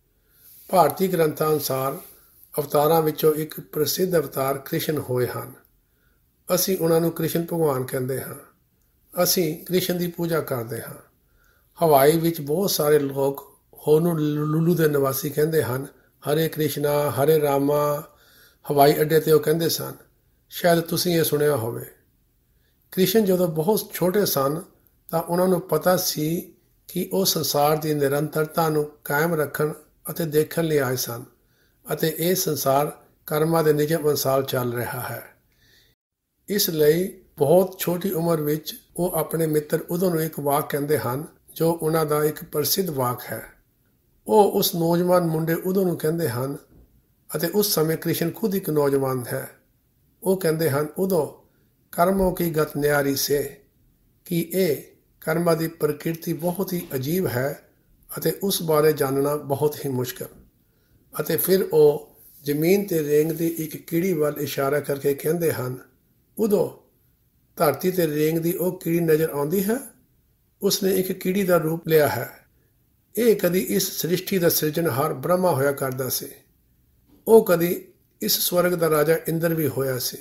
[SPEAKER 2] ਭਾਰਤੀ ਗ੍ਰੰਥਾਂ ਅਨੁਸਾਰ ਅਵਤਾਰਾਂ ਵਿੱਚੋਂ ਇੱਕ ਪ੍ਰਸਿੱਧ ਅਵਤਾਰ ਕ੍ਰਿਸ਼ਨ ਹੋਏ ਹਨ। ਅਸੀਂ ਉਹਨਾਂ ਨੂੰ ਕ੍ਰਿਸ਼ਨ ਭਗਵਾਨ ਕਹਿੰਦੇ ਹਾਂ। ਅਸੀਂ ਕ੍ਰਿਸ਼ਨ ਦੀ ਪੂਜਾ ਕਰਦੇ ਹਾਂ। ਹਵਾਈ ਵਿੱਚ ਬਹੁਤ ਸਾਰੇ ਲੋਕ ਹੋਨੂੰ ਲੁਲੂ ਦੇ ਨਿਵਾਸੀ ਕਹਿੰਦੇ ਹਨ, ਹਰੇ ਕ੍ਰਿਸ਼ਨਾ, ਹਰੇ ਰਾਮਾ। ਹਵਾਈ ਅੱਡੇ 'ਤੇ ਉਹ ਕਹਿੰਦੇ ਸਨ। ਸ਼ਾਇਦ ਤੁਸੀਂ ਇਹ ਸੁਣਿਆ ਹੋਵੇ। ਕ੍ਰਿਸ਼ਨ ਜਦੋਂ ਬਹੁਤ ਛੋਟੇ ਸਨ ਤਾਂ ਉਹਨਾਂ ਨੂੰ ਪਤਾ ਸੀ ਕਿ ਉਹ ਸੰਸਾਰ ਦੀ ਨਿਰੰਤਰਤਾ ਨੂੰ ਕਾਇਮ ਰੱਖਣ ਅਤੇ ਦੇਖਣ ਲਈ ਆਏ ਸਨ ਅਤੇ ਇਹ ਸੰਸਾਰ ਕਰਮਾਂ ਦੇ ਨਿਯਮ ਅਨੁਸਾਰ ਚੱਲ ਰਿਹਾ ਹੈ। ਇਸ ਲਈ ਬਹੁਤ ਛੋਟੀ ਉਮਰ ਵਿੱਚ ਉਹ ਆਪਣੇ ਮਿੱਤਰ ਉਦੋਂ ਨੂੰ ਇੱਕ ਵਾਕ ਕਹਿੰਦੇ ਹਨ ਜੋ ਉਹਨਾਂ ਦਾ ਇੱਕ ਪ੍ਰਸਿੱਧ ਵਾਕ ਹੈ। ਉਹ ਉਸ ਨੌਜਵਾਨ ਮੁੰਡੇ ਉਦੋਂ ਨੂੰ ਕਹਿੰਦੇ ਹਨ ਅਤੇ ਉਸ ਸਮੇਂ ਕ੍ਰਿਸ਼ਨ ਖੁਦ ਇੱਕ ਨੌਜਵਾਨ ਹੈ। ਉਹ ਕਹਿੰਦੇ ਹਨ ਉਦੋਂ ਕਰਮੋਂ ਕੀ ਗਤ ਨਿਆਰੀ ਸੇ, ਕਿ ਇਹ ਕਰਮਾਂ ਦੀ ਪ੍ਰਕਿਰਤੀ ਬਹੁਤ ਹੀ ਅਜੀਬ ਹੈ ਅਤੇ ਉਸ ਬਾਰੇ ਜਾਣਨਾ ਬਹੁਤ ਹੀ ਮੁਸ਼ਕਲ। ਅਤੇ ਫਿਰ ਉਹ ਜ਼ਮੀਨ ਤੇ ਰੇਂਗਦੀ ਇੱਕ ਕੀੜੀ ਵੱਲ ਇਸ਼ਾਰਾ ਕਰਕੇ ਕਹਿੰਦੇ ਹਨ ਉਦੋਂ ਧਰਤੀ ਤੇ ਰੇਂਗਦੀ ਉਹ ਕੀੜੀ ਨਜ਼ਰ ਆਉਂਦੀ ਹੈ। ਉਸਨੇ ਇੱਕ ਕੀੜੀ ਦਾ ਰੂਪ ਲਿਆ ਹੈ। ਇਹ ਕਦੀ ਇਸ ਸ੍ਰਿਸ਼ਟੀ ਦਾ ਸਿਰਜਣਹਾਰ ਬ੍ਰਹਮਾ ਹੋਇਆ ਕਰਦਾ ਸੀ। ਉਹ ਕਦੀ ਇਸ ਸਵਰਗ ਦਾ ਰਾਜਾ ਇੰਦਰ ਵੀ ਹੋਇਆ ਸੀ।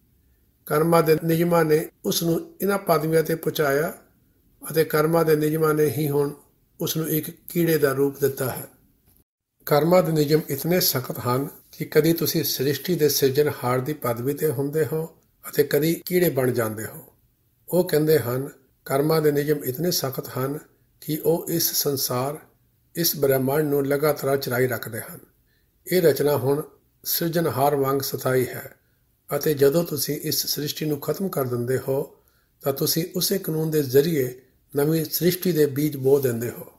[SPEAKER 2] ਕਰਮਾਂ ਦੇ ਨਿਯਮਾਂ ਨੇ ਉਸ ਨੂੰ ਇਹਨਾਂ ਪਦਵੀਆਂ ਤੇ ਪਹੁੰਚਾਇਆ ਅਤੇ ਕਰਮਾਂ ਦੇ ਨਿਯਮਾਂ ਨੇ ਹੀ ਹੁਣ ਉਸ ਨੂੰ ਇੱਕ ਕੀੜੇ ਦਾ ਰੂਪ ਦਿੱਤਾ ਹੈ। ਕਰਮਾਂ ਦੇ ਨਿਯਮ ਇਤਨੇ ਸਖਤ ਹਨ ਕਿ ਕਦੀ ਤੁਸੀਂ ਸ੍ਰਿਸ਼ਟੀ ਦੇ ਸਿਰਜਣਹਾਰ ਦੀ ਪਦਵੀ ਤੇ ਹੁੰਦੇ ਹੋ ਅਤੇ ਕਦੀ ਕੀੜੇ ਬਣ ਜਾਂਦੇ ਹੋ। ਉਹ ਕਹਿੰਦੇ ਹਨ ਕਰਮਾਂ ਦੇ ਨਿਯਮ ਇਤਨੇ ਸਖਤ ਹਨ ਕਿ ਉਹ ਇਸ ਸੰਸਾਰ, ਇਸ ਬ੍ਰਹਿਮੰਡ ਨੂੰ ਲਗਾਤਾਰ ਚਲਾਈ ਰੱਖਦੇ ਹਨ। ਇਹ ਰਚਨਾ ਹੁਣ ਸਿਰਜਣਹਾਰ ਵਾਂਗ ਸਥਾਈ ਹੈ ਅਤੇ ਜਦੋਂ ਤੁਸੀਂ ਇਸ ਸ੍ਰਿਸ਼ਟੀ ਨੂੰ ਖਤਮ ਕਰ ਦਿੰਦੇ ਹੋ ਤਾਂ ਤੁਸੀਂ ਉਸੇ ਕਾਨੂੰਨ ਦੇ ਜ਼ਰੀਏ ਨਵੀਂ ਸ੍ਰਿਸ਼ਟੀ ਦੇ ਬੀਜ ਬੋ ਦਿੰਦੇ ਹੋ।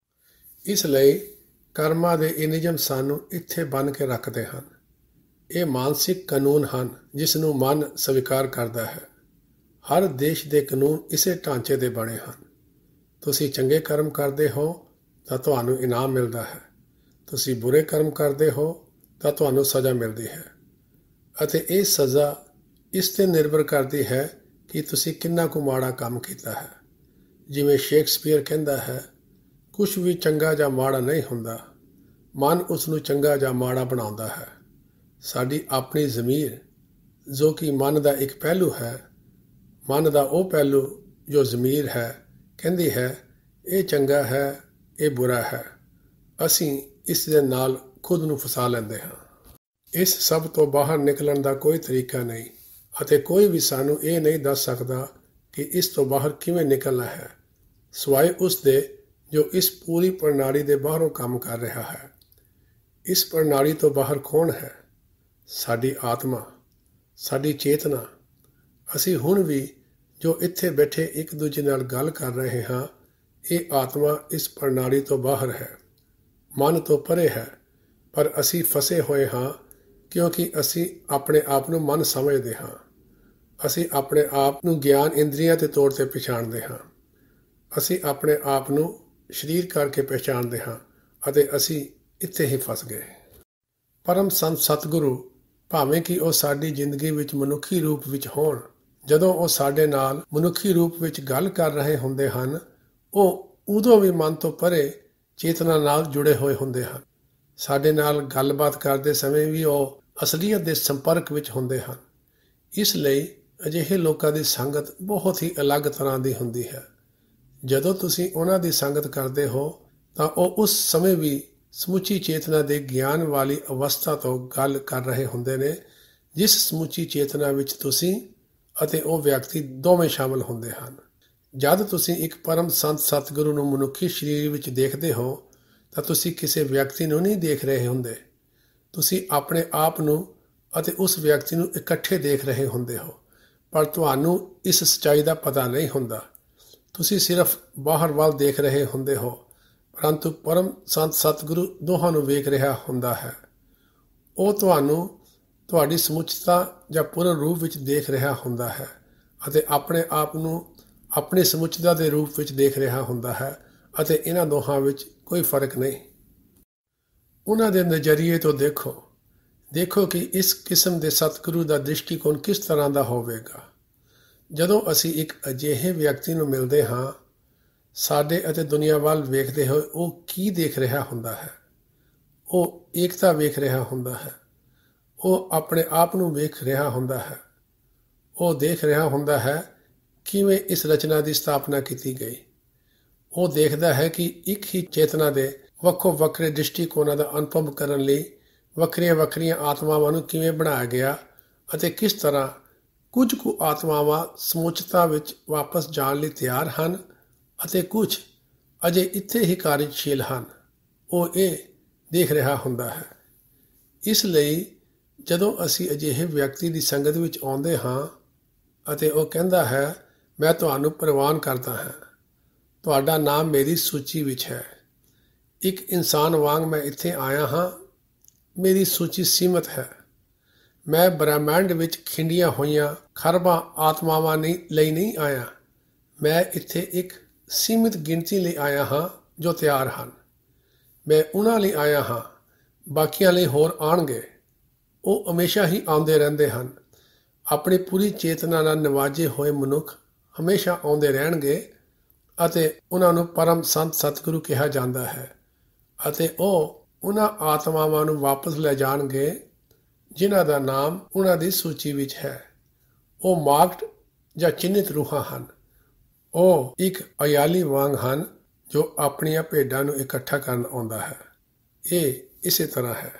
[SPEAKER 2] ਇਸ ਲਈ ਕਰਮਾਂ ਦੇ ਇਹ ਨਿਯਮ ਸਾਨੂੰ ਇੱਥੇ ਬੰਨ੍ਹ ਕੇ ਰੱਖਦੇ ਹਨ। ਇਹ ਮਾਨਸਿਕ ਕਾਨੂੰਨ ਹਨ ਜਿਸ ਨੂੰ ਮਨ ਸਵੀਕਾਰ ਕਰਦਾ ਹੈ। ਹਰ ਦੇਸ਼ ਦੇ ਕਾਨੂੰਨ ਇਸੇ ਢਾਂਚੇ ਦੇ ਬਣੇ ਹਨ। ਤੁਸੀਂ ਚੰਗੇ ਕਰਮ ਕਰਦੇ ਹੋ ਤਾਂ ਤੁਹਾਨੂੰ ਇਨਾਮ ਮਿਲਦਾ ਹੈ। ਤੁਸੀਂ ਬੁਰੇ ਕਰਮ ਕਰਦੇ ਹੋ ਤਾਂ ਤੁਹਾਨੂੰ ਸਜ਼ਾ ਮਿਲਦੀ ਹੈ ਅਤੇ ਇਹ ਸਜ਼ਾ ਇਸ ਤੇ ਨਿਰਭਰ ਕਰਦੀ ਹੈ ਕਿ ਤੁਸੀਂ ਕਿੰਨਾ ਕੁ ਮਾੜਾ ਕੰਮ ਕੀਤਾ ਹੈ। ਜਿਵੇਂ ਸ਼ੇਕਸਪੀਅਰ ਕਹਿੰਦਾ ਹੈ, ਕੁਝ ਵੀ ਚੰਗਾ ਜਾਂ ਮਾੜਾ ਨਹੀਂ ਹੁੰਦਾ, ਮਨ ਉਸ ਨੂੰ ਚੰਗਾ ਜਾਂ ਮਾੜਾ ਬਣਾਉਂਦਾ ਹੈ। ਸਾਡੀ ਆਪਣੀ ਜ਼ਮੀਰ ਜੋ ਕਿ ਮਨ ਦਾ ਇੱਕ ਪਹਿਲੂ ਹੈ, ਮਨ ਦਾ ਉਹ ਪਹਿਲੂ ਜੋ ਜ਼ਮੀਰ ਹੈ, ਕਹਿੰਦੀ ਹੈ ਇਹ ਚੰਗਾ ਹੈ, ਇਹ ਬੁਰਾ ਹੈ। ਅਸੀਂ ਇਸ ਦੇ ਨਾਲ ਖੁਦ ਨੂੰ ਫਸਾ ਲੈਂਦੇ ਹਾਂ। ਇਸ ਸਭ ਤੋਂ ਬਾਹਰ ਨਿਕਲਣ ਦਾ ਕੋਈ ਤਰੀਕਾ ਨਹੀਂ ਅਤੇ ਕੋਈ ਵੀ ਸਾਨੂੰ ਇਹ ਨਹੀਂ ਦੱਸ ਸਕਦਾ ਕਿ ਇਸ ਤੋਂ ਬਾਹਰ ਕਿਵੇਂ ਨਿਕਲਣਾ ਹੈ, ਸਿਵਾਏ ਉਸ ਦੇ ਜੋ ਇਸ ਪੂਰੀ ਪ੍ਰਣਾਲੀ ਦੇ ਬਾਹਰੋਂ ਕੰਮ ਕਰ ਰਿਹਾ ਹੈ। ਇਸ ਪ੍ਰਣਾਲੀ ਤੋਂ ਬਾਹਰ ਕੌਣ ਹੈ? ਸਾਡੀ ਆਤਮਾ, ਸਾਡੀ ਚੇਤਨਾ। ਅਸੀਂ ਹੁਣ ਵੀ ਜੋ ਇੱਥੇ ਬੈਠੇ ਇੱਕ ਦੂਜੇ ਨਾਲ ਗੱਲ ਕਰ ਰਹੇ ਹਾਂ, ਇਹ ਆਤਮਾ ਇਸ ਪ੍ਰਣਾਲੀ ਤੋਂ ਬਾਹਰ ਹੈ, ਮਨ ਤੋਂ ਪਰੇ ਹੈ, ਪਰ ਅਸੀਂ ਫਸੇ ਹੋਏ ਹਾਂ ਕਿਉਂਕਿ ਅਸੀਂ ਆਪਣੇ ਆਪ ਨੂੰ ਮਨ ਸਮਝਦੇ ਹਾਂ। ਅਸੀਂ ਆਪਣੇ ਆਪ ਨੂੰ ਗਿਆਨ ਇੰਦਰੀਆਂ ਦੇ ਤੌਰ ਤੇ ਪਛਾਣਦੇ ਹਾਂ। ਅਸੀਂ ਆਪਣੇ ਆਪ ਨੂੰ ਸਰੀਰ ਕਰਕੇ ਪਛਾਣਦੇ ਹਾਂ ਅਤੇ ਅਸੀਂ ਇੱਥੇ ਹੀ ਫਸ ਗਏ। ਪਰਮ ਸੰਤ ਸਤਿਗੁਰੂ ਭਾਵੇਂ ਕਿ ਉਹ ਸਾਡੀ ਜ਼ਿੰਦਗੀ ਵਿੱਚ ਮਨੁੱਖੀ ਰੂਪ ਵਿੱਚ ਹੋਣ, ਜਦੋਂ ਉਹ ਸਾਡੇ ਨਾਲ ਮਨੁੱਖੀ ਰੂਪ ਵਿੱਚ ਗੱਲ ਕਰ ਰਹੇ ਹੁੰਦੇ ਹਨ, ਉਹ ਉਦੋਂ ਵੀ ਮਨ ਤੋਂ ਪਰੇ ਚੇਤਨਾ ਨਾਲ ਜੁੜੇ ਹੋਏ ਹੁੰਦੇ ਹਨ। ਸਾਡੇ ਨਾਲ ਗੱਲਬਾਤ ਕਰਦੇ ਸਮੇਂ ਵੀ ਉਹ ਅਸਲੀਅਤ ਦੇ ਸੰਪਰਕ ਵਿੱਚ ਹੁੰਦੇ ਹਨ। ਇਸ ਲਈ ਅਜਿਹੇ ਲੋਕਾਂ ਦੀ ਸੰਗਤ ਬਹੁਤ ਹੀ ਅਲੱਗ ਤਰ੍ਹਾਂ ਦੀ ਹੁੰਦੀ ਹੈ। ਜਦੋਂ ਤੁਸੀਂ ਉਹਨਾਂ ਦੀ ਸੰਗਤ ਕਰਦੇ ਹੋ ਤਾਂ ਉਹ ਉਸ ਸਮੇਂ ਵੀ ਸਮੁੱਚੀ ਚੇਤਨਾ ਦੇ ਗਿਆਨ ਵਾਲੀ ਅਵਸਥਾ ਤੋਂ ਗੱਲ ਕਰ ਰਹੇ ਹੁੰਦੇ ਨੇ, ਜਿਸ ਸਮੁੱਚੀ ਚੇਤਨਾ ਵਿੱਚ ਤੁਸੀਂ ਅਤੇ ਉਹ ਵਿਅਕਤੀ ਦੋਵੇਂ ਸ਼ਾਮਲ ਹੁੰਦੇ ਹਨ। ਜਦ ਤੁਸੀਂ ਇੱਕ ਪਰਮ ਸੰਤ ਸਤਿਗੁਰੂ ਨੂੰ ਮਨੁੱਖੀ ਸਰੀਰ ਵਿੱਚ ਦੇਖਦੇ ਹੋ ਤਾਂ ਤੁਸੀਂ ਕਿਸੇ ਵਿਅਕਤੀ ਨੂੰ ਨਹੀਂ ਦੇਖ ਰਹੇ ਹੁੰਦੇ, ਤੁਸੀਂ ਆਪਣੇ ਆਪ ਨੂੰ ਅਤੇ ਉਸ ਵਿਅਕਤੀ ਨੂੰ ਇਕੱਠੇ ਦੇਖ ਰਹੇ ਹੁੰਦੇ ਹੋ। ਪਰ ਤੁਹਾਨੂੰ ਇਸ ਸੱਚਾਈ ਦਾ ਪਤਾ ਨਹੀਂ ਹੁੰਦਾ। ਤੁਸੀਂ ਸਿਰਫ ਬਾਹਰ ਵੱਲ ਦੇਖ ਰਹੇ ਹੁੰਦੇ ਹੋ, ਪਰੰਤੂ ਪਰਮ ਸੰਤ ਸਤਿਗੁਰੂ ਦੋਹਾਂ ਨੂੰ ਵੇਖ ਰਿਹਾ ਹੁੰਦਾ ਹੈ। ਉਹ ਤੁਹਾਨੂੰ ਤੁਹਾਡੀ ਸਮੁੱਚਤਾ ਜਾਂ ਪੂਰਨ ਰੂਪ ਵਿੱਚ ਦੇਖ ਰਿਹਾ ਹੁੰਦਾ ਹੈ ਅਤੇ ਆਪਣੇ ਆਪ ਨੂੰ ਆਪਣੀ ਸਮੁੱਚਤਾ ਦੇ ਰੂਪ ਵਿੱਚ ਦੇਖ ਰਿਹਾ ਹੁੰਦਾ ਹੈ ਅਤੇ ਇਹਨਾਂ ਦੋਹਾਂ ਵਿੱਚ ਕੋਈ ਫਰਕ ਨਹੀਂ। ਉਹਨਾਂ ਦੇ ਨਜ਼ਰੀਏ ਤੋਂ ਦੇਖੋ ਕਿ ਇਸ ਕਿਸਮ ਦੇ ਸਤਿਗੁਰੂ ਦਾ ਦ੍ਰਿਸ਼ਟੀਕੋਣ ਕਿਸ ਤਰ੍ਹਾਂ ਦਾ ਹੋਵੇਗਾ। ਜਦੋਂ ਅਸੀਂ ਇੱਕ ਅਜਿਹੇ ਵਿਅਕਤੀ ਨੂੰ ਮਿਲਦੇ ਹਾਂ, ਸਾਡੇ ਅਤੇ ਦੁਨੀਆ ਵੱਲ ਵੇਖਦੇ ਹੋਏ ਉਹ ਕੀ ਦੇਖ ਰਿਹਾ ਹੁੰਦਾ ਹੈ? ਉਹ ਏਕਤਾ ਵੇਖ ਰਿਹਾ ਹੁੰਦਾ ਹੈ। ਉਹ ਆਪਣੇ ਆਪ ਨੂੰ ਵੇਖ ਰਿਹਾ ਹੁੰਦਾ ਹੈ। ਉਹ ਦੇਖ ਰਿਹਾ ਹੁੰਦਾ ਹੈ ਕਿਵੇਂ ਇਸ ਰਚਨਾ ਦੀ ਸਥਾਪਨਾ ਕੀਤੀ ਗਈ। ਉਹ ਦੇਖਦਾ ਹੈ ਕਿ ਇੱਕ ਹੀ ਚੇਤਨਾ ਦੇ ਵੱਖੋ ਵੱਖਰੇ ਦ੍ਰਿਸ਼ਟੀਕੋਣਾਂ ਦਾ ਅਨੁਭਵ ਕਰਨ ਲਈ ਵੱਖਰੀਆਂ ਵੱਖਰੀਆਂ ਆਤਮਾਵਾਂ ਨੂੰ ਕਿਵੇਂ ਬਣਾਇਆ ਗਿਆ ਅਤੇ ਕਿਸ ਤਰ੍ਹਾਂ ਕੁਝ ਕੁ ਆਤਮਾਵਾਂ ਸਮੁੱਚਤਾ ਵਿੱਚ ਵਾਪਸ ਜਾਣ ਲਈ ਤਿਆਰ ਹਨ ਅਤੇ ਕੁਝ ਅਜੇ ਇੱਥੇ ਹੀ ਕਾਰਜਸ਼ੀਲ ਹਨ। ਉਹ ਇਹ ਦੇਖ ਰਿਹਾ ਹੁੰਦਾ ਹੈ। ਇਸ ਲਈ ਜਦੋਂ ਅਸੀਂ ਅਜਿਹੇ ਵਿਅਕਤੀ ਦੀ ਸੰਗਤ ਵਿੱਚ ਆਉਂਦੇ ਹਾਂ ਅਤੇ ਉਹ ਕਹਿੰਦਾ ਹੈ ਮੈਂ ਤੁਹਾਨੂੰ ਪ੍ਰਵਾਨ ਕਰਦਾ ਹਾਂ। ਤੁਹਾਡਾ ਨਾਮ ਮੇਰੀ ਸੂਚੀ ਵਿੱਚ ਹੈ। ਇੱਕ ਇਨਸਾਨ ਵਾਂਗ ਮੈਂ ਇੱਥੇ ਆਇਆ ਹਾਂ। ਮੇਰੀ ਸੂਚੀ ਸੀਮਤ ਹੈ। ਮੈਂ ਬ੍ਰਹਿਮੰਡ ਵਿੱਚ ਖਿੰਡੀਆਂ ਹੋਈਆਂ ਖਰਬਾਂ ਆਤਮਾਵਾਂ ਲਈ ਨਹੀਂ ਆਇਆ। ਮੈਂ ਇੱਥੇ ਇੱਕ ਸੀਮਿਤ ਗਿਣਤੀ ਲਈ ਆਇਆ ਹਾਂ ਜੋ ਤਿਆਰ ਹਨ। ਮੈਂ ਉਹਨਾਂ ਲਈ ਆਇਆ ਹਾਂ, ਬਾਕੀਆਂ ਲਈ ਹੋਰ ਆਉਣਗੇ। ਉਹ ਹਮੇਸ਼ਾ ਹੀ ਆਉਂਦੇ ਰਹਿੰਦੇ ਹਨ। ਆਪਣੀ ਪੂਰੀ ਚੇਤਨਾ ਨਾਲ ਨਿਵਾਜੇ ਹੋਏ ਮਨੁੱਖ ਹਮੇਸ਼ਾ ਆਉਂਦੇ ਰਹਿਣਗੇ ਅਤੇ ਉਹਨਾਂ ਨੂੰ ਪਰਮ ਸੰਤ ਸਤਿਗੁਰੂ ਕਿਹਾ ਜਾਂਦਾ ਹੈ ਅਤੇ ਉਹ ਉਹਨਾਂ ਆਤਮਾਵਾਂ ਨੂੰ ਵਾਪਸ ਲੈ ਜਾਣਗੇ ਜਿਨ੍ਹਾਂ ਦਾ ਨਾਮ ਉਹਨਾਂ ਦੀ ਸੂਚੀ ਵਿੱਚ ਹੈ। ਉਹ ਮਾਰਕਡ ਜਾਂ ਚਿੰਨ੍ਹਿਤ ਰੂਹਾਂ ਹਨ। ਉਹ ਇੱਕ ਅਯਾਲੀ ਵਾਂਗ ਹਨ ਜੋ ਆਪਣੀਆਂ ਭੇਡਾਂ ਨੂੰ ਇਕੱਠਾ ਕਰਨ ਆਉਂਦਾ ਹੈ। ਇਹ ਇਸੇ ਤਰ੍ਹਾਂ ਹੈ।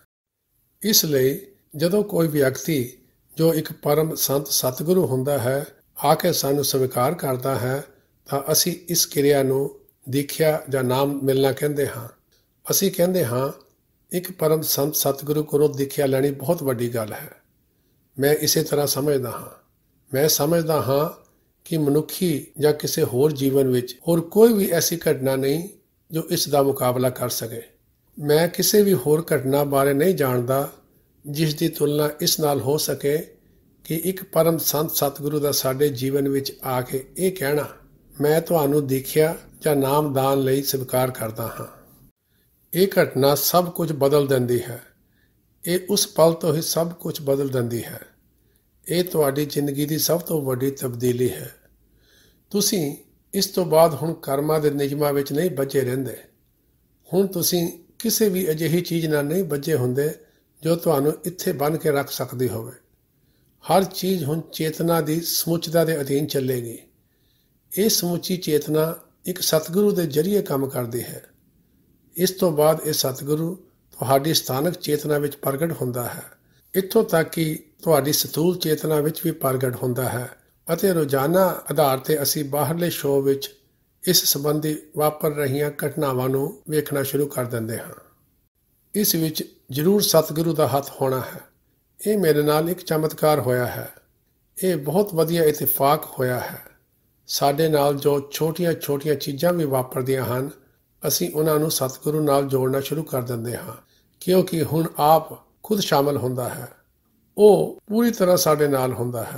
[SPEAKER 2] ਇਸ ਲਈ ਜਦੋਂ ਕੋਈ ਵਿਅਕਤੀ ਜੋ ਇੱਕ ਪਰਮ ਸੰਤ ਸਤਿਗੁਰੂ ਹੁੰਦਾ ਹੈ ਆ ਕੇ ਸਾਨੂੰ ਸਵੀਕਾਰ ਕਰਦਾ ਹੈ ਤਾਂ ਅਸੀਂ ਇਸ ਕਿਰਿਆ ਨੂੰ ਦੀਖਿਆ ਜਾਂ ਨਾਮ ਮਿਲਣਾ ਕਹਿੰਦੇ ਹਾਂ। ਅਸੀਂ ਕਹਿੰਦੇ ਹਾਂ ਇੱਕ ਪਰਮ ਸੰਤ ਸਤਿਗੁਰੂ ਕੋਲੋਂ ਦੀਖਿਆ ਲੈਣੀ ਬਹੁਤ ਵੱਡੀ ਗੱਲ ਹੈ। ਮੈਂ ਇਸੇ ਤਰ੍ਹਾਂ ਸਮਝਦਾ ਹਾਂ। ਮੈਂ ਸਮਝਦਾ ਹਾਂ ਕਿ ਮਨੁੱਖੀ ਜਾਂ ਕਿਸੇ ਹੋਰ ਜੀਵਨ ਵਿੱਚ ਹੋਰ ਕੋਈ ਵੀ ਐਸੀ ਘਟਨਾ ਨਹੀਂ ਜੋ ਇਸ ਦਾ ਮੁਕਾਬਲਾ ਕਰ ਸਕੇ। ਮੈਂ ਕਿਸੇ ਵੀ ਹੋਰ ਘਟਨਾ ਬਾਰੇ ਨਹੀਂ ਜਾਣਦਾ ਜਿਸ ਦੀ ਤੁਲਨਾ ਇਸ ਨਾਲ ਹੋ ਸਕੇ ਕਿ ਇੱਕ ਪਰਮ ਸੰਤ ਸਤਿਗੁਰੂ ਦਾ ਸਾਡੇ ਜੀਵਨ ਵਿੱਚ ਆ ਕੇ ਇਹ ਕਹਿਣਾ, ਮੈਂ ਤੁਹਾਨੂੰ ਦੇਖਿਆ ਜਾਂ ਨਾਮਦਾਨ ਲਈ ਸਵੀਕਾਰ ਕਰਦਾ ਹਾਂ। ਇਹ ਘਟਨਾ ਸਭ ਕੁਝ ਬਦਲ ਦਿੰਦੀ ਹੈ। ਇਹ ਉਸ ਪਲ ਤੋਂ ਹੀ ਸਭ ਕੁਝ ਬਦਲ ਦਿੰਦੀ ਹੈ। ਇਹ ਤੁਹਾਡੀ ਜ਼ਿੰਦਗੀ ਦੀ ਸਭ ਤੋਂ ਵੱਡੀ ਤਬਦੀਲੀ ਹੈ। ਤੁਸੀਂ ਇਸ ਤੋਂ ਬਾਅਦ ਹੁਣ ਕਰਮਾਂ ਦੇ ਨਿਯਮਾਂ ਵਿੱਚ ਨਹੀਂ ਬੱਝੇ ਰਹਿੰਦੇ। ਹੁਣ ਤੁਸੀਂ ਕਿਸੇ ਵੀ ਅਜਿਹੀ ਚੀਜ਼ ਨਾਲ ਨਹੀਂ ਬੱਝੇ ਹੁੰਦੇ ਜੋ ਤੁਹਾਨੂੰ ਇੱਥੇ ਬੰਨ੍ਹ ਕੇ ਰੱਖ ਸਕਦੀ ਹੋਵੇ। ਹਰ ਚੀਜ਼ ਹੁਣ ਚੇਤਨਾ ਦੀ ਸਮੁੱਚਤਾ ਦੇ ਅਧੀਨ ਚੱਲੇਗੀ। ਇਹ ਸਮੁੱਚੀ ਚੇਤਨਾ ਇੱਕ ਸਤਿਗੁਰੂ ਦੇ ਜ਼ਰੀਏ ਕੰਮ ਕਰਦੀ ਹੈ। ਇਸ ਤੋਂ ਬਾਅਦ ਇਹ ਸਤਿਗੁਰੂ ਤੁਹਾਡੀ ਸਥਾਨਕ ਚੇਤਨਾ ਵਿੱਚ ਪ੍ਰਗਟ ਹੁੰਦਾ ਹੈ। ਇੱਥੋਂ ਤੱਕ ਕਿ ਤੁਹਾਡੀ ਸਥੂਲ ਚੇਤਨਾ ਵਿੱਚ ਵੀ ਪ੍ਰਗਟ ਹੁੰਦਾ ਹੈ ਅਤੇ ਰੋਜ਼ਾਨਾ ਆਧਾਰ ਤੇ ਅਸੀਂ ਬਾਹਰਲੇ ਸ਼ੋਅ ਵਿੱਚ ਇਸ ਸੰਬੰਧੀ ਵਾਪਰ ਰਹੀਆਂ ਘਟਨਾਵਾਂ ਨੂੰ ਵੇਖਣਾ ਸ਼ੁਰੂ ਕਰ ਦਿੰਦੇ ਹਾਂ। ਇਸ ਵਿੱਚ ਜ਼ਰੂਰ ਸਤਿਗੁਰੂ ਦਾ ਹੱਥ ਹੋਣਾ ਹੈ। ਇਹ ਮੇਰੇ ਨਾਲ ਇੱਕ ਚਮਤਕਾਰ ਹੋਇਆ ਹੈ। ਇਹ ਬਹੁਤ ਵਧੀਆ ਇਤਫਾਕ ਹੋਇਆ ਹੈ। ਸਾਡੇ ਨਾਲ ਜੋ ਛੋਟੀਆਂ-ਛੋਟੀਆਂ ਚੀਜ਼ਾਂ ਵੀ ਵਾਪਰਦੀਆਂ ਹਨ ਅਸੀਂ ਉਹਨਾਂ ਨੂੰ ਸਤਿਗੁਰੂ ਨਾਲ ਜੋੜਨਾ ਸ਼ੁਰੂ ਕਰ ਦਿੰਦੇ ਹਾਂ ਕਿਉਂਕਿ ਹੁਣ ਆਪ ਖੁਦ ਸ਼ਾਮਲ ਹੁੰਦਾ ਹੈ। ਉਹ ਪੂਰੀ ਤਰ੍ਹਾਂ ਸਾਡੇ ਨਾਲ ਹੁੰਦਾ ਹੈ।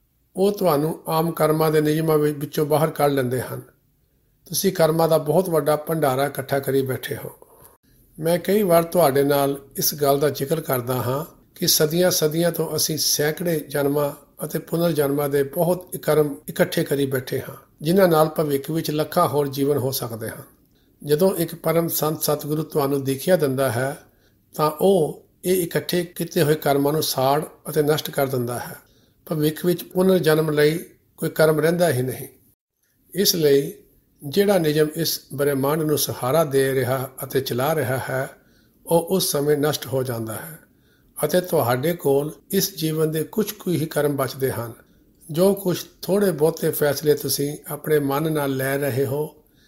[SPEAKER 2] ਉਹ ਤੁਹਾਨੂੰ ਆਮ ਕਰਮਾਂ ਦੇ ਨਿਯਮਾਂ ਵਿੱਚੋਂ ਬਾਹਰ ਕੱਢ ਲੈਂਦੇ ਹਨ। ਤੁਸੀਂ ਕਰਮਾਂ ਦਾ ਬਹੁਤ ਵੱਡਾ ਭੰਡਾਰਾ ਇਕੱਠਾ ਕਰੀ ਬੈਠੇ ਹੋ। ਮੈਂ ਕਈ ਵਾਰ ਤੁਹਾਡੇ ਨਾਲ ਇਸ ਗੱਲ ਦਾ ਜ਼ਿਕਰ ਕਰਦਾ ਹਾਂ ਕਿ ਸਦੀਆਂ ਤੋਂ ਅਸੀਂ ਸੈਂਕੜੇ ਜਨਮਾਂ ਅਤੇ ਪੁਨਰ ਜਨਮਾਂ ਦੇ ਬਹੁਤ ਕਰਮ ਇਕੱਠੇ ਕਰੀ ਬੈਠੇ ਹਾਂ ਜਿਨ੍ਹਾਂ ਨਾਲ ਭਵਿੱਖ ਵਿੱਚ ਲੱਖਾਂ ਹੋਰ ਜੀਵਨ ਹੋ ਸਕਦੇ ਹਨ। ਜਦੋਂ ਇੱਕ ਪਰਮ ਸੰਤ ਸਤਿਗੁਰੂ ਤੁਹਾਨੂੰ ਦੇਖਿਆ ਦਿੰਦਾ ਹੈ ਤਾਂ ਉਹ ਇਹ ਇਕੱਠੇ ਕੀਤੇ ਹੋਏ ਕਰਮਾਂ ਨੂੰ ਸਾੜ ਅਤੇ ਨਸ਼ਟ ਕਰ ਦਿੰਦਾ ਹੈ। ਭਵਿੱਖ ਵਿੱਚ ਪੁਨਰ ਜਨਮ ਲਈ ਕੋਈ ਕਰਮ ਰਹਿੰਦਾ ਹੀ ਨਹੀਂ। ਇਸ ਲਈ ਜਿਹੜਾ ਨਿਯਮ ਇਸ ਬ੍ਰਹਿਮੰਡ ਨੂੰ ਸਹਾਰਾ ਦੇ ਰਿਹਾ ਅਤੇ ਚਲਾ ਰਿਹਾ ਹੈ ਉਹ ਉਸ ਸਮੇਂ ਨਸ਼ਟ ਹੋ ਜਾਂਦਾ ਹੈ ਅਤੇ ਤੁਹਾਡੇ ਕੋਲ ਇਸ ਜੀਵਨ ਦੇ ਕੁਝ ਕੁ ਹੀ ਕਰਮ ਬਚਦੇ ਹਨ। ਜੋ ਕੁਝ ਥੋੜ੍ਹੇ ਬਹੁਤੇ ਫੈਸਲੇ ਤੁਸੀਂ ਆਪਣੇ ਮਨ ਨਾਲ ਲੈ ਰਹੇ ਹੋ,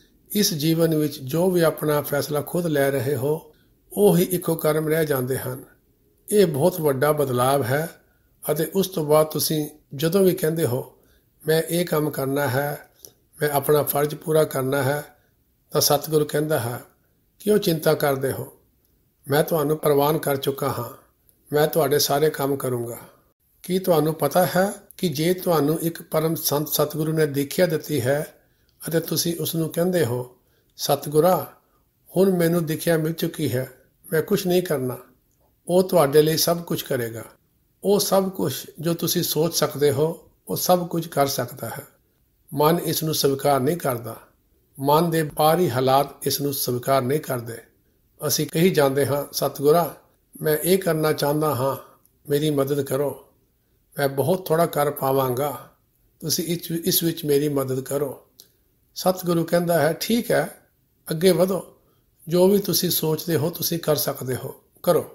[SPEAKER 2] ਇਸ ਜੀਵਨ ਵਿੱਚ ਜੋ ਵੀ ਆਪਣਾ ਫੈਸਲਾ ਖੁਦ ਲੈ ਰਹੇ ਹੋ ਉਹ ਹੀ ਇੱਕੋ ਕਰਮ ਰਹਿ ਜਾਂਦੇ ਹਨ। ਇਹ ਬਹੁਤ ਵੱਡਾ ਬਦਲਾਵ ਹੈ ਅਤੇ ਉਸ ਤੋਂ ਬਾਅਦ ਤੁਸੀਂ ਜਦੋਂ ਵੀ ਕਹਿੰਦੇ ਹੋ ਮੈਂ ਇਹ ਕੰਮ ਕਰਨਾ ਹੈ, ਮੈਂ ਆਪਣਾ ਫਰਜ਼ ਪੂਰਾ ਕਰਨਾ ਹੈ, ਤਾਂ ਸਤਿਗੁਰੂ ਕਹਿੰਦਾ ਹੈ ਕਿਉਂ ਚਿੰਤਾ ਕਰਦੇ ਹੋ, ਮੈਂ ਤੁਹਾਨੂੰ ਪ੍ਰਵਾਨ ਕਰ ਚੁੱਕਾ ਹਾਂ, ਮੈਂ ਤੁਹਾਡੇ ਸਾਰੇ ਕੰਮ ਕਰੂੰਗਾ। ਕੀ ਤੁਹਾਨੂੰ ਪਤਾ ਹੈ ਕਿ ਜੇ ਤੁਹਾਨੂੰ ਇੱਕ ਪਰਮ ਸੰਤ ਸਤਿਗੁਰੂ ਨੇ ਦੀਖਿਆ ਦਿੱਤੀ ਹੈ ਅਤੇ ਤੁਸੀਂ ਉਸ ਨੂੰ ਕਹਿੰਦੇ ਹੋ ਸਤਿਗੁਰਾ ਹੁਣ ਮੈਨੂੰ ਦੀਖਿਆ ਮਿਲ ਚੁੱਕੀ ਹੈ, ਮੈਂ ਕੁਝ ਨਹੀਂ ਕਰਨਾ, ਉਹ ਤੁਹਾਡੇ ਲਈ ਸਭ ਕੁਝ ਕਰੇਗਾ। ਉਹ ਸਭ ਕੁਝ ਜੋ ਤੁਸੀਂ ਸੋਚ ਸਕਦੇ ਹੋ ਉਹ ਸਭ ਕੁਝ ਕਰ ਸਕਦਾ ਹੈ। ਮਨ ਇਸ ਨੂੰ ਸਵੀਕਾਰ ਨਹੀਂ ਕਰਦਾ। ਮਨ ਦੇ ਬਾਹਰੀ ਹਾਲਾਤ ਇਸ ਨੂੰ ਸਵੀਕਾਰ ਨਹੀਂ ਕਰਦੇ। ਅਸੀਂ ਕਹੀ ਜਾਂਦੇ ਹਾਂ ਸਤਿਗੁਰਾ ਮੈਂ ਇਹ ਕਰਨਾ ਚਾਹੁੰਦਾ ਹਾਂ, ਮੇਰੀ ਮਦਦ ਕਰੋ, ਮੈਂ ਬਹੁਤ ਥੋੜ੍ਹਾ ਕਰ ਪਾਵਾਂਗਾ, ਤੁਸੀਂ ਇਸ ਵਿੱਚ ਮੇਰੀ ਮਦਦ ਕਰੋ। ਸਤਿਗੁਰੂ ਕਹਿੰਦਾ ਹੈ ਠੀਕ ਹੈ, ਅੱਗੇ ਵਧੋ, ਜੋ ਵੀ ਤੁਸੀਂ ਸੋਚਦੇ ਹੋ ਤੁਸੀਂ ਕਰ ਸਕਦੇ ਹੋ, ਕਰੋ।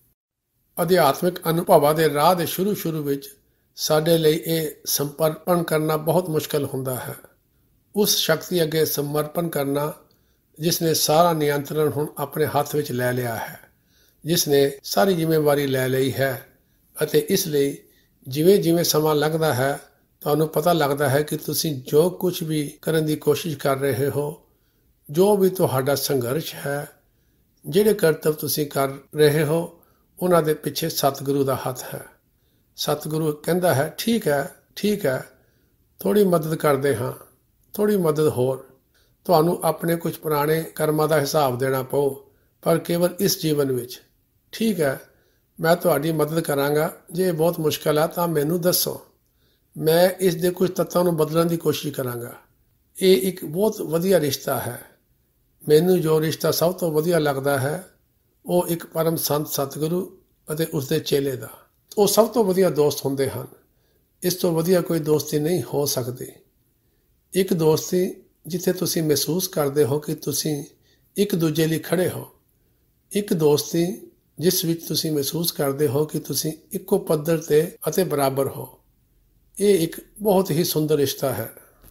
[SPEAKER 2] ਅਧਿਆਤਮਿਕ ਅਨੁਭਵਾਂ ਦੇ ਰਾਹ ਦੇ ਸ਼ੁਰੂ ਵਿੱਚ ਸਾਡੇ ਲਈ ਇਹ ਸਮਰਪਣ ਕਰਨਾ ਬਹੁਤ ਮੁਸ਼ਕਲ ਹੁੰਦਾ ਹੈ। ਉਸ ਸ਼ਕਤੀ ਅੱਗੇ ਸਮਰਪਣ ਕਰਨਾ ਜਿਸ ਨੇ ਸਾਰਾ ਨਿਯੰਤਰਣ ਹੁਣ ਆਪਣੇ ਹੱਥ ਵਿੱਚ ਲੈ ਲਿਆ ਹੈ, ਜਿਸ ਨੇ ਸਾਰੀ ਜ਼ਿੰਮੇਵਾਰੀ ਲੈ ਲਈ ਹੈ ਅਤੇ ਇਸ ਲਈ ਜਿਵੇਂ ਸਮਾਂ ਲੰਘਦਾ ਹੈ ਤੁਹਾਨੂੰ ਪਤਾ ਲੱਗਦਾ ਹੈ ਕਿ ਤੁਸੀਂ ਜੋ ਕੁਝ ਵੀ ਕਰਨ ਦੀ ਕੋਸ਼ਿਸ਼ ਕਰ ਰਹੇ ਹੋ, ਜੋ ਵੀ ਤੁਹਾਡਾ ਸੰਘਰਸ਼ ਹੈ, ਜਿਹੜੇ ਕਰਤੱਵ ਤੁਸੀਂ ਕਰ ਰਹੇ ਹੋ, ਉਹਨਾਂ ਦੇ ਪਿੱਛੇ ਸਤਿਗੁਰੂ ਦਾ ਹੱਥ ਹੈ। ਸਤਿਗੁਰੂ ਕਹਿੰਦਾ ਹੈ, ਠੀਕ ਹੈ, ਥੋੜ੍ਹੀ ਮਦਦ ਕਰਦੇ ਹਾਂ, ਥੋੜ੍ਹੀ ਮਦਦ ਹੋਰ। ਤੁਹਾਨੂੰ ਆਪਣੇ ਕੁਝ ਪੁਰਾਣੇ ਕਰਮਾਂ ਦਾ ਹਿਸਾਬ ਦੇਣਾ ਪਊ, ਪਰ ਕੇਵਲ ਇਸ ਜੀਵਨ ਵਿੱਚ। ਠੀਕ ਹੈ, ਮੈਂ ਤੁਹਾਡੀ ਮਦਦ ਕਰਾਂਗਾ। ਜੇ ਇਹ ਬਹੁਤ ਮੁਸ਼ਕਲ ਹੈ ਤਾਂ ਮੈਨੂੰ ਦੱਸੋ, ਮੈਂ ਇਸ ਦੇ ਕੁਝ ਤੱਤਾਂ ਨੂੰ ਬਦਲਣ ਦੀ ਕੋਸ਼ਿਸ਼ ਕਰਾਂਗਾ। ਇਹ ਇੱਕ ਬਹੁਤ ਵਧੀਆ ਰਿਸ਼ਤਾ ਹੈ। ਮੈਨੂੰ ਜੋ ਰਿਸ਼ਤਾ ਸਭ ਤੋਂ ਵਧੀਆ ਲੱਗਦਾ ਹੈ, ਉਹ ਇੱਕ ਪਰਮ ਸੰਤ ਸਤਿਗੁਰੂ ਅਤੇ ਉਸਦੇ ਚੇਲੇ ਦਾ। ਉਹ ਸਭ ਤੋਂ ਵਧੀਆ ਦੋਸਤ ਹੁੰਦੇ ਹਨ। ਇਸ ਤੋਂ ਵਧੀਆ ਕੋਈ ਦੋਸਤੀ ਨਹੀਂ ਹੋ ਸਕਦੀ। ਇੱਕ ਦੋਸਤੀ ਜਿੱਥੇ ਤੁਸੀਂ ਮਹਿਸੂਸ ਕਰਦੇ ਹੋ ਕਿ ਤੁਸੀਂ ਇੱਕ ਦੂਜੇ ਲਈ ਖੜੇ ਹੋ। ਇੱਕ ਦੋਸਤੀ ਜਿਸ ਵਿੱਚ ਤੁਸੀਂ ਮਹਿਸੂਸ ਕਰਦੇ ਹੋ ਕਿ ਤੁਸੀਂ ਇੱਕੋ ਪੱਧਰ ਤੇ ਅਤੇ ਬਰਾਬਰ ਹੋ। ਇਹ ਇੱਕ ਬਹੁਤ ਹੀ ਸੁੰਦਰ ਰਿਸ਼ਤਾ ਹੈ।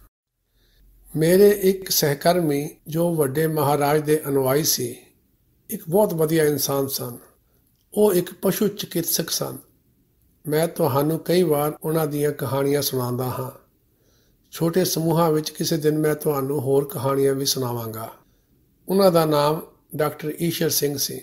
[SPEAKER 2] ਮੇਰੇ ਇੱਕ ਸਹਿਕਰਮੀ ਜੋ ਵੱਡੇ ਮਹਾਰਾਜ ਦੇ ਅਨੁਆਈ ਸੀ, ਇੱਕ ਬਹੁਤ ਵਧੀਆ ਇਨਸਾਨ ਸਨ। ਉਹ ਇੱਕ ਪਸ਼ੂ ਚਿਕਿਤਸਕ ਸਨ। ਮੈਂ ਤੁਹਾਨੂੰ ਕਈ ਵਾਰ ਉਹਨਾਂ ਦੀਆਂ ਕਹਾਣੀਆਂ ਸੁਣਾਉਂਦਾ ਹਾਂ। ਛੋਟੇ ਸਮੂਹਾਂ ਵਿੱਚ ਕਿਸੇ ਦਿਨ ਮੈਂ ਤੁਹਾਨੂੰ ਹੋਰ ਕਹਾਣੀਆਂ ਵੀ ਸੁਣਾਵਾਂਗਾ। ਉਹਨਾਂ ਦਾ ਨਾਮ ਡਾਕਟਰ ਈਸ਼ਰ ਸਿੰਘ ਸੀ।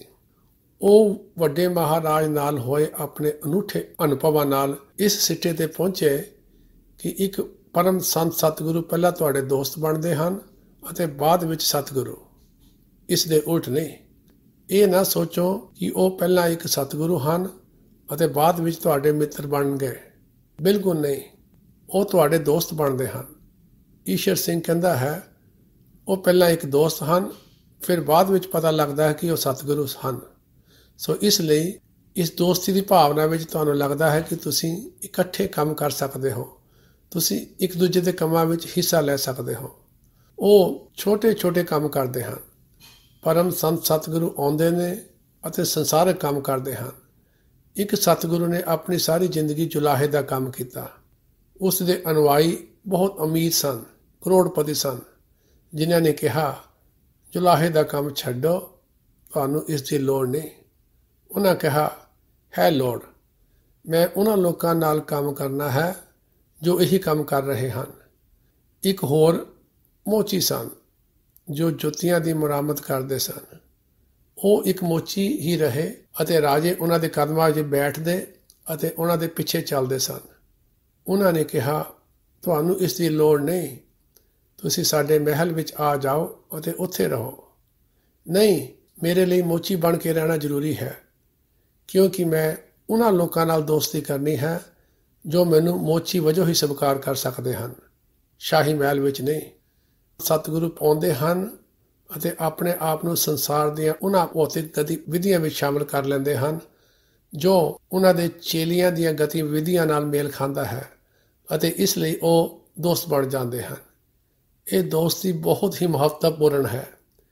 [SPEAKER 2] ਉਹ ਵੱਡੇ ਮਹਾਰਾਜ ਨਾਲ ਹੋਏ ਆਪਣੇ ਅਨੂਠੇ ਅਨੁਭਵਾਂ ਨਾਲ ਇਸ ਸਿੱਟੇ ਤੇ ਪਹੁੰਚੇ ਕਿ ਇੱਕ ਪਰਮ ਸੰਤ ਸਤਿਗੁਰੂ ਪਹਿਲਾਂ ਤੁਹਾਡੇ ਦੋਸਤ ਬਣਦੇ ਹਨ ਅਤੇ ਬਾਅਦ ਵਿੱਚ ਸਤਿਗੁਰੂ। ਇਸ ਦੇ ਉਲਟ ਨਹੀਂ। ਇਹ ਨਾ ਸੋਚੋ ਕਿ ਉਹ ਪਹਿਲਾਂ ਇੱਕ ਸਤਿਗੁਰੂ ਹਨ ਅਤੇ ਬਾਅਦ ਵਿੱਚ ਤੁਹਾਡੇ ਮਿੱਤਰ ਬਣ ਗਏ। ਬਿਲਕੁਲ ਨਹੀਂ, ਉਹ ਤੁਹਾਡੇ ਦੋਸਤ ਬਣਦੇ ਹਨ। ਈਸ਼ਰ ਸਿੰਘ ਕਹਿੰਦਾ ਹੈ, ਉਹ ਪਹਿਲਾਂ ਇੱਕ ਦੋਸਤ ਹਨ, ਫਿਰ ਬਾਅਦ ਵਿੱਚ ਪਤਾ ਲੱਗਦਾ ਹੈ ਕਿ ਉਹ ਸਤਿਗੁਰੂ ਹਨ। ਸੋ ਇਸ ਲਈ ਇਸ ਦੋਸਤੀ ਦੀ ਭਾਵਨਾ ਵਿੱਚ ਤੁਹਾਨੂੰ ਲੱਗਦਾ ਹੈ ਕਿ ਤੁਸੀਂ ਇਕੱਠੇ ਕੰਮ ਕਰ ਸਕਦੇ ਹੋ, ਤੁਸੀਂ ਇੱਕ ਦੂਜੇ ਦੇ ਕੰਮਾਂ ਵਿੱਚ ਹਿੱਸਾ ਲੈ ਸਕਦੇ ਹੋ। ਉਹ ਛੋਟੇ ਕੰਮ ਕਰਦੇ ਹਨ। ਪਰਮ ਸੰਤ ਸਤਿਗੁਰੂ ਆਉਂਦੇ ਨੇ ਅਤੇ ਸੰਸਾਰਕ ਕੰਮ ਕਰਦੇ ਹਨ। ਇੱਕ ਸਤਿਗੁਰੂ ਨੇ ਆਪਣੀ ਸਾਰੀ ਜ਼ਿੰਦਗੀ ਜੁਲਾਹੇ ਦਾ ਕੰਮ ਕੀਤਾ। ਉਸ ਦੇ ਅਨੁਆਈ ਬਹੁਤ ਅਮੀਰ ਸਨ, ਕਰੋੜਪਤੀ ਸਨ, ਜਿਨ੍ਹਾਂ ਨੇ ਕਿਹਾ, ਜੁਲਾਹੇ ਦਾ ਕੰਮ ਛੱਡੋ, ਤੁਹਾਨੂੰ ਇਸ ਦੀ ਲੋੜ ਨਹੀਂ। ਉਹਨਾਂ ਕਿਹਾ, ਹੈ ਲੋੜ। ਮੈਂ ਉਹਨਾਂ ਲੋਕਾਂ ਨਾਲ ਕੰਮ ਕਰਨਾ ਹੈ ਜੋ ਇਹੀ ਕੰਮ ਕਰ ਰਹੇ ਹਨ। ਇੱਕ ਹੋਰ ਮੋਚੀ ਸਨ ਜੋ ਜੁੱਤੀਆਂ ਦੀ ਮੁਰੰਮਤ ਕਰਦੇ ਸਨ। ਉਹ ਇੱਕ ਮੋਚੀ ਹੀ ਰਹੇ ਅਤੇ ਰਾਜੇ ਉਹਨਾਂ ਦੇ ਕਦਮਾਂ 'ਚ ਬੈਠਦੇ ਅਤੇ ਉਹਨਾਂ ਦੇ ਪਿੱਛੇ ਚੱਲਦੇ ਸਨ। ਉਹਨਾਂ ਨੇ ਕਿਹਾ, ਤੁਹਾਨੂੰ ਇਸ ਦੀ ਲੋੜ ਨਹੀਂ, ਤੁਸੀਂ ਸਾਡੇ ਮਹਿਲ ਵਿੱਚ ਆ ਜਾਓ ਅਤੇ ਉੱਥੇ ਰਹੋ। ਨਹੀਂ, ਮੇਰੇ ਲਈ ਮੋਚੀ ਬਣ ਕੇ ਰਹਿਣਾ ਜ਼ਰੂਰੀ ਹੈ, ਕਿਉਂਕਿ ਮੈਂ ਉਹਨਾਂ ਲੋਕਾਂ ਨਾਲ ਦੋਸਤੀ ਕਰਨੀ ਹੈ ਜੋ ਮੈਨੂੰ ਮੋਚੀ ਵਜੋਂ ਹੀ ਸਵੀਕਾਰ ਕਰ ਸਕਦੇ ਹਨ, ਸ਼ਾਹੀ ਮਹਿਲ ਵਿੱਚ ਨਹੀਂ। ਸਤਿਗੁਰੂ ਆਉਂਦੇ ਹਨ ਅਤੇ ਆਪਣੇ ਆਪ ਨੂੰ ਸੰਸਾਰ ਦੀਆਂ ਉਹਨਾਂ ਭੌਤਿਕ ਗਤੀਵਿਧੀਆਂ ਵਿੱਚ ਸ਼ਾਮਲ ਕਰ ਲੈਂਦੇ ਹਨ ਜੋ ਉਹਨਾਂ ਦੇ ਚੇਲਿਆਂ ਦੀਆਂ ਗਤੀਵਿਧੀਆਂ ਨਾਲ ਮੇਲ ਖਾਂਦਾ ਹੈ, ਅਤੇ ਇਸ ਲਈ ਉਹ ਦੋਸਤ ਬਣ ਜਾਂਦੇ ਹਨ। ਇਹ ਦੋਸਤੀ ਬਹੁਤ ਹੀ ਮਹੱਤਵਪੂਰਨ ਹੈ।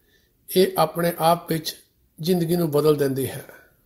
[SPEAKER 2] ਇਹ ਆਪਣੇ ਆਪ ਵਿੱਚ ਜ਼ਿੰਦਗੀ ਨੂੰ ਬਦਲ ਦਿੰਦੀ ਹੈ।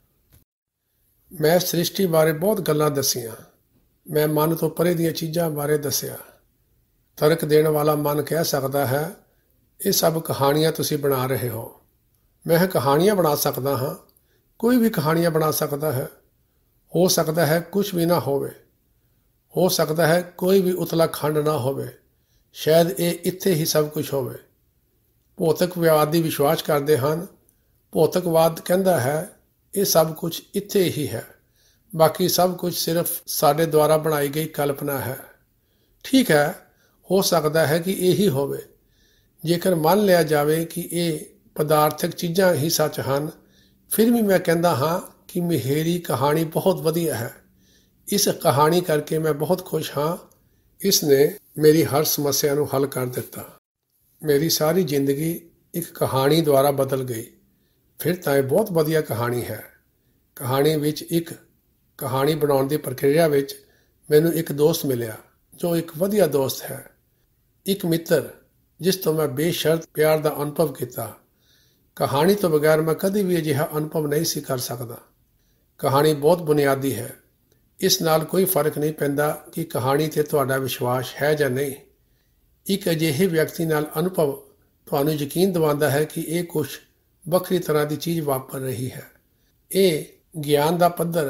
[SPEAKER 2] ਮੈਂ ਸ੍ਰਿਸ਼ਟੀ ਬਾਰੇ ਬਹੁਤ ਗੱਲਾਂ ਦੱਸੀਆਂ। ਮੈਂ ਮਨ ਤੋਂ ਪਰੇ ਦੀਆਂ ਚੀਜ਼ਾਂ ਬਾਰੇ ਦੱਸਿਆ। ਤਰਕ ਦੇਣ ਵਾਲਾ ਮਨ ਕਹਿ ਸਕਦਾ ਹੈ, ਇਹ ਸਭ ਕਹਾਣੀਆਂ ਤੁਸੀਂ ਬਣਾ ਰਹੇ ਹੋ। ਮੈਂ ਕਹਾਣੀਆਂ ਬਣਾ ਸਕਦਾ ਹਾਂ, ਕੋਈ ਵੀ ਕਹਾਣੀਆਂ ਬਣਾ ਸਕਦਾ ਹੈ। ਹੋ ਸਕਦਾ ਹੈ ਕੁਝ ਵੀ ਨਾ ਹੋਵੇ, ਹੋ ਸਕਦਾ ਹੈ ਕੋਈ ਵੀ ਉਤਲਾ ਖੰਡ ਨਾ ਹੋਵੇ, ਸ਼ਾਇਦ ਇਹ ਇੱਥੇ ਹੀ ਸਭ ਕੁਝ ਹੋਵੇ। ਭੌਤਿਕਵਾਦੀ ਵਿਸ਼ਵਾਸ ਕਰਦੇ ਹਨ। ਭੌਤਿਕਵਾਦ ਕਹਿੰਦਾ ਹੈ ਇਹ ਸਭ ਕੁਝ ਇੱਥੇ ਹੀ ਹੈ, ਬਾਕੀ ਸਭ ਕੁਝ ਸਿਰਫ ਸਾਡੇ ਦੁਆਰਾ ਬਣਾਈ ਗਈ ਕਲਪਨਾ ਹੈ। ਠੀਕ ਹੈ, ਹੋ ਸਕਦਾ ਹੈ ਕਿ ਇਹੀ ਹੋਵੇ। ਜੇਕਰ ਮੰਨ ਲਿਆ ਜਾਵੇ ਕਿ ਇਹ ਪਦਾਰਥਕ ਚੀਜ਼ਾਂ ਹੀ ਸੱਚ ਹਨ, ਫਿਰ ਵੀ ਮੈਂ ਕਹਿੰਦਾ ਹਾਂ ਕਿ ਮੇਰੀ ਕਹਾਣੀ ਬਹੁਤ ਵਧੀਆ ਹੈ। ਇਸ ਕਹਾਣੀ ਕਰਕੇ ਮੈਂ ਬਹੁਤ ਖੁਸ਼ ਹਾਂ। ਇਸ ਨੇ ਮੇਰੀ ਹਰ ਸਮੱਸਿਆ ਨੂੰ ਹੱਲ ਕਰ ਦਿੱਤਾ। ਮੇਰੀ ਸਾਰੀ ਜ਼ਿੰਦਗੀ ਇੱਕ ਕਹਾਣੀ ਦੁਆਰਾ ਬਦਲ ਗਈ। ਫਿਰ ਤਾਂ ਇਹ ਬਹੁਤ ਵਧੀਆ ਕਹਾਣੀ ਹੈ। ਕਹਾਣੀ ਵਿੱਚ ਇੱਕ ਕਹਾਣੀ ਬਣਾਉਣ ਦੀ ਪ੍ਰਕਿਰਿਆ ਵਿੱਚ ਮੈਨੂੰ ਇੱਕ ਦੋਸਤ ਮਿਲਿਆ ਜੋ ਇੱਕ ਵਧੀਆ ਦੋਸਤ ਹੈ, ਇੱਕ ਮਿੱਤਰ ਜਿਸ ਤੋਂ ਮੈਂ ਬੇਸ਼ਰਤ ਪਿਆਰ ਦਾ ਅਨੁਭਵ ਕੀਤਾ। ਕਹਾਣੀ ਤੋਂ ਬਗੈਰ ਮੈਂ ਕਦੇ ਵੀ ਅਜਿਹਾ ਅਨੁਭਵ ਨਹੀਂ ਸੀ ਕਰ ਸਕਦਾ। ਕਹਾਣੀ ਬਹੁਤ ਬੁਨਿਆਦੀ ਹੈ। ਇਸ ਨਾਲ ਕੋਈ ਫਰਕ ਨਹੀਂ ਪੈਂਦਾ ਕਿ ਕਹਾਣੀ 'ਤੇ ਤੁਹਾਡਾ ਵਿਸ਼ਵਾਸ ਹੈ ਜਾਂ ਨਹੀਂ। ਇੱਕ ਅਜਿਹੇ ਵਿਅਕਤੀ ਨਾਲ ਅਨੁਭਵ ਤੁਹਾਨੂੰ ਯਕੀਨ ਦਿਵਾਉਂਦਾ ਹੈ ਕਿ ਇਹ ਕੁਝ ਵੱਖਰੀ ਤਰ੍ਹਾਂ ਦੀ ਚੀਜ਼ ਵਾਪਰ ਰਹੀ ਹੈ। ਇਹ ਗਿਆਨ ਦਾ ਪੱਧਰ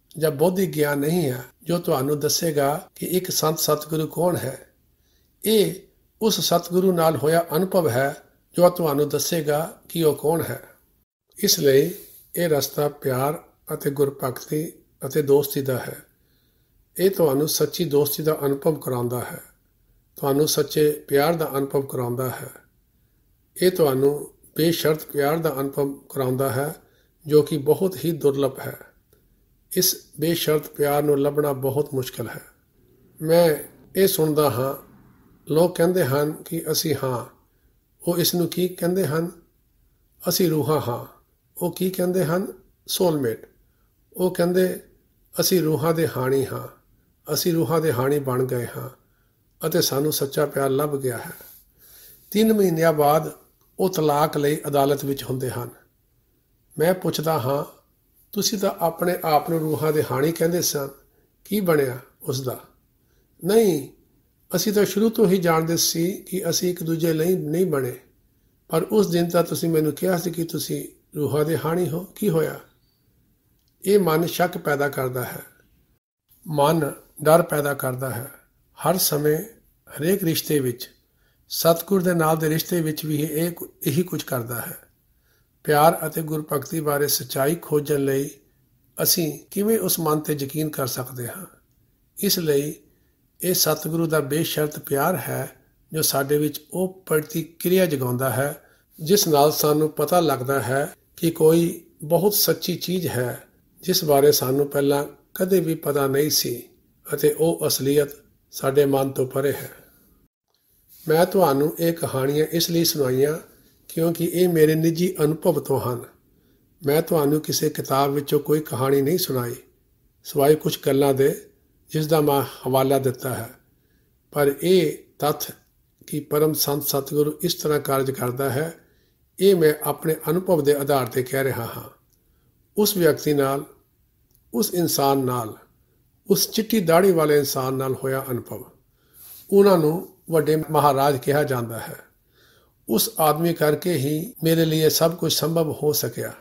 [SPEAKER 2] ਜਾਂ ਬੌਧਿਕ ਗਿਆਨ ਨਹੀਂ ਹੈ ਜੋ ਤੁਹਾਨੂੰ ਦੱਸੇਗਾ ਕਿ ਇੱਕ ਸੰਤ ਸਤਿਗੁਰੂ ਕੌਣ ਹੈ। ਇਹ ਉਸ ਸਤਿਗੁਰੂ ਨਾਲ ਹੋਇਆ ਅਨੁਭਵ ਹੈ ਜੋ ਤੁਹਾਨੂੰ ਦੱਸੇਗਾ ਕਿ ਉਹ ਕੌਣ ਹੈ। ਇਸ ਲਈ ਇਹ ਰਸਤਾ ਪਿਆਰ ਅਤੇ ਗੁਰਭਗਤੀ ਅਤੇ ਦੋਸਤੀ ਦਾ ਹੈ। ਇਹ ਤੁਹਾਨੂੰ ਸੱਚੀ ਦੋਸਤੀ ਦਾ ਅਨੁਭਵ ਕਰਾਉਂਦਾ ਹੈ, ਤੁਹਾਨੂੰ ਸੱਚੇ ਪਿਆਰ ਦਾ ਅਨੁਭਵ ਕਰਾਉਂਦਾ ਹੈ। ਇਹ ਤੁਹਾਨੂੰ ਬੇਸ਼ਰਤ ਪਿਆਰ ਦਾ ਅਨੁਭਵ ਕਰਾਉਂਦਾ ਹੈ ਜੋ ਕਿ ਬਹੁਤ ਹੀ ਦੁਰਲਭ ਹੈ। ਇਸ ਬੇਸ਼ਰਤ ਪਿਆਰ ਨੂੰ ਲੱਭਣਾ ਬਹੁਤ ਮੁਸ਼ਕਲ ਹੈ। ਮੈਂ ਇਹ ਸੁਣਦਾ ਹਾਂ, ਲੋਕ ਕਹਿੰਦੇ ਹਨ ਕਿ ਅਸੀਂ ਹਾਂ। ਉਹ ਇਸ ਨੂੰ ਕੀ ਕਹਿੰਦੇ ਹਨ? ਅਸੀਂ ਰੂਹਾਂ ਹਾਂ। ਉਹ ਕੀ ਕਹਿੰਦੇ ਹਨ? ਸੋਲਮੇਟ। ਉਹ ਕਹਿੰਦੇ ਅਸੀਂ ਰੂਹਾਂ ਦੇ ਹਾਣੀ ਹਾਂ, ਅਸੀਂ ਰੂਹਾਂ ਦੇ ਹਾਣੀ ਬਣ ਗਏ ਹਾਂ ਅਤੇ ਸਾਨੂੰ ਸੱਚਾ ਪਿਆਰ ਲੱਭ ਗਿਆ ਹੈ। 3 ਮਹੀਨਿਆਂ ਬਾਅਦ ਉਹ ਤਲਾਕ ਲਈ ਅਦਾਲਤ ਵਿੱਚ ਹੁੰਦੇ ਹਨ। ਮੈਂ ਪੁੱਛਦਾ ਹਾਂ, ਤੁਸੀਂ ਤਾਂ ਆਪਣੇ ਆਪ ਨੂੰ ਰੂਹਾਂ ਦੇ ਹਾਣੀ ਕਹਿੰਦੇ ਸਨ, ਕੀ ਬਣਿਆ ਉਸ ਦਾ? ਨਹੀਂ, ਅਸੀਂ ਤਾਂ ਸ਼ੁਰੂ ਤੋਂ ਹੀ ਜਾਣਦੇ ਸੀ ਕਿ ਅਸੀਂ ਇੱਕ ਦੂਜੇ ਲਈ ਨਹੀਂ ਬਣੇ, ਪਰ ਉਸ ਦਿਨ ਤਾਂ ਤੁਸੀਂ ਮੈਨੂੰ ਕਿਹਾ ਸੀ ਕਿ ਤੁਸੀਂ ਰੂਹਾਂ ਦੇ ਹਾਣੀ ਹੋ। ਕੀ ਹੋਇਆ? ਇਹ ਮਨ ਸ਼ੱਕ ਪੈਦਾ ਕਰਦਾ ਹੈ, ਮਨ ਡਰ ਪੈਦਾ ਕਰਦਾ ਹੈ। ਹਰ ਸਮੇਂ ਹਰੇਕ ਰਿਸ਼ਤੇ ਵਿੱਚ, ਸਤਿਗੁਰ ਦੇ ਨਾਲ ਦੇ ਰਿਸ਼ਤੇ ਵਿੱਚ ਵੀ ਇਹੀ ਕੁਝ ਕਰਦਾ ਹੈ। ਪਿਆਰ ਅਤੇ ਗੁਰਭਗਤੀ ਬਾਰੇ ਸੱਚਾਈ ਖੋਜਣ ਲਈ ਅਸੀਂ ਕਿਵੇਂ ਉਸ ਮਨ 'ਤੇ ਯਕੀਨ ਕਰ ਸਕਦੇ ਹਾਂ? ਇਸ ਲਈ ਇਹ ਸਤਿਗੁਰੂ ਦਾ ਬੇਸ਼ਰਤ ਪਿਆਰ ਹੈ ਜੋ ਸਾਡੇ ਵਿੱਚ ਉਹ ਪ੍ਰਤੀਕਿਰਿਆ ਜਗਾਉਂਦਾ ਹੈ ਜਿਸ ਨਾਲ ਸਾਨੂੰ ਪਤਾ ਲੱਗਦਾ ਹੈ ਕਿ ਕੋਈ ਬਹੁਤ ਸੱਚੀ ਚੀਜ਼ ਹੈ ਜਿਸ ਬਾਰੇ ਸਾਨੂੰ ਪਹਿਲਾਂ ਕਦੇ ਵੀ ਪਤਾ ਨਹੀਂ ਸੀ ਅਤੇ ਉਹ ਅਸਲੀਅਤ ਸਾਡੇ ਮਨ ਤੋਂ ਪਰੇ ਹੈ। ਮੈਂ ਤੁਹਾਨੂੰ ਇਹ ਕਹਾਣੀਆਂ ਇਸ ਲਈ ਸੁਣਾਈਆਂ ਕਿਉਂਕਿ ਇਹ ਮੇਰੇ ਨਿੱਜੀ ਅਨੁਭਵ ਤੋਂ ਹਨ। ਮੈਂ ਤੁਹਾਨੂੰ ਕਿਸੇ ਕਿਤਾਬ ਵਿੱਚੋਂ ਕੋਈ ਕਹਾਣੀ ਨਹੀਂ ਸੁਣਾਈ, ਸਿਵਾਏ ਕੁਝ ਗੱਲਾਂ ਦੇ ਜਿਸ ਦਾ ਮੈਂ ਹਵਾਲਾ ਦਿੱਤਾ ਹੈ। ਪਰ ਇਹ ਤੱਥ ਕਿ ਪਰਮ ਸੰਤ ਸਤਿਗੁਰੂ ਇਸ ਤਰ੍ਹਾਂ ਕਾਰਜ ਕਰਦਾ ਹੈ, ਇਹ ਮੈਂ ਆਪਣੇ ਅਨੁਭਵ ਦੇ ਆਧਾਰ 'ਤੇ ਕਹਿ ਰਿਹਾ ਹਾਂ। ਉਸ ਵਿਅਕਤੀ ਨਾਲ, ਉਸ ਇਨਸਾਨ ਨਾਲ, ਉਸ ਚਿੱਟੀ ਦਾੜੀ ਵਾਲੇ ਇਨਸਾਨ ਨਾਲ ਹੋਇਆ ਅਨੁਭਵ। ਉਹਨਾਂ ਨੂੰ ਵੱਡੇ ਮਹਾਰਾਜ ਕਿਹਾ ਜਾਂਦਾ ਹੈ। ਉਸ ਆਦਮੀ ਕਰਕੇ ਹੀ ਮੇਰੇ ਲਈ ਇਹ ਸਭ ਕੁਝ ਸੰਭਵ ਹੋ ਸਕਿਆ।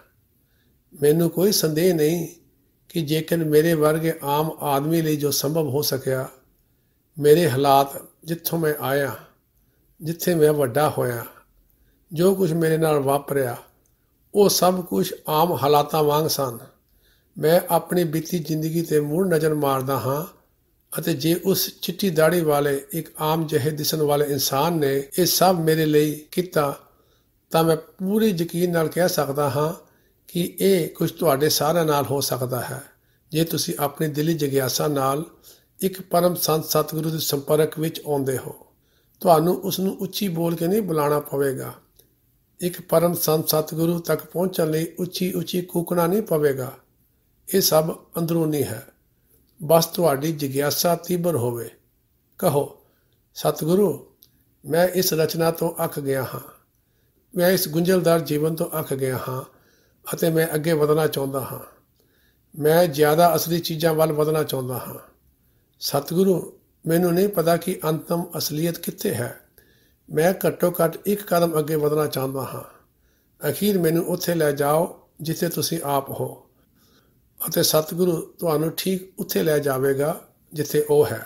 [SPEAKER 2] ਮੈਨੂੰ ਕੋਈ ਸੰਦੇਹ ਨਹੀਂ ਕਿ ਜੇਕਰ ਮੇਰੇ ਵਰਗੇ ਆਮ ਆਦਮੀ ਲਈ ਜੋ ਸੰਭਵ ਹੋ ਸਕਿਆ, ਮੇਰੇ ਹਾਲਾਤ, ਜਿੱਥੋਂ ਮੈਂ ਆਇਆ, ਜਿੱਥੇ ਮੈਂ ਵੱਡਾ ਹੋਇਆ, ਜੋ ਕੁਝ ਮੇਰੇ ਨਾਲ ਵਾਪਰਿਆ, ਉਹ ਸਭ ਕੁਝ ਆਮ ਹਾਲਾਤਾਂ ਵਾਂਗ ਸਨ। ਮੈਂ ਆਪਣੀ ਬੀਤੀ ਜ਼ਿੰਦਗੀ 'ਤੇ ਮੁੜ ਨਜ਼ਰ ਮਾਰਦਾ ਹਾਂ ਅਤੇ ਜੇ ਉਸ ਚਿੱਟੀ ਦਾੜੀ ਵਾਲੇ ਇੱਕ ਆਮ ਜਿਹੇ ਦਿਸਣ ਵਾਲੇ ਇਨਸਾਨ ਨੇ ਇਹ ਸਭ ਮੇਰੇ ਲਈ ਕੀਤਾ, ਤਾਂ ਮੈਂ ਪੂਰੀ ਯਕੀਨ ਨਾਲ ਕਹਿ ਸਕਦਾ ਹਾਂ ਕਿ ਇਹ ਕੁਝ ਤੁਹਾਡੇ ਸਾਰਿਆਂ ਨਾਲ ਹੋ ਸਕਦਾ ਹੈ ਜੇ ਤੁਸੀਂ ਆਪਣੀ ਦਿਲੀ ਜਗਿਆਸਾ ਨਾਲ ਇੱਕ ਪਰਮ ਸੰਤ ਸਤਿਗੁਰੂ ਦੇ ਸੰਪਰਕ ਵਿੱਚ ਆਉਂਦੇ ਹੋ। ਤੁਹਾਨੂੰ ਉਸ ਨੂੰ ਉੱਚੀ ਬੋਲ ਕੇ ਨਹੀਂ ਬੁਲਾਉਣਾ ਪਵੇਗਾ। ਇੱਕ ਪਰਮ ਸੰਤ ਸਤਿਗੁਰੂ ਤੱਕ ਪਹੁੰਚਣ ਲਈ ਉੱਚੀ ਉੱਚੀ ਕੂਕਣਾ ਨਹੀਂ ਪਵੇਗਾ। ਇਹ ਸਭ ਅੰਦਰੂਨੀ ਹੈ। ਬਸ ਤੁਹਾਡੀ ਜਿਗਿਆਸਾ ਤੀਬਰ ਹੋਵੇ। ਕਹੋ, ਸਤਿਗੁਰੂ, ਮੈਂ ਇਸ ਰਚਨਾ ਤੋਂ ਅੱਕ ਗਿਆ ਹਾਂ, ਮੈਂ ਇਸ ਗੁੰਝਲਦਾਰ ਜੀਵਨ ਤੋਂ ਅੱਕ ਗਿਆ ਹਾਂ ਅਤੇ ਮੈਂ ਅੱਗੇ ਵਧਣਾ ਚਾਹੁੰਦਾ ਹਾਂ। ਮੈਂ ਜ਼ਿਆਦਾ ਅਸਲੀ ਚੀਜ਼ਾਂ ਵੱਲ ਵਧਣਾ ਚਾਹੁੰਦਾ ਹਾਂ। ਸਤਿਗੁਰੂ, ਮੈਨੂੰ ਨਹੀਂ ਪਤਾ ਕਿ ਅੰਤਮ ਅਸਲੀਅਤ ਕਿੱਥੇ ਹੈ। ਮੈਂ ਘੱਟੋ ਘੱਟ ਇੱਕ ਕਦਮ ਅੱਗੇ ਵਧਣਾ ਚਾਹੁੰਦਾ ਹਾਂ। ਅਖੀਰ ਮੈਨੂੰ ਉੱਥੇ ਲੈ ਜਾਓ ਜਿੱਥੇ ਤੁਸੀਂ ਆਪ ਹੋ ਅਤੇ ਸਤਿਗੁਰੂ ਤੁਹਾਨੂੰ ਠੀਕ ਉੱਥੇ ਲੈ ਜਾਵੇਗਾ ਜਿੱਥੇ ਉਹ ਹੈ।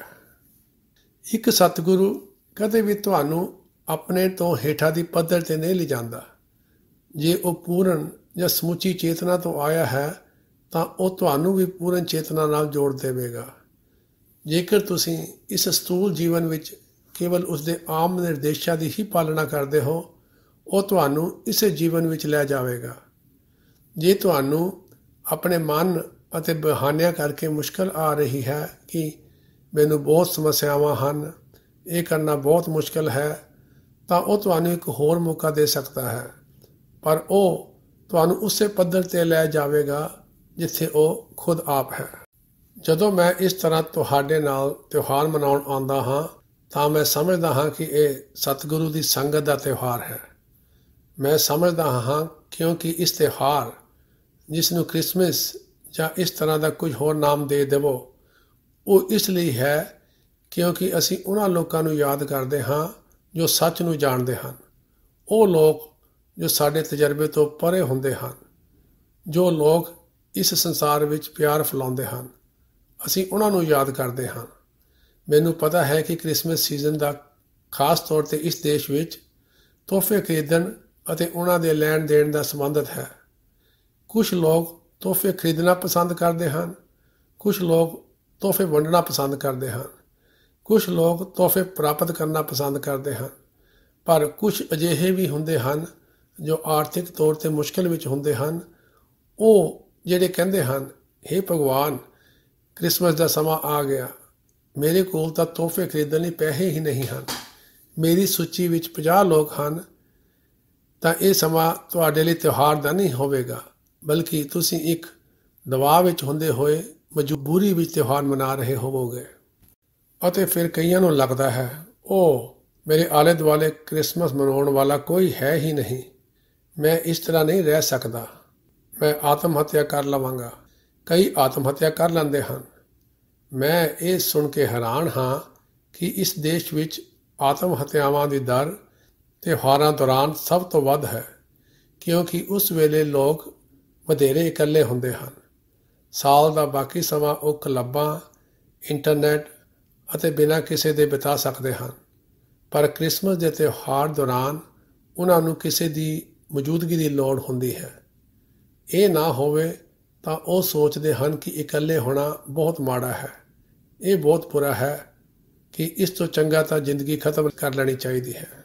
[SPEAKER 2] ਇੱਕ ਸਤਿਗੁਰੂ ਕਦੇ ਵੀ ਤੁਹਾਨੂੰ ਆਪਣੇ ਤੋਂ ਹੇਠਾਂ ਦੀ ਪੱਧਰ 'ਤੇ ਨਹੀਂ ਲਿਜਾਂਦਾ। ਜੇ ਉਹ ਪੂਰਨ ਜਾਂ ਸਮੁੱਚੀ ਚੇਤਨਾ ਤੋਂ ਆਇਆ ਹੈ ਤਾਂ ਉਹ ਤੁਹਾਨੂੰ ਵੀ ਪੂਰਨ ਚੇਤਨਾ ਨਾਲ ਜੋੜ ਦੇਵੇਗਾ। ਜੇਕਰ ਤੁਸੀਂ ਇਸ ਸਥੂਲ ਜੀਵਨ ਵਿੱਚ ਕੇਵਲ ਉਸਦੇ ਆਮ ਨਿਰਦੇਸ਼ਾਂ ਦੀ ਹੀ ਪਾਲਣਾ ਕਰਦੇ ਹੋ, ਉਹ ਤੁਹਾਨੂੰ ਇਸੇ ਜੀਵਨ ਵਿੱਚ ਲੈ ਜਾਵੇਗਾ। ਜੇ ਤੁਹਾਨੂੰ ਆਪਣੇ ਮਨ ਅਤੇ ਬਹਾਨਿਆਂ ਕਰਕੇ ਮੁਸ਼ਕਲ ਆ ਰਹੀ ਹੈ ਕਿ ਮੈਨੂੰ ਬਹੁਤ ਸਮੱਸਿਆਵਾਂ ਹਨ, ਇਹ ਕਰਨਾ ਬਹੁਤ ਮੁਸ਼ਕਲ ਹੈ, ਤਾਂ ਉਹ ਤੁਹਾਨੂੰ ਇੱਕ ਹੋਰ ਮੌਕਾ ਦੇ ਸਕਦਾ ਹੈ, ਪਰ ਉਹ ਤੁਹਾਨੂੰ ਉਸੇ ਪੱਧਰ 'ਤੇ ਲੈ ਜਾਵੇਗਾ ਜਿੱਥੇ ਉਹ ਖੁਦ ਆਪ ਹੈ। ਜਦੋਂ ਮੈਂ ਇਸ ਤਰ੍ਹਾਂ ਤੁਹਾਡੇ ਨਾਲ ਤਿਉਹਾਰ ਮਨਾਉਣ ਆਉਂਦਾ ਹਾਂ ਤਾਂ ਮੈਂ ਸਮਝਦਾ ਹਾਂ ਕਿ ਇਹ ਸਤਿਗੁਰੂ ਦੀ ਸੰਗਤ ਦਾ ਤਿਉਹਾਰ ਹੈ। ਮੈਂ ਸਮਝਦਾ ਹਾਂ ਕਿਉਂਕਿ ਇਸ ਤਿਉਹਾਰ, ਜਿਸ ਨੂੰ ਕ੍ਰਿਸਮਸ ਜਾਂ ਇਸ ਤਰ੍ਹਾਂ ਦਾ ਕੁਝ ਹੋਰ ਨਾਮ ਦੇ ਦੇਵੋ, ਉਹ ਇਸ ਲਈ ਹੈ ਕਿਉਂਕਿ ਅਸੀਂ ਉਹਨਾਂ ਲੋਕਾਂ ਨੂੰ ਯਾਦ ਕਰਦੇ ਹਾਂ ਜੋ ਸੱਚ ਨੂੰ ਜਾਣਦੇ ਹਨ। ਉਹ ਲੋਕ ਜੋ ਸਾਡੇ ਤਜਰਬੇ ਤੋਂ ਪਰੇ ਹੁੰਦੇ ਹਨ, ਜੋ ਲੋਕ ਇਸ ਸੰਸਾਰ ਵਿੱਚ ਪਿਆਰ ਫੈਲਾਉਂਦੇ ਹਨ। ਅਸੀਂ ਉਹਨਾਂ ਨੂੰ ਯਾਦ ਕਰਦੇ ਹਾਂ। ਮੈਨੂੰ ਪਤਾ ਹੈ ਕਿ ਕ੍ਰਿਸਮਸ ਸੀਜ਼ਨ ਦਾ ਖਾਸ ਤੌਰ 'ਤੇ ਇਸ ਦੇਸ਼ ਵਿੱਚ ਤੋਹਫੇ ਖਰੀਦਣ ਅਤੇ ਉਹਨਾਂ ਦੇ ਲੈਣ ਦੇਣ ਦਾ ਸੰਬੰਧਿਤ ਹੈ। ਕੁਝ ਲੋਕ ਤੋਹਫੇ ਖਰੀਦਣਾ ਪਸੰਦ ਕਰਦੇ ਹਨ, ਕੁਝ ਲੋਕ ਤੋਹਫੇ ਵੰਡਣਾ ਪਸੰਦ ਕਰਦੇ ਹਨ, ਕੁਝ ਲੋਕ ਤੋਹਫੇ ਪ੍ਰਾਪਤ ਕਰਨਾ ਪਸੰਦ ਕਰਦੇ ਹਨ। ਪਰ ਕੁਝ ਅਜਿਹੇ ਵੀ ਹੁੰਦੇ ਹਨ ਜੋ ਆਰਥਿਕ ਤੌਰ 'ਤੇ ਮੁਸ਼ਕਿਲ ਵਿੱਚ ਹੁੰਦੇ ਹਨ। ਉਹ ਜਿਹੜੇ ਕਹਿੰਦੇ ਹਨ, ਹੇ ਭਗਵਾਨ, ਕ੍ਰਿਸਮਸ ਦਾ ਸਮਾਂ ਆ ਗਿਆ, ਮੇਰੇ ਕੋਲ ਤਾਂ ਤੋਹਫੇ ਖਰੀਦਣ ਲਈ ਪੈਸੇ ਹੀ ਨਹੀਂ ਹਨ। ਮੇਰੀ ਸੂਚੀ ਵਿੱਚ 50 ਲੋਕ ਹਨ। ਤਾਂ ਇਹ ਸਮਾਂ ਤੁਹਾਡੇ ਲਈ ਤਿਉਹਾਰ ਦਾ ਨਹੀਂ ਹੋਵੇਗਾ, ਬਲਕਿ ਤੁਸੀਂ ਇੱਕ ਦਬਾਅ ਵਿੱਚ ਹੁੰਦੇ ਹੋਏ ਮਜਬੂਰੀ ਵਿੱਚ ਤਿਉਹਾਰ ਮਨਾ ਰਹੇ ਹੋਵੋਗੇ। ਅਤੇ ਫਿਰ ਕਈਆਂ ਨੂੰ ਲੱਗਦਾ ਹੈ, ਉਹ ਮੇਰੇ ਆਲੇ ਦੁਆਲੇ ਕ੍ਰਿਸਮਸ ਮਨਾਉਣ ਵਾਲਾ ਕੋਈ ਹੈ ਹੀ ਨਹੀਂ, ਮੈਂ ਇਸ ਤਰ੍ਹਾਂ ਨਹੀਂ ਰਹਿ ਸਕਦਾ, ਮੈਂ ਆਤਮ ਹੱਤਿਆ ਕਰ ਲਵਾਂਗਾ। ਕਈ ਆਤਮ ਹੱਤਿਆ ਕਰ ਲੈਂਦੇ ਹਨ। ਮੈਂ ਇਹ ਸੁਣ ਕੇ ਹੈਰਾਨ ਹਾਂ ਕਿ ਇਸ ਦੇਸ਼ ਵਿੱਚ ਆਤਮ ਹੱਤਿਆਵਾਂ ਦੀ ਦਰ ਤਿਉਹਾਰਾਂ ਦੌਰਾਨ ਸਭ ਤੋਂ ਵੱਧ ਹੈ, ਕਿਉਂਕਿ ਉਸ ਵੇਲੇ ਲੋਕ ਵਧੇਰੇ ਇਕੱਲੇ ਹੁੰਦੇ ਹਨ। ਸਾਲ ਦਾ ਬਾਕੀ ਸਮਾਂ ਉਹ ਕਲੱਬਾਂ, ਇੰਟਰਨੈਟ ਅਤੇ ਬਿਨਾਂ ਕਿਸੇ ਦੇ ਬਿਤਾ ਸਕਦੇ ਹਨ, ਪਰ ਕ੍ਰਿਸਮਸ ਦੇ ਤਿਉਹਾਰ ਦੌਰਾਨ ਉਹਨਾਂ ਨੂੰ ਕਿਸੇ ਦੀ ਮੌਜੂਦਗੀ ਦੀ ਲੋੜ ਹੁੰਦੀ ਹੈ। ਇਹ ਨਾ ਹੋਵੇ ਤਾਂ ਉਹ ਸੋਚਦੇ ਹਨ ਕਿ ਇਕੱਲੇ ਹੋਣਾ ਬਹੁਤ ਮਾੜਾ ਹੈ, ਇਹ ਬਹੁਤ ਬੁਰਾ ਹੈ ਕਿ ਇਸ ਤੋਂ ਚੰਗਾ ਤਾਂ ਜ਼ਿੰਦਗੀ ਖਤਮ ਕਰ ਲੈਣੀ ਚਾਹੀਦੀ ਹੈ।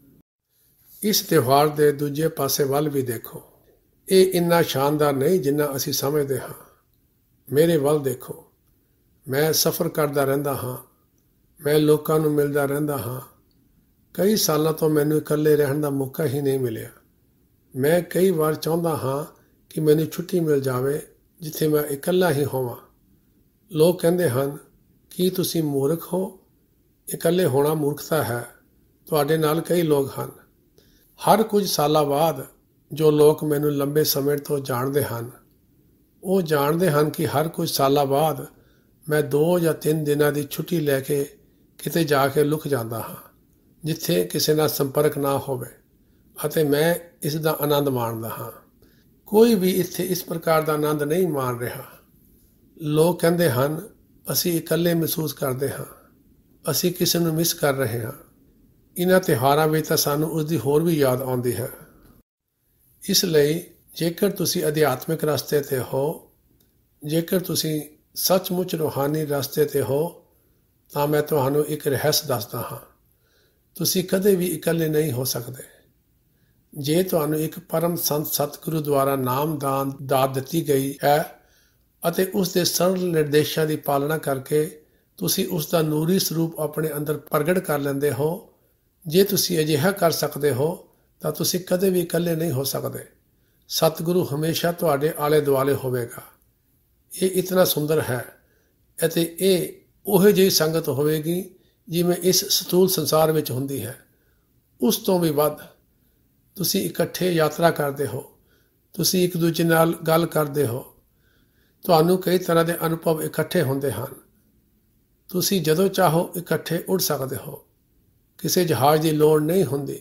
[SPEAKER 2] ਇਸ ਤਿਉਹਾਰ ਦੇ ਦੂਜੇ ਪਾਸੇ ਵੱਲ ਵੀ ਦੇਖੋ। ਇਹ ਇੰਨਾ ਸ਼ਾਨਦਾਰ ਨਹੀਂ ਜਿੰਨਾ ਅਸੀਂ ਸਮਝਦੇ ਹਾਂ। ਮੇਰੇ ਵੱਲ ਦੇਖੋ, ਮੈਂ ਸਫ਼ਰ ਕਰਦਾ ਰਹਿੰਦਾ ਹਾਂ, ਮੈਂ ਲੋਕਾਂ ਨੂੰ ਮਿਲਦਾ ਰਹਿੰਦਾ ਹਾਂ। ਕਈ ਸਾਲਾਂ ਤੋਂ ਮੈਨੂੰ ਇਕੱਲੇ ਰਹਿਣ ਦਾ ਮੌਕਾ ਹੀ ਨਹੀਂ ਮਿਲਿਆ। ਮੈਂ ਕਈ ਵਾਰ ਚਾਹੁੰਦਾ ਹਾਂ ਕਿ ਮੈਨੂੰ ਛੁੱਟੀ ਮਿਲ ਜਾਵੇ ਜਿੱਥੇ ਮੈਂ ਇਕੱਲਾ ਹੀ ਹੋਵਾਂ। ਲੋਕ ਕਹਿੰਦੇ ਹਨ, ਕੀ ਤੁਸੀਂ ਮੂਰਖ ਹੋ? ਇਕੱਲੇ ਹੋਣਾ ਮੂਰਖਤਾ ਹੈ। ਤੁਹਾਡੇ ਨਾਲ ਕਈ ਲੋਕ ਹਨ। ਹਰ ਕੁਝ ਸਾਲਾਂ ਬਾਅਦ ਜੋ ਲੋਕ ਮੈਨੂੰ ਲੰਬੇ ਸਮੇਂ ਤੋਂ ਜਾਣਦੇ ਹਨ, ਉਹ ਜਾਣਦੇ ਹਨ ਕਿ ਹਰ ਕੁਝ ਸਾਲਾਂ ਬਾਅਦ ਮੈਂ 2 ਜਾਂ 3 ਦਿਨਾਂ ਦੀ ਛੁੱਟੀ ਲੈ ਕੇ ਕਿਤੇ ਜਾ ਕੇ ਲੁਕ ਜਾਂਦਾ ਹਾਂ, ਜਿੱਥੇ ਕਿਸੇ ਨਾਲ ਸੰਪਰਕ ਨਾ ਹੋਵੇ, ਅਤੇ ਮੈਂ ਇਸ ਦਾ ਆਨੰਦ ਮਾਣਦਾ ਹਾਂ। ਕੋਈ ਵੀ ਇੱਥੇ ਇਸ ਪ੍ਰਕਾਰ ਦਾ ਆਨੰਦ ਨਹੀਂ ਮਾਣ ਰਿਹਾ। ਲੋਕ ਕਹਿੰਦੇ ਹਨ, ਅਸੀਂ ਇਕੱਲੇ ਮਹਿਸੂਸ ਕਰਦੇ ਹਾਂ, ਅਸੀਂ ਕਿਸੇ ਨੂੰ ਮਿਸ ਕਰ ਰਹੇ ਹਾਂ। ਇਹਨਾਂ ਤਿਉਹਾਰਾਂ ਵਿੱਚ ਤਾਂ ਸਾਨੂੰ ਉਸ ਦੀ ਹੋਰ ਵੀ ਯਾਦ ਆਉਂਦੀ ਹੈ। ਇਸ ਲਈ ਜੇਕਰ ਤੁਸੀਂ ਅਧਿਆਤਮਿਕ ਰਸਤੇ 'ਤੇ ਹੋ, ਜੇਕਰ ਤੁਸੀਂ ਸੱਚਮੁੱਚ ਰੂਹਾਨੀ ਰਸਤੇ 'ਤੇ ਹੋ, ਤਾਂ ਮੈਂ ਤੁਹਾਨੂੰ ਇੱਕ ਰਹੱਸ ਦੱਸਦਾ ਹਾਂ। ਤੁਸੀਂ ਕਦੇ ਵੀ ਇਕੱਲੇ ਨਹੀਂ ਹੋ ਸਕਦੇ। ਜੇ ਤੁਹਾਨੂੰ ਇੱਕ ਪਰਮ ਸੰਤ ਸਤਿਗੁਰੂ ਦੁਆਰਾ ਨਾਮਦਾਨ ਦਾਤ ਦਿੱਤੀ ਗਈ ਹੈ ਅਤੇ ਉਸ ਦੇ ਸਰਲ ਨਿਰਦੇਸ਼ਾਂ ਦੀ ਪਾਲਣਾ ਕਰਕੇ ਤੁਸੀਂ ਉਸ ਦਾ ਨੂਰੀ ਸਰੂਪ ਆਪਣੇ ਅੰਦਰ ਪ੍ਰਗਟ ਕਰ ਲੈਂਦੇ ਹੋ, ਜੇ ਤੁਸੀਂ ਅਜਿਹਾ ਕਰ ਸਕਦੇ ਹੋ ਤਾਂ ਤੁਸੀਂ ਕਦੇ ਵੀ ਇਕੱਲੇ ਨਹੀਂ ਹੋ ਸਕਦੇ। ਸਤਿਗੁਰੂ ਹਮੇਸ਼ਾ ਤੁਹਾਡੇ ਆਲੇ ਦੁਆਲੇ ਹੋਵੇਗਾ। ਇਹ ਇਤਨਾ ਸੁੰਦਰ ਹੈ ਅਤੇ ਇਹ ਉਹੋ ਜਿਹੀ ਸੰਗਤ ਹੋਵੇਗੀ ਜਿਵੇਂ ਇਸ ਸਥੂਲ ਸੰਸਾਰ ਵਿੱਚ ਹੁੰਦੀ ਹੈ। ਉਸ ਤੋਂ ਵੀ ਵੱਧ ਤੁਸੀਂ ਇਕੱਠੇ ਯਾਤਰਾ ਕਰਦੇ ਹੋ, ਤੁਸੀਂ ਇੱਕ ਦੂਜੇ ਨਾਲ ਗੱਲ ਕਰਦੇ ਹੋ, ਤੁਹਾਨੂੰ ਕਈ ਤਰ੍ਹਾਂ ਦੇ ਅਨੁਭਵ ਇਕੱਠੇ ਹੁੰਦੇ ਹਨ। ਤੁਸੀਂ ਜਦੋਂ ਚਾਹੋ ਇਕੱਠੇ ਉੱਡ ਸਕਦੇ ਹੋ। ਕਿਸੇ ਜਹਾਜ਼ ਦੀ ਲੋੜ ਨਹੀਂ ਹੁੰਦੀ।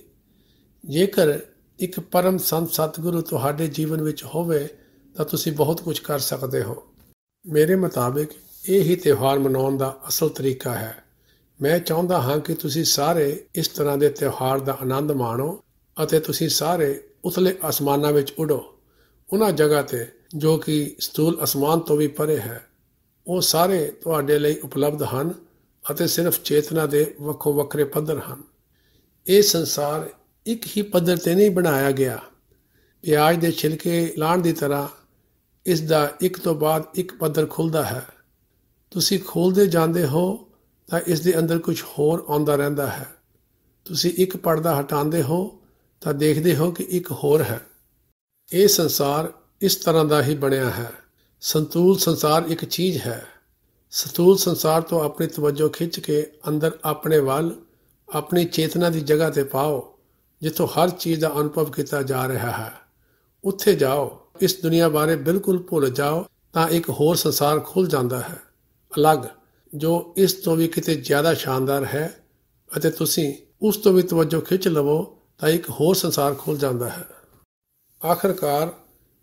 [SPEAKER 2] ਜੇਕਰ ਇੱਕ ਪਰਮ ਸੰਤ ਸਤਿਗੁਰੂ ਤੁਹਾਡੇ ਜੀਵਨ ਵਿੱਚ ਹੋਵੇ ਤਾਂ ਤੁਸੀਂ ਬਹੁਤ ਕੁਝ ਕਰ ਸਕਦੇ ਹੋ। ਮੇਰੇ ਮੁਤਾਬਿਕ ਇਹ ਹੀ ਤਿਉਹਾਰ ਮਨਾਉਣ ਦਾ ਅਸਲ ਤਰੀਕਾ ਹੈ। ਮੈਂ ਚਾਹੁੰਦਾ ਹਾਂ ਕਿ ਤੁਸੀਂ ਸਾਰੇ ਇਸ ਤਰ੍ਹਾਂ ਦੇ ਤਿਉਹਾਰ ਦਾ ਆਨੰਦ ਮਾਣੋ ਅਤੇ ਤੁਸੀਂ ਸਾਰੇ ਉਤਲੇ ਅਸਮਾਨਾਂ ਵਿੱਚ ਉੱਡੋ, ਉਹਨਾਂ ਜਗ੍ਹਾ 'ਤੇ ਜੋ ਕਿ ਸਥੂਲ ਅਸਮਾਨ ਤੋਂ ਵੀ ਪਰੇ ਹੈ। ਉਹ ਸਾਰੇ ਤੁਹਾਡੇ ਲਈ ਉਪਲਬਧ ਹਨ ਅਤੇ ਸਿਰਫ ਚੇਤਨਾ ਦੇ ਵੱਖੋ ਵੱਖਰੇ ਪੱਧਰ ਹਨ। ਇਹ ਸੰਸਾਰ ਇੱਕ ਹੀ ਪੱਧਰ 'ਤੇ ਨਹੀਂ ਬਣਾਇਆ ਗਿਆ। ਪਿਆਜ਼ ਦੇ ਛਿਲਕੇ ਲਾਹੁਣ ਦੀ ਤਰ੍ਹਾਂ ਇਸ ਦਾ ਇੱਕ ਤੋਂ ਬਾਅਦ ਇੱਕ ਪੱਧਰ ਖੁੱਲ੍ਹਦਾ ਹੈ। ਤੁਸੀਂ ਖੋਲ੍ਹਦੇ ਜਾਂਦੇ ਹੋ ਤਾਂ ਇਸ ਦੇ ਅੰਦਰ ਕੁਝ ਹੋਰ ਆਉਂਦਾ ਰਹਿੰਦਾ ਹੈ। ਤੁਸੀਂ ਇੱਕ ਪਰਦਾ ਹਟਾਉਂਦੇ ਹੋ ਤਾਂ ਦੇਖਦੇ ਹੋ ਕਿ ਇੱਕ ਹੋਰ ਹੈ। ਇਹ ਸੰਸਾਰ ਇਸ ਤਰ੍ਹਾਂ ਦਾ ਹੀ ਬਣਿਆ ਹੈ। ਸੰਤੂਲ ਸੰਸਾਰ ਇੱਕ ਚੀਜ਼ ਹੈ। ਸਥੂਲ ਸੰਸਾਰ ਤੋਂ ਆਪਣੀ ਤਵੱਜੋ ਖਿੱਚ ਕੇ ਅੰਦਰ ਆਪਣੇ ਵੱਲ ਆਪਣੀ ਚੇਤਨਾ ਦੀ ਜਗ੍ਹਾ 'ਤੇ ਪਾਓ, ਜਿੱਥੋਂ ਹਰ ਚੀਜ਼ ਦਾ ਅਨੁਭਵ ਕੀਤਾ ਜਾ ਰਿਹਾ ਹੈ। ਉੱਥੇ ਜਾਓ, ਇਸ ਦੁਨੀਆ ਬਾਰੇ ਬਿਲਕੁਲ ਭੁੱਲ ਜਾਓ ਤਾਂ ਇੱਕ ਹੋਰ ਸੰਸਾਰ ਖੁੱਲ੍ਹ ਜਾਂਦਾ ਹੈ, ਅਲੱਗ, ਜੋ ਇਸ ਤੋਂ ਵੀ ਕਿਤੇ ਜ਼ਿਆਦਾ ਸ਼ਾਨਦਾਰ ਹੈ, ਅਤੇ ਤੁਸੀਂ ਉਸ ਤੋਂ ਵੀ ਤਵੱਜੋ ਖਿੱਚ ਲਵੋ ਤਾਂ ਇੱਕ ਹੋਰ ਸੰਸਾਰ ਖੁੱਲ੍ਹ ਜਾਂਦਾ ਹੈ। ਆਖਰਕਾਰ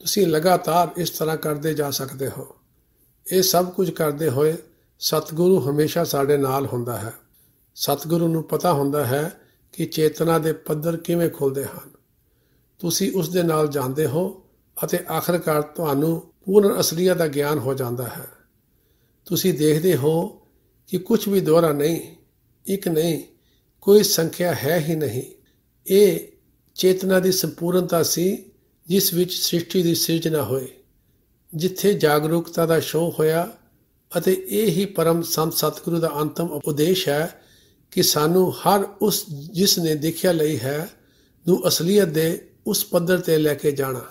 [SPEAKER 2] ਤੁਸੀਂ ਲਗਾਤਾਰ ਇਸ ਤਰ੍ਹਾਂ ਕਰਦੇ ਜਾ ਸਕਦੇ ਹੋ। ਇਹ ਸਭ ਕੁਝ ਕਰਦੇ ਹੋਏ ਸਤਿਗੁਰੂ ਹਮੇਸ਼ਾ ਸਾਡੇ ਨਾਲ ਹੁੰਦਾ ਹੈ। ਸਤਿਗੁਰੂ ਨੂੰ ਪਤਾ ਹੁੰਦਾ ਹੈ ਕਿ ਚੇਤਨਾ ਦੇ ਪੱਧਰ ਕਿਵੇਂ ਖੁੱਲ੍ਹਦੇ ਹਨ। ਤੁਸੀਂ ਉਸ ਦੇ ਨਾਲ ਜਾਂਦੇ ਹੋ ਅਤੇ ਆਖਰਕਾਰ ਤੁਹਾਨੂੰ ਪੂਰਨ ਅਸਲੀਅਤ ਦਾ ਗਿਆਨ ਹੋ ਜਾਂਦਾ ਹੈ। ਤੁਸੀਂ ਦੇਖਦੇ ਹੋ ਕਿ ਕੁਝ ਵੀ ਦੁਹਰਾ ਨਹੀਂ, ਇੱਕ ਨਹੀਂ, ਕੋਈ ਸੰਖਿਆ ਹੈ ਹੀ ਨਹੀਂ। ਇਹ ਚੇਤਨਾ ਦੀ ਸੰਪੂਰਨਤਾ ਸੀ ਜਿਸ ਵਿੱਚ ਸ੍ਰਿਸ਼ਟੀ ਦੀ ਸਿਰਜਣਾ ਹੋਈ, ਜਿੱਥੇ ਜਾਗਰੂਕਤਾ ਦਾ ਸ਼ੋਅ ਹੋਇਆ। ਅਤੇ ਇਹ ਹੀ ਪਰਮ ਸੰਤ ਸਤਿਗੁਰੂ ਦਾ ਅੰਤਮ ਉਪਦੇਸ਼ ਹੈ ਕਿ ਸਾਨੂੰ ਹਰ ਉਸ ਜਿਸ ਨੇ ਦੇਖਿਆ ਲਈ ਹੈ ਨੂੰ ਅਸਲੀਅਤ ਦੇ ਉਸ ਪੱਧਰ 'ਤੇ ਲੈ ਕੇ ਜਾਣਾ।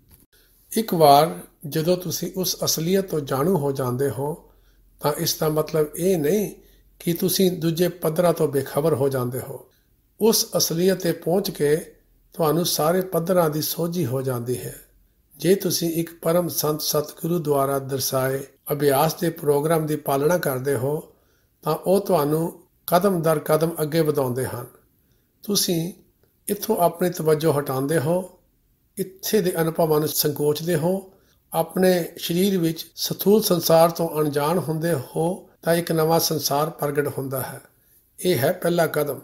[SPEAKER 2] ਇੱਕ ਵਾਰ ਜਦੋਂ ਤੁਸੀਂ ਉਸ ਅਸਲੀਅਤ ਤੋਂ ਜਾਣੂ ਹੋ ਜਾਂਦੇ ਹੋ ਤਾਂ ਇਸ ਦਾ ਮਤਲਬ ਇਹ ਨਹੀਂ ਕਿ ਤੁਸੀਂ ਦੂਜੇ ਪੱਧਰਾਂ ਤੋਂ ਬੇਖਬਰ ਹੋ ਜਾਂਦੇ ਹੋ। ਉਸ ਅਸਲੀਅਤ 'ਤੇ ਪਹੁੰਚ ਕੇ ਤੁਹਾਨੂੰ ਸਾਰੇ ਪੱਧਰਾਂ ਦੀ ਸੋਝੀ ਹੋ ਜਾਂਦੀ ਹੈ। ਜੇ ਤੁਸੀਂ ਇੱਕ ਪਰਮ ਸੰਤ ਸਤਿਗੁਰੂ ਦੁਆਰਾ ਦਰਸਾਏ ਅਭਿਆਸ ਦੇ ਪ੍ਰੋਗਰਾਮ ਦੀ ਪਾਲਣਾ ਕਰਦੇ ਹੋ ਤਾਂ ਉਹ ਤੁਹਾਨੂੰ ਕਦਮ ਦਰ ਕਦਮ ਅੱਗੇ ਵਧਾਉਂਦੇ ਹਨ। ਤੁਸੀਂ ਇੱਥੋਂ ਆਪਣੀ ਤਵੱਜੋ ਹਟਾਉਂਦੇ ਹੋ, ਇੱਥੇ ਦੇ ਅਨੁਭਵਾਂ ਨੂੰ ਸੰਕੋਚਦੇ ਹੋ, ਆਪਣੇ ਸਰੀਰ ਵਿੱਚ ਸਥੂਲ ਸੰਸਾਰ ਤੋਂ ਅਣਜਾਣ ਹੁੰਦੇ ਹੋ ਤਾਂ ਇੱਕ ਨਵਾਂ ਸੰਸਾਰ ਪ੍ਰਗਟ ਹੁੰਦਾ ਹੈ। ਇਹ ਹੈ ਪਹਿਲਾ ਕਦਮ।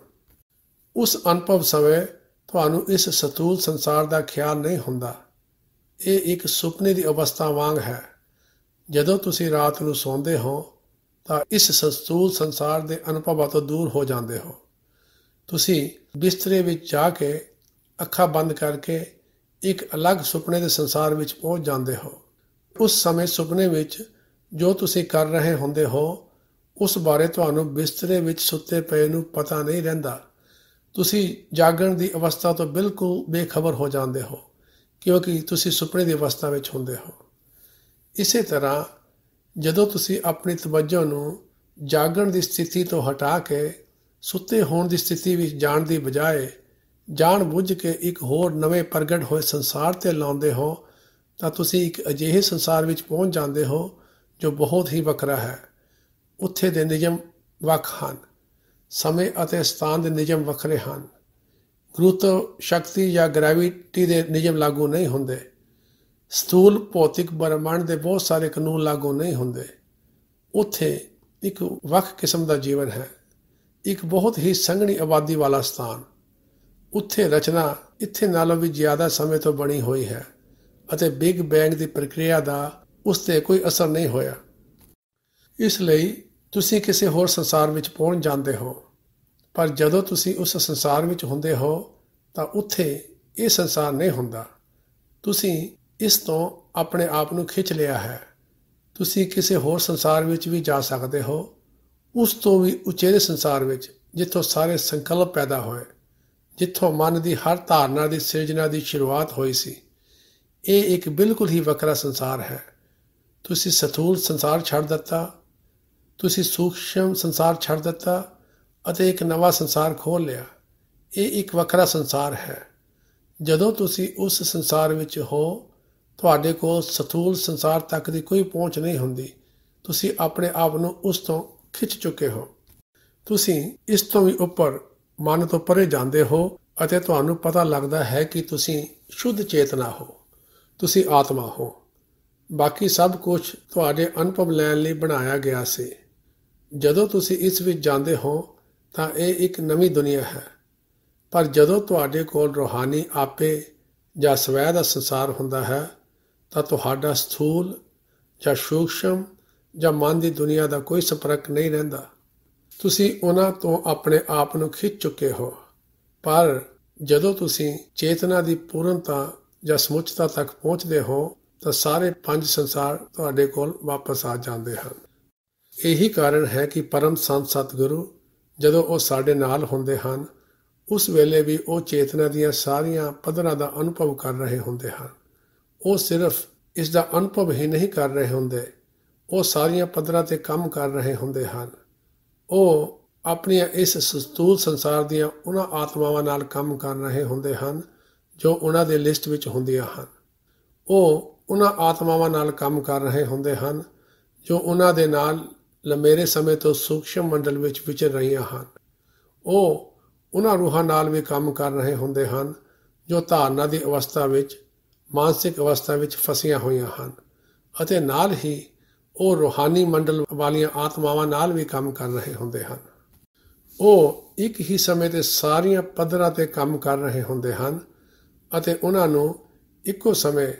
[SPEAKER 2] ਉਸ ਅਨੁਭਵ ਸਮੇਂ ਤੁਹਾਨੂੰ ਇਸ ਸਥੂਲ ਸੰਸਾਰ ਦਾ ਖਿਆਲ ਨਹੀਂ ਹੁੰਦਾ। ਇਹ ਇੱਕ ਸੁਪਨੇ ਦੀ ਅਵਸਥਾ ਵਾਂਗ ਹੈ। ਜਦੋਂ ਤੁਸੀਂ ਰਾਤ ਨੂੰ ਸੌਂਦੇ ਹੋ ਤਾਂ ਇਸ ਸਥੂਲ ਸੰਸਾਰ ਦੇ ਅਨੁਭਵਾਂ ਤੋਂ ਦੂਰ ਹੋ ਜਾਂਦੇ ਹੋ। ਤੁਸੀਂ ਬਿਸਤਰੇ ਵਿੱਚ ਜਾ ਕੇ ਅੱਖਾਂ ਬੰਦ ਕਰਕੇ ਇੱਕ ਅਲੱਗ ਸੁਪਨੇ ਦੇ ਸੰਸਾਰ ਵਿੱਚ ਪਹੁੰਚ ਜਾਂਦੇ ਹੋ। ਉਸ ਸਮੇਂ ਸੁਪਨੇ ਵਿੱਚ ਜੋ ਤੁਸੀਂ ਕਰ ਰਹੇ ਹੁੰਦੇ ਹੋ ਉਸ ਬਾਰੇ ਤੁਹਾਨੂੰ ਬਿਸਤਰੇ ਵਿੱਚ ਸੁੱਤੇ ਪਏ ਨੂੰ ਪਤਾ ਨਹੀਂ ਰਹਿੰਦਾ। ਤੁਸੀਂ ਜਾਗਣ ਦੀ ਅਵਸਥਾ ਤੋਂ ਬਿਲਕੁਲ ਬੇਖਬਰ ਹੋ ਜਾਂਦੇ ਹੋ ਕਿਉਂਕਿ ਤੁਸੀਂ ਸੁਪਨੇ ਦੀ ਅਵਸਥਾ ਵਿੱਚ ਹੁੰਦੇ ਹੋ। ਇਸੇ ਤਰ੍ਹਾਂ ਜਦੋਂ ਤੁਸੀਂ ਆਪਣੀ ਤਵੱਜੋ ਨੂੰ ਜਾਗਣ ਦੀ ਸਥਿਤੀ ਤੋਂ ਹਟਾ ਕੇ ਸੁੱਤੇ ਹੋਣ ਦੀ ਸਥਿਤੀ ਵਿੱਚ ਜਾਣ ਦੀ ਬਜਾਏ ਜਾਣ ਬੁੱਝ ਕੇ ਇੱਕ ਹੋਰ ਨਵੇਂ ਪ੍ਰਗਟ ਹੋਏ ਸੰਸਾਰ 'ਤੇ ਲਾਉਂਦੇ ਹੋ ਤਾਂ ਤੁਸੀਂ ਇੱਕ ਅਜਿਹੇ ਸੰਸਾਰ ਵਿੱਚ ਪਹੁੰਚ ਜਾਂਦੇ ਹੋ ਜੋ ਬਹੁਤ ਹੀ ਵੱਖਰਾ ਹੈ। ਉੱਥੇ ਦੇ ਨਿਯਮ ਵੱਖ ਹਨ, ਸਮੇਂ ਅਤੇ ਸਥਾਨ ਦੇ ਨਿਯਮ ਵੱਖਰੇ ਹਨ। ਗੁਰੂਤਵ ਸ਼ਕਤੀ ਜਾਂ ਗ੍ਰੈਵਿਟੀ ਦੇ ਨਿਯਮ ਲਾਗੂ ਨਹੀਂ ਹੁੰਦੇ। ਸਥੂਲ ਭੌਤਿਕ ਬ੍ਰਹਿਮੰਡ ਦੇ ਬਹੁਤ ਸਾਰੇ ਕਾਨੂੰਨ ਲਾਗੂ ਨਹੀਂ ਹੁੰਦੇ। ਉੱਥੇ ਇੱਕ ਵੱਖ ਕਿਸਮ ਦਾ ਜੀਵਨ ਹੈ, ਇੱਕ ਬਹੁਤ ਹੀ ਸੰਘਣੀ ਆਬਾਦੀ ਵਾਲਾ ਸਥਾਨ। ਉੱਥੇ ਰਚਨਾ ਇੱਥੇ ਨਾਲੋਂ ਵੀ ਜ਼ਿਆਦਾ ਸਮੇਂ ਤੋਂ ਬਣੀ ਹੋਈ ਹੈ ਅਤੇ ਬਿਗ ਬੈਂਗ ਦੀ ਪ੍ਰਕਿਰਿਆ ਦਾ ਉਸ 'ਤੇ ਕੋਈ ਅਸਰ ਨਹੀਂ ਹੋਇਆ। ਇਸ ਲਈ ਤੁਸੀਂ ਕਿਸੇ ਹੋਰ ਸੰਸਾਰ ਵਿੱਚ ਪਹੁੰਚ ਜਾਂਦੇ ਹੋ। ਪਰ ਜਦੋਂ ਤੁਸੀਂ ਉਸ ਸੰਸਾਰ ਵਿੱਚ ਹੁੰਦੇ ਹੋ ਤਾਂ ਉੱਥੇ ਇਹ ਸੰਸਾਰ ਨਹੀਂ ਹੁੰਦਾ। ਤੁਸੀਂ ਇਸ ਤੋਂ ਆਪਣੇ ਆਪ ਨੂੰ ਖਿੱਚ ਲਿਆ ਹੈ। ਤੁਸੀਂ ਕਿਸੇ ਹੋਰ ਸੰਸਾਰ ਵਿੱਚ ਵੀ ਜਾ ਸਕਦੇ ਹੋ, ਉਸ ਤੋਂ ਵੀ ਉਚੇਰੇ ਸੰਸਾਰ ਵਿੱਚ ਜਿੱਥੋਂ ਸਾਰੇ ਸੰਕਲਪ ਪੈਦਾ ਹੋਏ, ਜਿੱਥੋਂ ਮਨ ਦੀ ਹਰ ਧਾਰਨਾ ਦੀ ਸਿਰਜਣਾ ਦੀ ਸ਼ੁਰੂਆਤ ਹੋਈ ਸੀ। ਇਹ ਇੱਕ ਬਿਲਕੁਲ ਹੀ ਵੱਖਰਾ ਸੰਸਾਰ ਹੈ। ਤੁਸੀਂ ਸਥੂਲ ਸੰਸਾਰ ਛੱਡ ਦਿੱਤਾ, ਤੁਸੀਂ ਸੂਖਸ਼ਮ ਸੰਸਾਰ ਛੱਡ ਦਿੱਤਾ ਅਤੇ ਇੱਕ ਨਵਾਂ ਸੰਸਾਰ ਖੋਲ੍ਹ ਲਿਆ। ਇਹ ਇੱਕ ਵੱਖਰਾ ਸੰਸਾਰ ਹੈ। ਜਦੋਂ ਤੁਸੀਂ ਉਸ ਸੰਸਾਰ ਵਿੱਚ ਹੋ ਤੁਹਾਡੇ ਕੋਲ ਸਥੂਲ ਸੰਸਾਰ ਤੱਕ ਦੀ ਕੋਈ ਪਹੁੰਚ ਨਹੀਂ ਹੁੰਦੀ। ਤੁਸੀਂ ਆਪਣੇ ਆਪ ਨੂੰ ਉਸ ਤੋਂ ਖਿੱਚ ਚੁੱਕੇ ਹੋ। ਤੁਸੀਂ ਇਸ ਤੋਂ ਵੀ ਉੱਪਰ ਮਨ ਤੋਂ ਪਰੇ ਜਾਂਦੇ ਹੋ ਅਤੇ ਤੁਹਾਨੂੰ ਪਤਾ ਲੱਗਦਾ ਹੈ ਕਿ ਤੁਸੀਂ ਸ਼ੁੱਧ ਚੇਤਨਾ ਹੋ, ਤੁਸੀਂ ਆਤਮਾ ਹੋ। ਬਾਕੀ ਸਭ ਕੁਝ ਤੁਹਾਡੇ ਅਨੁਭਵ ਲੈਣ ਲਈ ਬਣਾਇਆ ਗਿਆ ਸੀ। ਜਦੋਂ ਤੁਸੀਂ ਇਸ ਵਿੱਚ ਜਾਂਦੇ ਹੋ ਤਾਂ ਇਹ ਇੱਕ ਨਵੀਂ ਦੁਨੀਆ ਹੈ। ਪਰ ਜਦੋਂ ਤੁਹਾਡੇ ਕੋਲ ਰੂਹਾਨੀ ਆਪੇ ਜਾਂ ਸਵੈ ਦਾ ਸੰਸਾਰ ਹੁੰਦਾ ਹੈ ਤਾਂ ਤੁਹਾਡਾ ਸਥੂਲ ਜਾਂ ਸੂਖਸ਼ਮ ਜਾਂ ਮਨ ਦੀ ਦੁਨੀਆ ਦਾ ਕੋਈ ਸੰਪਰਕ ਨਹੀਂ ਰਹਿੰਦਾ। ਤੁਸੀਂ ਉਹਨਾਂ ਤੋਂ ਆਪਣੇ ਆਪ ਨੂੰ ਖਿੱਚ ਚੁੱਕੇ ਹੋ। ਪਰ ਜਦੋਂ ਤੁਸੀਂ ਚੇਤਨਾ ਦੀ ਪੂਰਨਤਾ ਜਾਂ ਸਮੁੱਚਤਾ ਤੱਕ ਪਹੁੰਚਦੇ ਹੋ ਤਾਂ ਸਾਰੇ ਪੰਜ ਸੰਸਾਰ ਤੁਹਾਡੇ ਕੋਲ ਵਾਪਸ ਆ ਜਾਂਦੇ ਹਨ। ਇਹੀ ਕਾਰਨ ਹੈ ਕਿ ਪਰਮ ਸੰਤ ਸਤਿਗੁਰੂ ਜਦੋਂ ਉਹ ਸਾਡੇ ਨਾਲ ਹੁੰਦੇ ਹਨ ਉਸ ਵੇਲੇ ਵੀ ਉਹ ਚੇਤਨਾ ਦੀਆਂ ਸਾਰੀਆਂ ਪੱਧਰਾਂ ਦਾ ਅਨੁਭਵ ਕਰ ਰਹੇ ਹੁੰਦੇ ਹਨ। ਉਹ ਸਿਰਫ ਇਸ ਦਾ ਅਨੁਭਵ ਹੀ ਨਹੀਂ ਕਰ ਰਹੇ ਹੁੰਦੇ, ਉਹ ਸਾਰੀਆਂ ਪੱਧਰਾਂ 'ਤੇ ਕੰਮ ਕਰ ਰਹੇ ਹੁੰਦੇ ਹਨ। ਉਹ ਆਪਣੀਆਂ ਇਸ ਸਥੂਲ ਸੰਸਾਰ ਦੀਆਂ ਉਹਨਾਂ ਆਤਮਾਵਾਂ ਨਾਲ ਕੰਮ ਕਰ ਰਹੇ ਹੁੰਦੇ ਹਨ ਜੋ ਉਹਨਾਂ ਦੇ ਲਿਸਟ ਵਿੱਚ ਹੁੰਦੀਆਂ ਹਨ। ਉਹ ਉਹਨਾਂ ਆਤਮਾਵਾਂ ਨਾਲ ਕੰਮ ਕਰ ਰਹੇ ਹੁੰਦੇ ਹਨ ਜੋ ਉਹਨਾਂ ਦੇ ਨਾਲ ਲੰਮੇਰੇ ਸਮੇਂ ਤੋਂ ਸੂਖਸ਼ਮ ਮੰਡਲ ਵਿੱਚ ਵਿਚਰ ਰਹੀਆਂ ਹਨ। ਉਹ ਉਹਨਾਂ ਰੂਹਾਂ ਨਾਲ ਵੀ ਕੰਮ ਕਰ ਰਹੇ ਹੁੰਦੇ ਹਨ ਜੋ ਧਾਰਨਾ ਦੀ ਅਵਸਥਾ ਵਿੱਚ ਮਾਨਸਿਕ ਅਵਸਥਾ ਵਿੱਚ ਫਸੀਆਂ ਹੋਈਆਂ ਹਨ ਅਤੇ ਨਾਲ ਹੀ ਉਹ ਰੂਹਾਨੀ ਮੰਡਲ ਵਾਲੀਆਂ ਆਤਮਾਵਾਂ ਨਾਲ ਵੀ ਕੰਮ ਕਰ ਰਹੇ ਹੁੰਦੇ ਹਨ। ਉਹ ਇੱਕ ਹੀ ਸਮੇਂ 'ਤੇ ਸਾਰੀਆਂ ਪੱਧਰਾਂ 'ਤੇ ਕੰਮ ਕਰ ਰਹੇ ਹੁੰਦੇ ਹਨ ਅਤੇ ਉਹਨਾਂ ਨੂੰ ਇੱਕੋ ਸਮੇਂ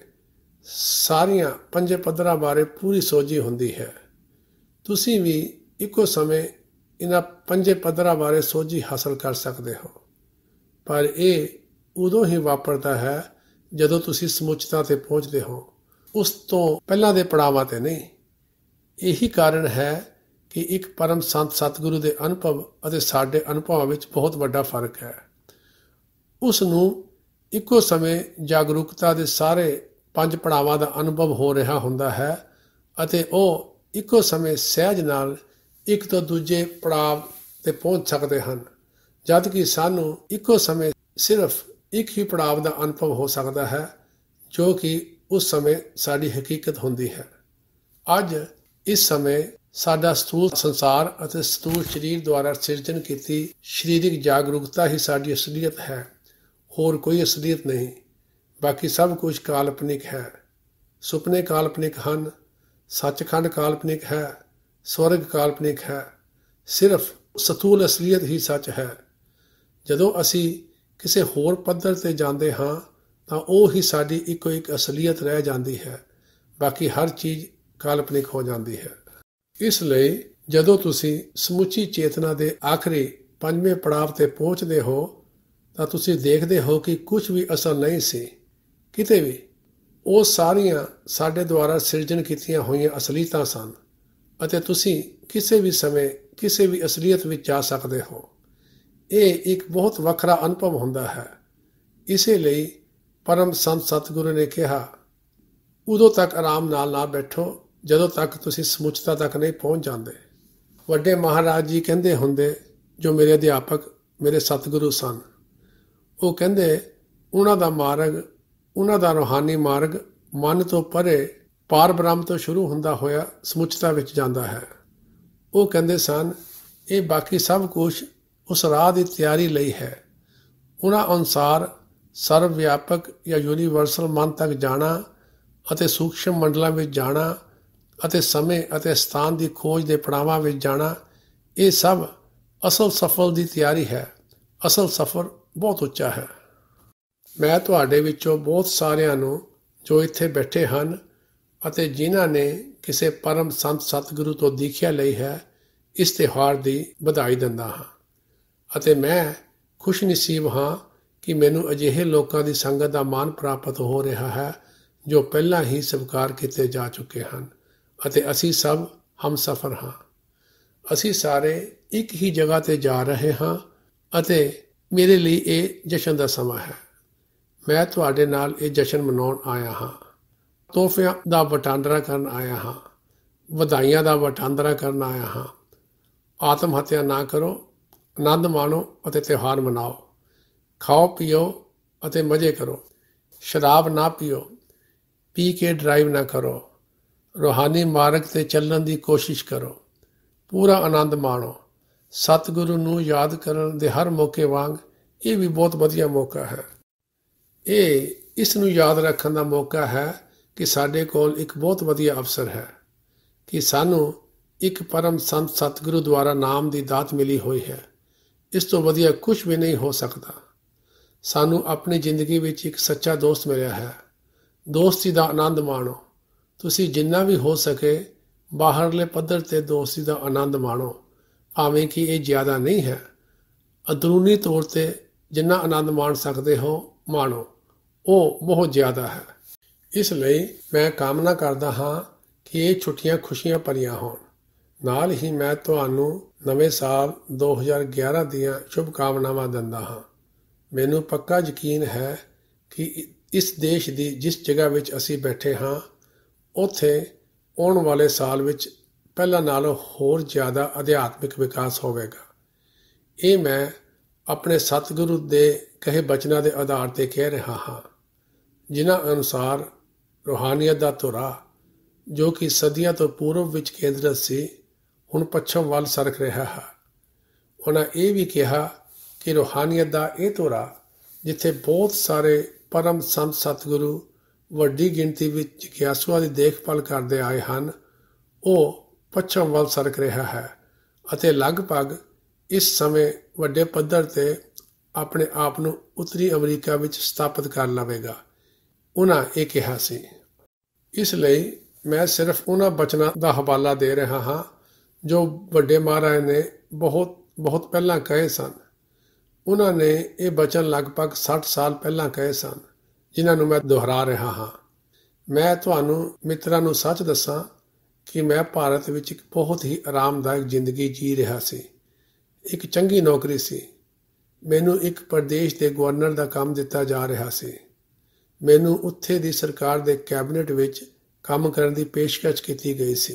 [SPEAKER 2] ਸਾਰੀਆਂ 5 ਪੱਧਰਾਂ ਬਾਰੇ ਪੂਰੀ ਸੋਝੀ ਹੁੰਦੀ ਹੈ। ਤੁਸੀਂ ਵੀ ਇੱਕੋ ਸਮੇਂ ਇਹਨਾਂ 5 ਪੱਧਰਾਂ ਬਾਰੇ ਸੋਝੀ ਹਾਸਲ ਕਰ ਸਕਦੇ ਹੋ, ਪਰ ਇਹ ਉਦੋਂ ਹੀ ਵਾਪਰਦਾ ਹੈ ਜਦੋਂ ਤੁਸੀਂ ਸਮੁੱਚਤਾ 'ਤੇ ਪਹੁੰਚਦੇ ਹੋ, ਉਸ ਤੋਂ ਪਹਿਲਾਂ ਦੇ ਪੜਾਵਾਂ 'ਤੇ ਨਹੀਂ। ਇਹੀ ਕਾਰਨ ਹੈ ਕਿ ਇੱਕ ਪਰਮ ਸੰਤ ਸਤਿਗੁਰੂ ਦੇ ਅਨੁਭਵ ਅਤੇ ਸਾਡੇ ਅਨੁਭਵਾਂ ਵਿੱਚ ਬਹੁਤ ਵੱਡਾ ਫਰਕ ਹੈ। ਉਸ ਨੂੰ ਇੱਕੋ ਸਮੇਂ ਜਾਗਰੂਕਤਾ ਦੇ ਸਾਰੇ 5 ਪੜਾਵਾਂ ਦਾ ਅਨੁਭਵ ਹੋ ਰਿਹਾ ਹੁੰਦਾ ਹੈ ਅਤੇ ਉਹ ਇੱਕੋ ਸਮੇਂ ਸਹਿਜ ਨਾਲ ਇੱਕ ਤੋਂ ਦੂਜੇ ਪੜਾਵ 'ਤੇ ਪਹੁੰਚ ਸਕਦੇ ਹਨ, ਜਦ ਕਿ ਸਾਨੂੰ ਇੱਕੋ ਸਮੇਂ ਸਿਰਫ ਇੱਕ ਹੀ ਪੜਾਵ ਦਾ ਅਨੁਭਵ ਹੋ ਸਕਦਾ ਹੈ, ਜੋ ਕਿ ਉਸ ਸਮੇਂ ਸਾਡੀ ਹਕੀਕਤ ਹੁੰਦੀ ਹੈ। ਅੱਜ ਇਸ ਸਮੇਂ ਸਾਡਾ ਸਥੂਲ ਸੰਸਾਰ ਅਤੇ ਸਥੂਲ ਸਰੀਰ ਦੁਆਰਾ ਸਿਰਜਣ ਕੀਤੀ ਸਰੀਰਕ ਜਾਗਰੂਕਤਾ ਹੀ ਸਾਡੀ ਅਸਲੀਅਤ ਹੈ, ਹੋਰ ਕੋਈ ਅਸਲੀਅਤ ਨਹੀਂ। ਬਾਕੀ ਸਭ ਕੁਝ ਕਾਲਪਨਿਕ ਹੈ। ਸੁਪਨੇ ਕਾਲਪਨਿਕ ਹਨ, ਸੱਚਖੰਡ ਕਾਲਪਨਿਕ ਹੈ, ਸਵਰਗ ਕਾਲਪਨਿਕ ਹੈ, ਸਿਰਫ ਸਥੂਲ ਅਸਲੀਅਤ ਹੀ ਸੱਚ ਹੈ। ਜਦੋਂ ਅਸੀਂ ਕਿਸੇ ਹੋਰ ਪੱਧਰ 'ਤੇ ਜਾਂਦੇ ਹਾਂ ਤਾਂ ਉਹ ਹੀ ਸਾਡੀ ਇੱਕੋ ਇੱਕ ਅਸਲੀਅਤ ਰਹਿ ਜਾਂਦੀ ਹੈ, ਬਾਕੀ ਹਰ ਚੀਜ਼ ਕਾਲਪਨਿਕ ਹੋ ਜਾਂਦੀ ਹੈ। ਇਸ ਲਈ ਜਦੋਂ ਤੁਸੀਂ ਸਮੁੱਚੀ ਚੇਤਨਾ ਦੇ ਆਖਰੀ 5ਵੇਂ ਪੜਾਵ 'ਤੇ ਪਹੁੰਚਦੇ ਹੋ ਤਾਂ ਤੁਸੀਂ ਦੇਖਦੇ ਹੋ ਕਿ ਕੁਝ ਵੀ ਅਸਲ ਨਹੀਂ ਸੀ ਕਿਤੇ ਵੀ। ਉਹ ਸਾਰੀਆਂ ਸਾਡੇ ਦੁਆਰਾ ਸਿਰਜਣ ਕੀਤੀਆਂ ਹੋਈਆਂ ਅਸਲੀਅਤਾਂ ਸਨ ਅਤੇ ਤੁਸੀਂ ਕਿਸੇ ਵੀ ਸਮੇਂ ਕਿਸੇ ਵੀ ਅਸਲੀਅਤ ਵਿੱਚ ਜਾ ਸਕਦੇ ਹੋ। ਇਹ ਇੱਕ ਬਹੁਤ ਵੱਖਰਾ ਅਨੁਭਵ ਹੁੰਦਾ ਹੈ। ਇਸੇ ਲਈ ਪਰਮ ਸੰਤ ਸਤਿਗੁਰੂ ਨੇ ਕਿਹਾ, ਉਦੋਂ ਤੱਕ ਆਰਾਮ ਨਾਲ ਨਾ ਬੈਠੋ ਜਦੋਂ ਤੱਕ ਤੁਸੀਂ ਸਮੁੱਚਤਾ ਤੱਕ ਨਹੀਂ ਪਹੁੰਚ ਜਾਂਦੇ। ਵੱਡੇ ਮਹਾਰਾਜ ਜੀ ਕਹਿੰਦੇ ਹੁੰਦੇ, ਜੋ ਮੇਰੇ ਅਧਿਆਪਕ ਮੇਰੇ ਸਤਿਗੁਰੂ ਸਨ, ਉਹ ਕਹਿੰਦੇ ਉਹਨਾਂ ਦਾ ਮਾਰਗ, ਉਹਨਾਂ ਦਾ ਰੂਹਾਨੀ ਮਾਰਗ ਮਨ ਤੋਂ ਪਰੇ ਪਾਰ ਬ੍ਰਹਮ ਤੋਂ ਸ਼ੁਰੂ ਹੁੰਦਾ ਹੋਇਆ ਸਮੁੱਚਤਾ ਵਿੱਚ ਜਾਂਦਾ ਹੈ। ਉਹ ਕਹਿੰਦੇ ਸਨ, ਇਹ ਬਾਕੀ ਸਭ ਕੁਝ ਉਸ ਰਾਹ ਦੀ ਤਿਆਰੀ ਲਈ ਹੈ। ਉਹਨਾਂ ਅਨੁਸਾਰ ਸਰਵ ਵਿਆਪਕ ਜਾਂ ਯੂਨੀਵਰਸਲ ਮਨ ਤੱਕ ਜਾਣਾ ਅਤੇ ਸੂਖਸ਼ਮ ਮੰਡਲਾਂ ਵਿੱਚ ਜਾਣਾ ਅਤੇ ਸਮੇਂ ਅਤੇ ਸਥਾਨ ਦੀ ਖੋਜ ਦੇ ਪੜਾਵਾਂ ਵਿੱਚ ਜਾਣਾ, ਇਹ ਸਭ ਅਸਲ ਸਫ਼ਰ ਦੀ ਤਿਆਰੀ ਹੈ। ਅਸਲ ਸਫ਼ਰ ਬਹੁਤ ਉੱਚਾ ਹੈ। ਮੈਂ ਤੁਹਾਡੇ ਵਿੱਚੋਂ ਬਹੁਤ ਸਾਰਿਆਂ ਨੂੰ ਜੋ ਇੱਥੇ ਬੈਠੇ ਹਨ ਅਤੇ ਜਿਨ੍ਹਾਂ ਨੇ ਕਿਸੇ ਪਰਮ ਸੰਤ ਸਤਿਗੁਰੂ ਤੋਂ ਦੀਖਿਆ ਲਈ ਹੈ, ਇਸ ਤਿਉਹਾਰ ਦੀ ਵਧਾਈ ਦਿੰਦਾ ਹਾਂ ਅਤੇ ਮੈਂ ਖੁਸ਼ਨਸੀਬ ਹਾਂ ਕਿ ਮੈਨੂੰ ਅਜਿਹੇ ਲੋਕਾਂ ਦੀ ਸੰਗਤ ਦਾ ਮਾਣ ਪ੍ਰਾਪਤ ਹੋ ਰਿਹਾ ਹੈ ਜੋ ਪਹਿਲਾਂ ਹੀ ਸਵੀਕਾਰ ਕੀਤੇ ਜਾ ਚੁੱਕੇ ਹਨ ਅਤੇ ਅਸੀਂ ਸਭ ਹਮਸਫ਼ਰ ਹਾਂ। ਅਸੀਂ ਸਾਰੇ ਇੱਕ ਹੀ ਜਗ੍ਹਾ 'ਤੇ ਜਾ ਰਹੇ ਹਾਂ ਅਤੇ ਮੇਰੇ ਲਈ ਇਹ ਜਸ਼ਨ ਦਾ ਸਮਾਂ ਹੈ। ਮੈਂ ਤੁਹਾਡੇ ਨਾਲ ਇਹ ਜਸ਼ਨ ਮਨਾਉਣ ਆਇਆ ਹਾਂ, ਤੋਹਫਿਆਂ ਦਾ ਵਟਾਂਦਰਾ ਕਰਨ ਆਇਆ ਹਾਂ, ਵਧਾਈਆਂ ਦਾ ਵਟਾਂਦਰਾ ਕਰਨ ਆਇਆ ਹਾਂ। ਆਤਮ ਹੱਤਿਆ ਨਾ ਕਰੋ, ਆਨੰਦ ਮਾਣੋ ਅਤੇ ਤਿਉਹਾਰ ਮਨਾਓ। ਖਾਓ ਪੀਓ ਅਤੇ ਮਜ਼ੇ ਕਰੋ। ਸ਼ਰਾਬ ਨਾ ਪੀਓ, ਪੀ ਕੇ ਡਰਾਈਵ ਨਾ ਕਰੋ। ਰੂਹਾਨੀ ਮਾਰਗ 'ਤੇ ਚੱਲਣ ਦੀ ਕੋਸ਼ਿਸ਼ ਕਰੋ। ਪੂਰਾ ਆਨੰਦ ਮਾਣੋ। ਸਤਿਗੁਰੂ ਨੂੰ ਯਾਦ ਕਰਨ ਦੇ ਹਰ ਮੌਕੇ ਵਾਂਗ ਇਹ ਵੀ ਬਹੁਤ ਵਧੀਆ ਮੌਕਾ ਹੈ। ਇਹ ਇਸ ਨੂੰ ਯਾਦ ਰੱਖਣ ਦਾ ਮੌਕਾ ਹੈ ਕਿ ਸਾਡੇ ਕੋਲ ਇੱਕ ਬਹੁਤ ਵਧੀਆ ਅਵਸਰ ਹੈ ਕਿ ਸਾਨੂੰ ਇੱਕ ਪਰਮ ਸੰਤ ਸਤਿਗੁਰੂ ਦੁਆਰਾ ਨਾਮ ਦੀ ਦਾਤ ਮਿਲੀ ਹੋਈ ਹੈ। ਇਸ ਤੋਂ ਵਧੀਆ ਕੁਝ ਵੀ ਨਹੀਂ ਹੋ ਸਕਦਾ। ਸਾਨੂੰ ਆਪਣੀ ਜ਼ਿੰਦਗੀ ਵਿੱਚ ਇੱਕ ਸੱਚਾ ਦੋਸਤ ਮਿਲਿਆ ਹੈ। ਦੋਸਤੀ ਦਾ ਆਨੰਦ ਮਾਣੋ। ਤੁਸੀਂ ਜਿੰਨਾ ਵੀ ਹੋ ਸਕੇ ਬਾਹਰਲੇ ਪੱਧਰ 'ਤੇ ਦੋਸਤੀ ਦਾ ਆਨੰਦ ਮਾਣੋ, ਭਾਵੇਂ ਕਿ ਇਹ ਜ਼ਿਆਦਾ ਨਹੀਂ ਹੈ। ਅੰਦਰੂਨੀ ਤੌਰ 'ਤੇ ਜਿੰਨਾ ਆਨੰਦ ਮਾਣ ਸਕਦੇ ਹੋ ਮਾਣੋ, ਉਹ ਬਹੁਤ ਜ਼ਿਆਦਾ ਹੈ। ਇਸ ਲਈ ਮੈਂ ਕਾਮਨਾ ਕਰਦਾ ਹਾਂ ਕਿ ਇਹ ਛੁੱਟੀਆਂ ਖੁਸ਼ੀਆਂ ਭਰੀਆਂ ਹੋਣ। ਨਾਲ ਹੀ ਮੈਂ ਤੁਹਾਨੂੰ ਨਵੇਂ ਸਾਲ 2011 ਦੀਆਂ ਸ਼ੁਭਕਾਮਨਾਵਾਂ ਦਿੰਦਾ ਹਾਂ। ਮੈਨੂੰ ਪੱਕਾ ਯਕੀਨ ਹੈ ਕਿ ਇਸ ਦੇਸ਼ ਦੀ ਜਿਸ ਜਗ੍ਹਾ ਵਿੱਚ ਅਸੀਂ ਬੈਠੇ ਹਾਂ, ਉੱਥੇ ਆਉਣ ਵਾਲੇ ਸਾਲ ਵਿੱਚ ਪਹਿਲਾਂ ਨਾਲੋਂ ਹੋਰ ਜ਼ਿਆਦਾ ਅਧਿਆਤਮਿਕ ਵਿਕਾਸ ਹੋਵੇਗਾ। ਇਹ ਮੈਂ ਆਪਣੇ ਸਤਿਗੁਰੂ ਦੇ ਕਹੇ ਬਚਨਾਂ ਦੇ ਆਧਾਰ 'ਤੇ ਕਹਿ ਰਿਹਾ ਹਾਂ, ਜਿਨ੍ਹਾਂ ਅਨੁਸਾਰ ਰੂਹਾਨੀਅਤ ਦਾ ਧੁਰਾ, ਜੋ ਕਿ ਸਦੀਆਂ ਤੋਂ ਪੂਰਬ ਵਿੱਚ ਕੇਂਦਰਿਤ ਸੀ, ਹੁਣ ਪੱਛਮ ਵੱਲ ਸਰਕ ਰਿਹਾ ਹੈ। ਉਹਨਾਂ ਇਹ ਵੀ ਕਿਹਾ ਕਿ ਰੂਹਾਨੀਅਤ ਦਾ ਇਹ ਧੁਰਾ, ਜਿੱਥੇ ਬਹੁਤ ਸਾਰੇ ਪਰਮ ਸੰਤ ਸਤਿਗੁਰੂ ਵੱਡੀ ਗਿਣਤੀ ਵਿੱਚ ਜਿਗਿਆਸੂਆਂ ਦੀ ਦੇਖਭਾਲ ਕਰਦੇ ਆਏ ਹਨ, ਉਹ ਪੱਛਮ ਵੱਲ ਸਰਕ ਰਿਹਾ ਹੈ ਅਤੇ ਲਗਭਗ ਇਸ ਸਮੇਂ ਵੱਡੇ ਪੱਧਰ 'ਤੇ ਆਪਣੇ ਆਪ ਨੂੰ ਉੱਤਰੀ ਅਮਰੀਕਾ ਵਿੱਚ ਸਥਾਪਿਤ ਕਰ ਲਵੇਗਾ। ਉਹਨਾਂ ਇਹ ਕਿਹਾ ਸੀ। ਇਸ ਲਈ ਮੈਂ ਸਿਰਫ ਉਹਨਾਂ ਬਚਨਾਂ ਦਾ ਹਵਾਲਾ ਦੇ ਰਿਹਾ ਹਾਂ ਜੋ ਵੱਡੇ ਮਹਾਰਾਜ ਨੇ ਬਹੁਤ ਪਹਿਲਾਂ ਕਹੇ ਸਨ। ਉਹਨਾਂ ਨੇ ਇਹ ਬਚਨ ਲਗਭਗ 60 ਸਾਲ ਪਹਿਲਾਂ ਕਹੇ ਸਨ, ਜਿਨ੍ਹਾਂ ਨੂੰ ਮੈਂ ਦੁਹਰਾ ਰਿਹਾ ਹਾਂ। ਮੈਂ ਤੁਹਾਨੂੰ ਮਿੱਤਰਾਂ ਨੂੰ ਸੱਚ ਦੱਸਾਂ ਕਿ ਮੈਂ ਭਾਰਤ ਵਿੱਚ ਇੱਕ ਬਹੁਤ ਹੀ ਆਰਾਮਦਾਇਕ ਜ਼ਿੰਦਗੀ ਜੀ ਰਿਹਾ ਸੀ। ਇੱਕ ਚੰਗੀ ਨੌਕਰੀ ਸੀ। ਮੈਨੂੰ ਇੱਕ ਪ੍ਰਦੇਸ਼ ਦੇ ਗਵਰਨਰ ਦਾ ਕੰਮ ਦਿੱਤਾ ਜਾ ਰਿਹਾ ਸੀ। ਮੈਨੂੰ ਉੱਥੇ ਦੀ ਸਰਕਾਰ ਦੇ ਕੈਬਨਿਟ ਵਿੱਚ ਕੰਮ ਕਰਨ ਦੀ ਪੇਸ਼ਕਸ਼ ਕੀਤੀ ਗਈ ਸੀ।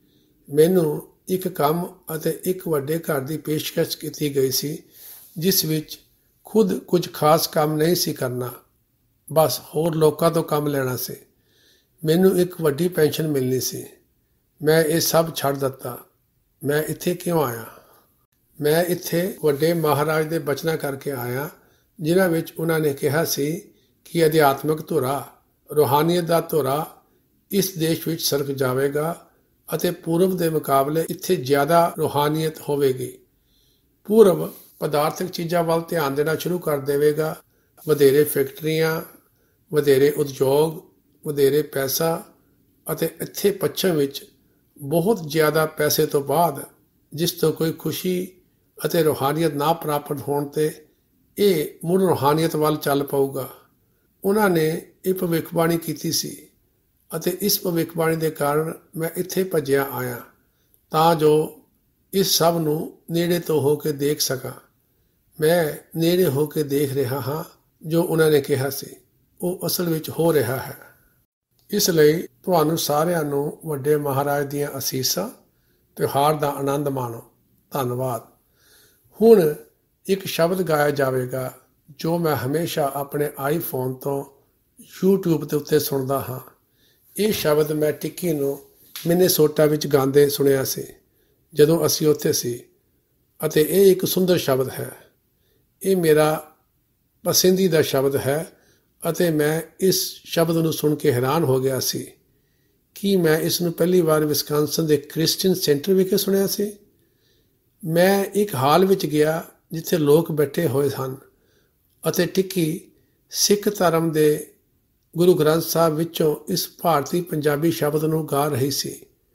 [SPEAKER 2] ਮੈਨੂੰ ਇੱਕ ਕੰਮ ਅਤੇ ਇੱਕ ਵੱਡੇ ਘਰ ਦੀ ਪੇਸ਼ਕਸ਼ ਕੀਤੀ ਗਈ ਸੀ, ਜਿਸ ਵਿੱਚ ਖੁਦ ਕੁਝ ਖਾਸ ਕੰਮ ਨਹੀਂ ਸੀ ਕਰਨਾ, ਬਸ ਹੋਰ ਲੋਕਾਂ ਤੋਂ ਕੰਮ ਲੈਣਾ ਸੀ। ਮੈਨੂੰ ਇੱਕ ਵੱਡੀ ਪੈਨਸ਼ਨ ਮਿਲਣੀ ਸੀ। ਮੈਂ ਇਹ ਸਭ ਛੱਡ ਦਿੱਤਾ। ਮੈਂ ਇੱਥੇ ਕਿਉਂ ਆਇਆ? ਮੈਂ ਇੱਥੇ ਵੱਡੇ ਮਹਾਰਾਜ ਦੇ ਬਚਨਾਂ ਕਰਕੇ ਆਇਆ, ਜਿਨ੍ਹਾਂ ਵਿੱਚ ਉਹਨਾਂ ਨੇ ਕਿਹਾ ਸੀ ਕਿ ਅਧਿਆਤਮਿਕ ਧੁਰਾ, ਰੂਹਾਨੀਅਤ ਦਾ ਧੁਰਾ ਇਸ ਦੇਸ਼ ਵਿੱਚ ਸਰਕ ਜਾਵੇਗਾ ਅਤੇ ਪੂਰਬ ਦੇ ਮੁਕਾਬਲੇ ਇੱਥੇ ਜ਼ਿਆਦਾ ਰੂਹਾਨੀਅਤ ਹੋਵੇਗੀ। ਪੂਰਬ ਪਦਾਰਥਕ ਚੀਜ਼ਾਂ ਵੱਲ ਧਿਆਨ ਦੇਣਾ ਸ਼ੁਰੂ ਕਰ ਦੇਵੇਗਾ। ਵਧੇਰੇ ਫੈਕਟਰੀਆਂ, ਵਧੇਰੇ ਉਦਯੋਗ, ਵਧੇਰੇ ਪੈਸਾ, ਅਤੇ ਇੱਥੇ ਪੱਛਮ ਵਿੱਚ ਬਹੁਤ ਜ਼ਿਆਦਾ ਪੈਸੇ ਤੋਂ ਬਾਅਦ, ਜਿਸ ਤੋਂ ਕੋਈ ਖੁਸ਼ੀ ਅਤੇ ਰੂਹਾਨੀਅਤ ਨਾ ਪ੍ਰਾਪਤ ਹੋਣ 'ਤੇ ਇਹ ਮੁੜ ਰੂਹਾਨੀਅਤ ਵੱਲ ਚੱਲ ਪਊਗਾ। ਉਹਨਾਂ ਨੇ ਇਹ ਭਵਿੱਖਬਾਣੀ ਕੀਤੀ ਸੀ ਅਤੇ ਇਸ ਭਵਿੱਖਬਾਣੀ ਦੇ ਕਾਰਨ ਮੈਂ ਇੱਥੇ ਭੱਜਿਆ ਆਇਆ ਤਾਂ ਜੋ ਇਸ ਸਭ ਨੂੰ ਨੇੜੇ ਤੋਂ ਹੋ ਕੇ ਦੇਖ ਸਕਾਂ। ਮੈਂ ਨੇੜੇ ਹੋ ਕੇ ਦੇਖ ਰਿਹਾ ਹਾਂ ਜੋ ਉਹਨਾਂ ਨੇ ਕਿਹਾ ਸੀ, ਉਹ ਅਸਲ ਵਿੱਚ ਹੋ ਰਿਹਾ ਹੈ। ਇਸ ਲਈ ਤੁਹਾਨੂੰ ਸਾਰਿਆਂ ਨੂੰ ਵੱਡੇ ਮਹਾਰਾਜ ਦੀਆਂ ਅਸੀਸਾਂ, ਤਿਉਹਾਰ ਦਾ ਆਨੰਦ ਮਾਣੋ। ਧੰਨਵਾਦ। ਹੁਣ ਇੱਕ ਸ਼ਬਦ ਗਾਇਆ ਜਾਵੇਗਾ ਜੋ ਮੈਂ ਹਮੇਸ਼ਾ ਆਪਣੇ ਆਈਫੋਨ ਤੋਂ YouTube ਦੇ ਉੱਤੇ ਸੁਣਦਾ ਹਾਂ। ਇਹ ਸ਼ਬਦ ਮੈਂ ਟਿੱਕੀ ਨੂੰ ਮਿਨੇਸੋਟਾ ਵਿੱਚ ਗਾਉਂਦੇ ਸੁਣਿਆ ਸੀ ਜਦੋਂ ਅਸੀਂ ਉੱਥੇ ਸੀ, ਅਤੇ ਇਹ ਇੱਕ ਸੁੰਦਰ ਸ਼ਬਦ ਹੈ। ਇਹ ਮੇਰਾ ਪਸੰਦੀਦਾ ਸ਼ਬਦ ਹੈ ਅਤੇ ਮੈਂ ਇਸ ਸ਼ਬਦ ਨੂੰ ਸੁਣ ਕੇ ਹੈਰਾਨ ਹੋ ਗਿਆ ਸੀ ਕਿ ਮੈਂ ਇਸ ਨੂੰ ਪਹਿਲੀ ਵਾਰ ਵਿਸਕਾਂਸਨ ਦੇ ਕ੍ਰਿਸਚੀਅਨ ਸੈਂਟਰ ਵਿਖੇ ਸੁਣਿਆ ਸੀ। ਮੈਂ ਇੱਕ ਹਾਲ ਵਿੱਚ ਗਿਆ ਜਿੱਥੇ ਲੋਕ ਬੈਠੇ ਹੋਏ ਹਨ ਅਤੇ ਟਿੱਕੀ ਸਿੱਖ ਧਰਮ ਦੇ ਗੁਰੂ ਗ੍ਰੰਥ ਸਾਹਿਬ ਵਿੱਚੋਂ ਇਸ ਭਾਰਤੀ ਪੰਜਾਬੀ ਸ਼ਬਦ ਨੂੰ ਗਾ ਰਹੀ ਸੀ।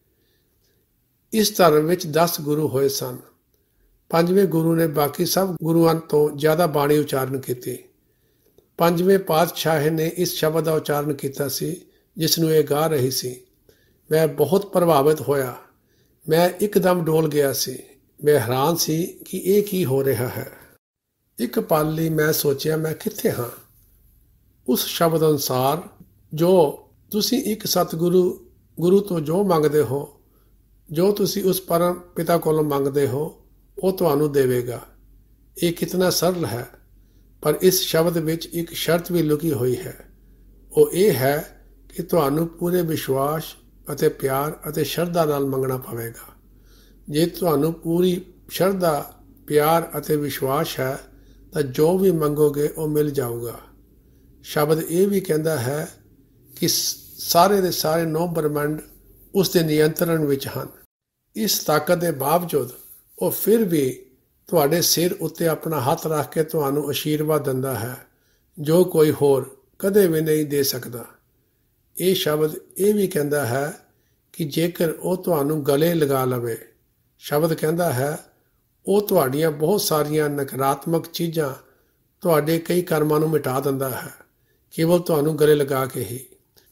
[SPEAKER 2] ਇਸ ਧਰਮ ਵਿੱਚ 10 ਗੁਰੂ ਹੋਏ ਸਨ। 5ਵੇਂ ਗੁਰੂ ਨੇ ਬਾਕੀ ਸਭ ਗੁਰੂਆਂ ਤੋਂ ਜ਼ਿਆਦਾ ਬਾਣੀ ਉਚਾਰਨ ਕੀਤੀ। 5ਵੇਂ ਪਾਤਸ਼ਾਹ ਨੇ ਇਸ ਸ਼ਬਦ ਦਾ ਉਚਾਰਨ ਕੀਤਾ ਸੀ ਜਿਸ ਨੂੰ ਇਹ ਗਾ ਰਹੀ ਸੀ। ਮੈਂ ਬਹੁਤ ਪ੍ਰਭਾਵਿਤ ਹੋਇਆ। ਮੈਂ ਇੱਕਦਮ ਡੋਲ ਗਿਆ ਸੀ। ਮੈਂ ਹੈਰਾਨ ਸੀ ਕਿ ਇਹ ਕੀ ਹੋ ਰਿਹਾ ਹੈ। ਇੱਕ ਪਲ ਲਈ ਮੈਂ ਸੋਚਿਆ, ਮੈਂ ਕਿੱਥੇ ਹਾਂ? ਉਸ ਸ਼ਬਦ ਅਨੁਸਾਰ ਜੋ ਤੁਸੀਂ ਇੱਕ ਸਤਿਗੁਰੂ ਗੁਰੂ ਤੋਂ ਜੋ ਮੰਗਦੇ ਹੋ, ਜੋ ਤੁਸੀਂ ਉਸ ਪਰਮ ਪਿਤਾ ਕੋਲੋਂ ਮੰਗਦੇ ਹੋ, ਉਹ ਤੁਹਾਨੂੰ ਦੇਵੇਗਾ। ਇਹ ਕਿਤਨਾ ਸਰਲ ਹੈ, ਪਰ ਇਸ ਸ਼ਬਦ ਵਿੱਚ ਇੱਕ ਸ਼ਰਤ ਵੀ ਲੁਕੀ ਹੋਈ ਹੈ। ਉਹ ਇਹ ਹੈ ਕਿ ਤੁਹਾਨੂੰ ਪੂਰੇ ਵਿਸ਼ਵਾਸ ਅਤੇ ਪਿਆਰ ਅਤੇ ਸ਼ਰਧਾ ਨਾਲ ਮੰਗਣਾ ਪਵੇਗਾ। ਜੇ ਤੁਹਾਨੂੰ ਪੂਰੀ ਸ਼ਰਧਾ, ਪਿਆਰ ਅਤੇ ਵਿਸ਼ਵਾਸ ਹੈ ਤਾਂ ਜੋ ਵੀ ਮੰਗੋਗੇ ਉਹ ਮਿਲ ਜਾਊਗਾ। ਸ਼ਬਦ ਇਹ ਵੀ ਕਹਿੰਦਾ ਹੈ ਕਿ ਸਾਰੇ ਦੇ ਸਾਰੇ 9 ਬ੍ਰਹਿਮੰਡ ਉਸ ਦੇ ਨਿਯੰਤਰਣ ਵਿੱਚ ਹਨ। ਇਸ ਤਾਕਤ ਦੇ ਬਾਵਜੂਦ ਉਹ ਫਿਰ ਵੀ ਤੁਹਾਡੇ ਸਿਰ ਉੱਤੇ ਆਪਣਾ ਹੱਥ ਰੱਖ ਕੇ ਤੁਹਾਨੂੰ ਅਸ਼ੀਰਵਾਦ ਦਿੰਦਾ ਹੈ ਜੋ ਕੋਈ ਹੋਰ ਕਦੇ ਵੀ ਨਹੀਂ ਦੇ ਸਕਦਾ। ਇਹ ਸ਼ਬਦ ਇਹ ਵੀ ਕਹਿੰਦਾ ਹੈ ਕਿ ਜੇਕਰ ਉਹ ਤੁਹਾਨੂੰ ਗਲੇ ਲਗਾ ਲਵੇ, ਸ਼ਬਦ ਕਹਿੰਦਾ ਹੈ ਉਹ ਤੁਹਾਡੀਆਂ ਬਹੁਤ ਸਾਰੀਆਂ ਨਕਾਰਾਤਮਕ ਚੀਜ਼ਾਂ, ਤੁਹਾਡੇ ਕਈ ਕਰਮਾਂ ਨੂੰ ਮਿਟਾ ਦਿੰਦਾ ਹੈ, ਕੇਵਲ ਤੁਹਾਨੂੰ ਗਲੇ ਲਗਾ ਕੇ ਹੀ।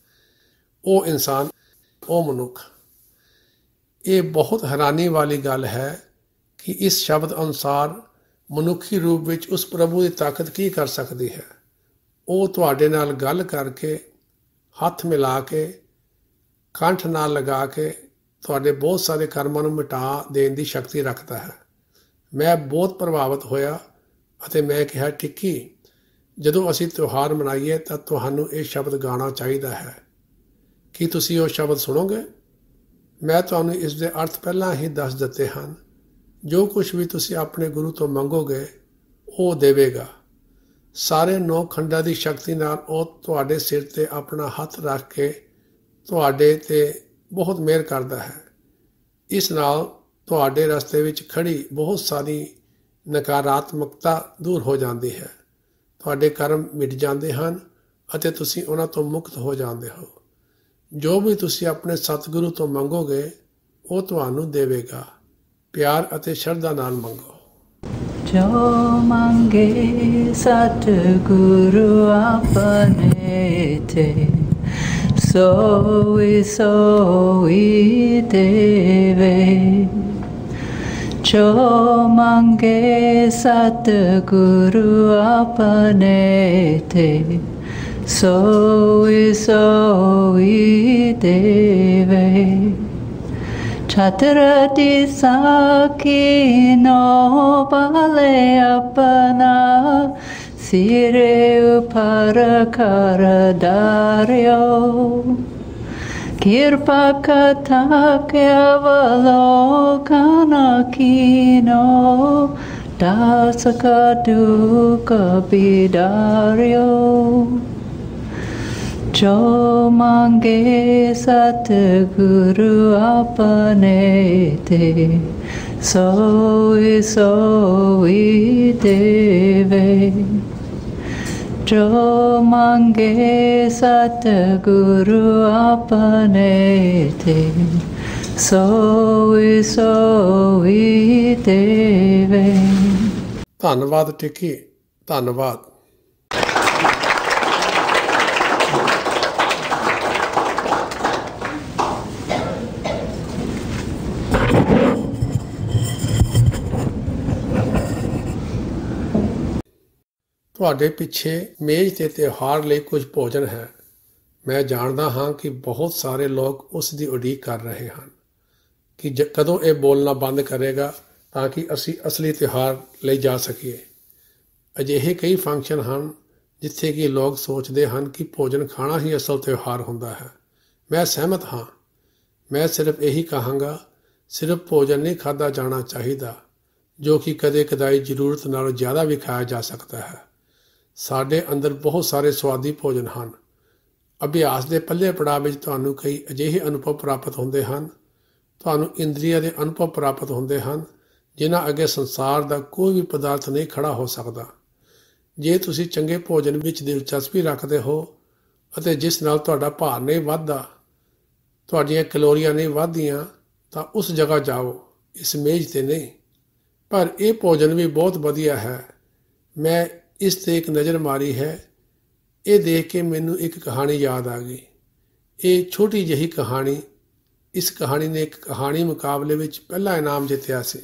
[SPEAKER 2] ਉਹ ਇਨਸਾਨ, ਉਹ ਮਨੁੱਖ। ਇਹ ਬਹੁਤ ਹੈਰਾਨੀ ਵਾਲੀ ਗੱਲ ਹੈ ਕਿ ਇਸ ਸ਼ਬਦ ਅਨੁਸਾਰ ਮਨੁੱਖੀ ਰੂਪ ਵਿੱਚ ਉਸ ਪ੍ਰਭੂ ਦੀ ਤਾਕਤ ਕੀ ਕਰ ਸਕਦੀ ਹੈ। ਉਹ ਤੁਹਾਡੇ ਨਾਲ ਗੱਲ ਕਰਕੇ, ਹੱਥ ਮਿਲਾ ਕੇ, ਕੰਠ ਨਾਲ ਲਗਾ ਕੇ ਤੁਹਾਡੇ ਬਹੁਤ ਸਾਰੇ ਕਰਮਾਂ ਨੂੰ ਮਿਟਾ ਦੇਣ ਦੀ ਸ਼ਕਤੀ ਰੱਖਦਾ ਹੈ। ਮੈਂ ਬਹੁਤ ਪ੍ਰਭਾਵਿਤ ਹੋਇਆ ਅਤੇ ਮੈਂ ਕਿਹਾ, ਟਿੱਕੀ, ਜਦੋਂ ਅਸੀਂ ਤਿਉਹਾਰ ਮਨਾਈਏ ਤਾਂ ਤੁਹਾਨੂੰ ਇਹ ਸ਼ਬਦ ਗਾਉਣਾ ਚਾਹੀਦਾ ਹੈ। ਕੀ ਤੁਸੀਂ ਉਹ ਸ਼ਬਦ ਸੁਣੋਗੇ? ਮੈਂ ਤੁਹਾਨੂੰ ਇਸ ਦੇ ਅਰਥ ਪਹਿਲਾਂ ਹੀ ਦੱਸ ਦਿੱਤੇ ਹਨ। ਜੋ ਕੁਝ ਵੀ ਤੁਸੀਂ ਆਪਣੇ ਗੁਰੂ ਤੋਂ ਮੰਗੋਗੇ ਉਹ ਦੇਵੇਗਾ। ਸਾਰੇ 9 ਖੰਡਾਂ ਦੀ ਸ਼ਕਤੀ ਨਾਲ ਉਹ ਤੁਹਾਡੇ ਸਿਰ ਤੇ ਆਪਣਾ ਹੱਥ ਰੱਖ ਕੇ ਤੁਹਾਡੇ ਤੇ ਬਹੁਤ ਮਿਹਰ ਕਰਦਾ ਹੈ। ਇਸ ਨਾਲ ਤੁਹਾਡੇ ਰਸਤੇ ਵਿੱਚ ਖੜੀ ਬਹੁਤ ਸਾਰੀ ਨਕਾਰਾਤਮਕਤਾ ਦੂਰ ਹੋ ਜਾਂਦੀ ਹੈ। ਤੁਹਾਡੇ ਕਰਮ ਮਿਟ ਜਾਂਦੇ ਹਨ ਅਤੇ ਤੁਸੀਂ ਉਹਨਾਂ ਤੋਂ ਮੁਕਤ ਹੋ ਜਾਂਦੇ ਹੋ। ਜੋ ਵੀ ਤੁਸੀਂ ਆਪਣੇ ਸਤਿਗੁਰੂ ਤੋਂ ਮੰਗੋਗੇ ਉਹ ਤੁਹਾਨੂੰ ਦੇਵੇਗਾ। ਪਿਆਰ ਅਤੇ ਸ਼ਰਧਾ ਨਾਲ ਮੰਗੋ।
[SPEAKER 3] ਜੋ ਮੰਗੇ ਸਤਿਗੁਰੂ ਆਪਣੇ ਤੇ ਸੋਈ ਸੋਈ ਦੇਵੇ। ਜੋ ਮੰਗੇ ਸਤਿਗੁਰੂ ਆਪਣੇ ਤੇ ਸੋਈ ਸੋਈ ਦੇਵੇ। ਛਤਰ ਦਿਸਾ ਕੀਨੋ ਪਾਲੇ ਆਪਣਾ ਸਿਰੇ ਉਪਰ ਕਰ ਧਾਰਿਓ। ਕਿਰਪਾ ਕਥਾ ਕੇਵਲੋਕਨ ਕੀਨੋ ਦਾਸ ਕਾ ਦੁਖ ਬਿਦਾਰਿਓ। ਜੋ ਮੰਗੇ ਸਤਿਗੁਰੂ ਆਪਣੇ ਤੇ ਸੋਈ ਸੋਈ ਦੇਵੇ। ਜੋ ਮੰਗੇ ਸਤਿਗੁਰੂ ਆਪਣੇ ਤੇ ਸੋਈ ਸੋਈ ਦੇਵੇ।
[SPEAKER 2] ਧੰਨਵਾਦ ਟਿੱਕੀ, ਧੰਨਵਾਦ। ਤੁਹਾਡੇ ਪਿੱਛੇ ਮੇਜ਼ 'ਤੇ ਤਿਉਹਾਰ ਲਈ ਕੁਝ ਭੋਜਨ ਹੈ। ਮੈਂ ਜਾਣਦਾ ਹਾਂ ਕਿ ਬਹੁਤ ਸਾਰੇ ਲੋਕ ਉਸ ਦੀ ਉਡੀਕ ਕਰ ਰਹੇ ਹਨ ਕਿ ਕਦੋਂ ਇਹ ਬੋਲਣਾ ਬੰਦ ਕਰੇਗਾ ਤਾਂ ਕਿ ਅਸੀਂ ਅਸਲੀ ਤਿਉਹਾਰ ਲਈ ਜਾ ਸਕੀਏ। ਅਜਿਹੇ ਕਈ ਫੰਕਸ਼ਨ ਹਨ ਜਿੱਥੇ ਕਿ ਲੋਕ ਸੋਚਦੇ ਹਨ ਕਿ ਭੋਜਨ ਖਾਣਾ ਹੀ ਅਸਲ ਤਿਉਹਾਰ ਹੁੰਦਾ ਹੈ। ਮੈਂ ਸਹਿਮਤ ਹਾਂ। ਮੈਂ ਸਿਰਫ ਇਹੀ ਕਹਾਂਗਾ, ਸਿਰਫ ਭੋਜਨ ਨਹੀਂ ਖਾਧਾ ਜਾਣਾ ਚਾਹੀਦਾ ਜੋ ਕਿ ਕਦੇ ਕਦਾਈ ਜ਼ਰੂਰਤ ਨਾਲੋਂ ਜ਼ਿਆਦਾ ਵੀ ਖਾਇਆ ਜਾ ਸਕਦਾ ਹੈ। ਸਾਡੇ ਅੰਦਰ ਬਹੁਤ ਸਾਰੇ ਸੁਆਦੀ ਭੋਜਨ ਹਨ। ਅਭਿਆਸ ਦੇ ਪਹਿਲੇ ਪੜਾਅ ਵਿੱਚ ਤੁਹਾਨੂੰ ਕਈ ਅਜਿਹੇ ਅਨੁਭਵ ਪ੍ਰਾਪਤ ਹੁੰਦੇ ਹਨ। ਤੁਹਾਨੂੰ ਇੰਦਰੀਆਂ ਦੇ ਅਨੁਭਵ ਪ੍ਰਾਪਤ ਹੁੰਦੇ ਹਨ ਜਿਨ੍ਹਾਂ ਅੱਗੇ ਸੰਸਾਰ ਦਾ ਕੋਈ ਵੀ ਪਦਾਰਥ ਨਹੀਂ ਖੜਾ ਹੋ ਸਕਦਾ। ਜੇ ਤੁਸੀਂ ਚੰਗੇ ਭੋਜਨ ਵਿੱਚ ਦਿਲਚਸਪੀ ਰੱਖਦੇ ਹੋ ਅਤੇ ਜਿਸ ਨਾਲ ਤੁਹਾਡਾ ਭਾਰ ਨਹੀਂ ਵੱਧਦਾ, ਤੁਹਾਡੀਆਂ ਕੈਲੋਰੀਆਂ ਨਹੀਂ ਵੱਧਦੀਆਂ, ਤਾਂ ਉਸ ਜਗ੍ਹਾ ਜਾਓ, ਇਸ ਮੇਜ਼ 'ਤੇ ਨਹੀਂ। ਪਰ ਇਹ ਭੋਜਨ ਵੀ ਬਹੁਤ ਵਧੀਆ ਹੈ। ਮੈਂ ਇਸ 'ਤੇ ਇੱਕ ਨਜ਼ਰ ਮਾਰੀ ਹੈ। ਇਹ ਦੇਖ ਕੇ ਮੈਨੂੰ ਇੱਕ ਕਹਾਣੀ ਯਾਦ ਆ ਗਈ। ਇਹ ਛੋਟੀ ਜਿਹੀ ਕਹਾਣੀ। ਇਸ ਕਹਾਣੀ ਨੇ ਇੱਕ ਕਹਾਣੀ ਮੁਕਾਬਲੇ ਵਿੱਚ ਪਹਿਲਾ ਇਨਾਮ ਜਿੱਤਿਆ ਸੀ।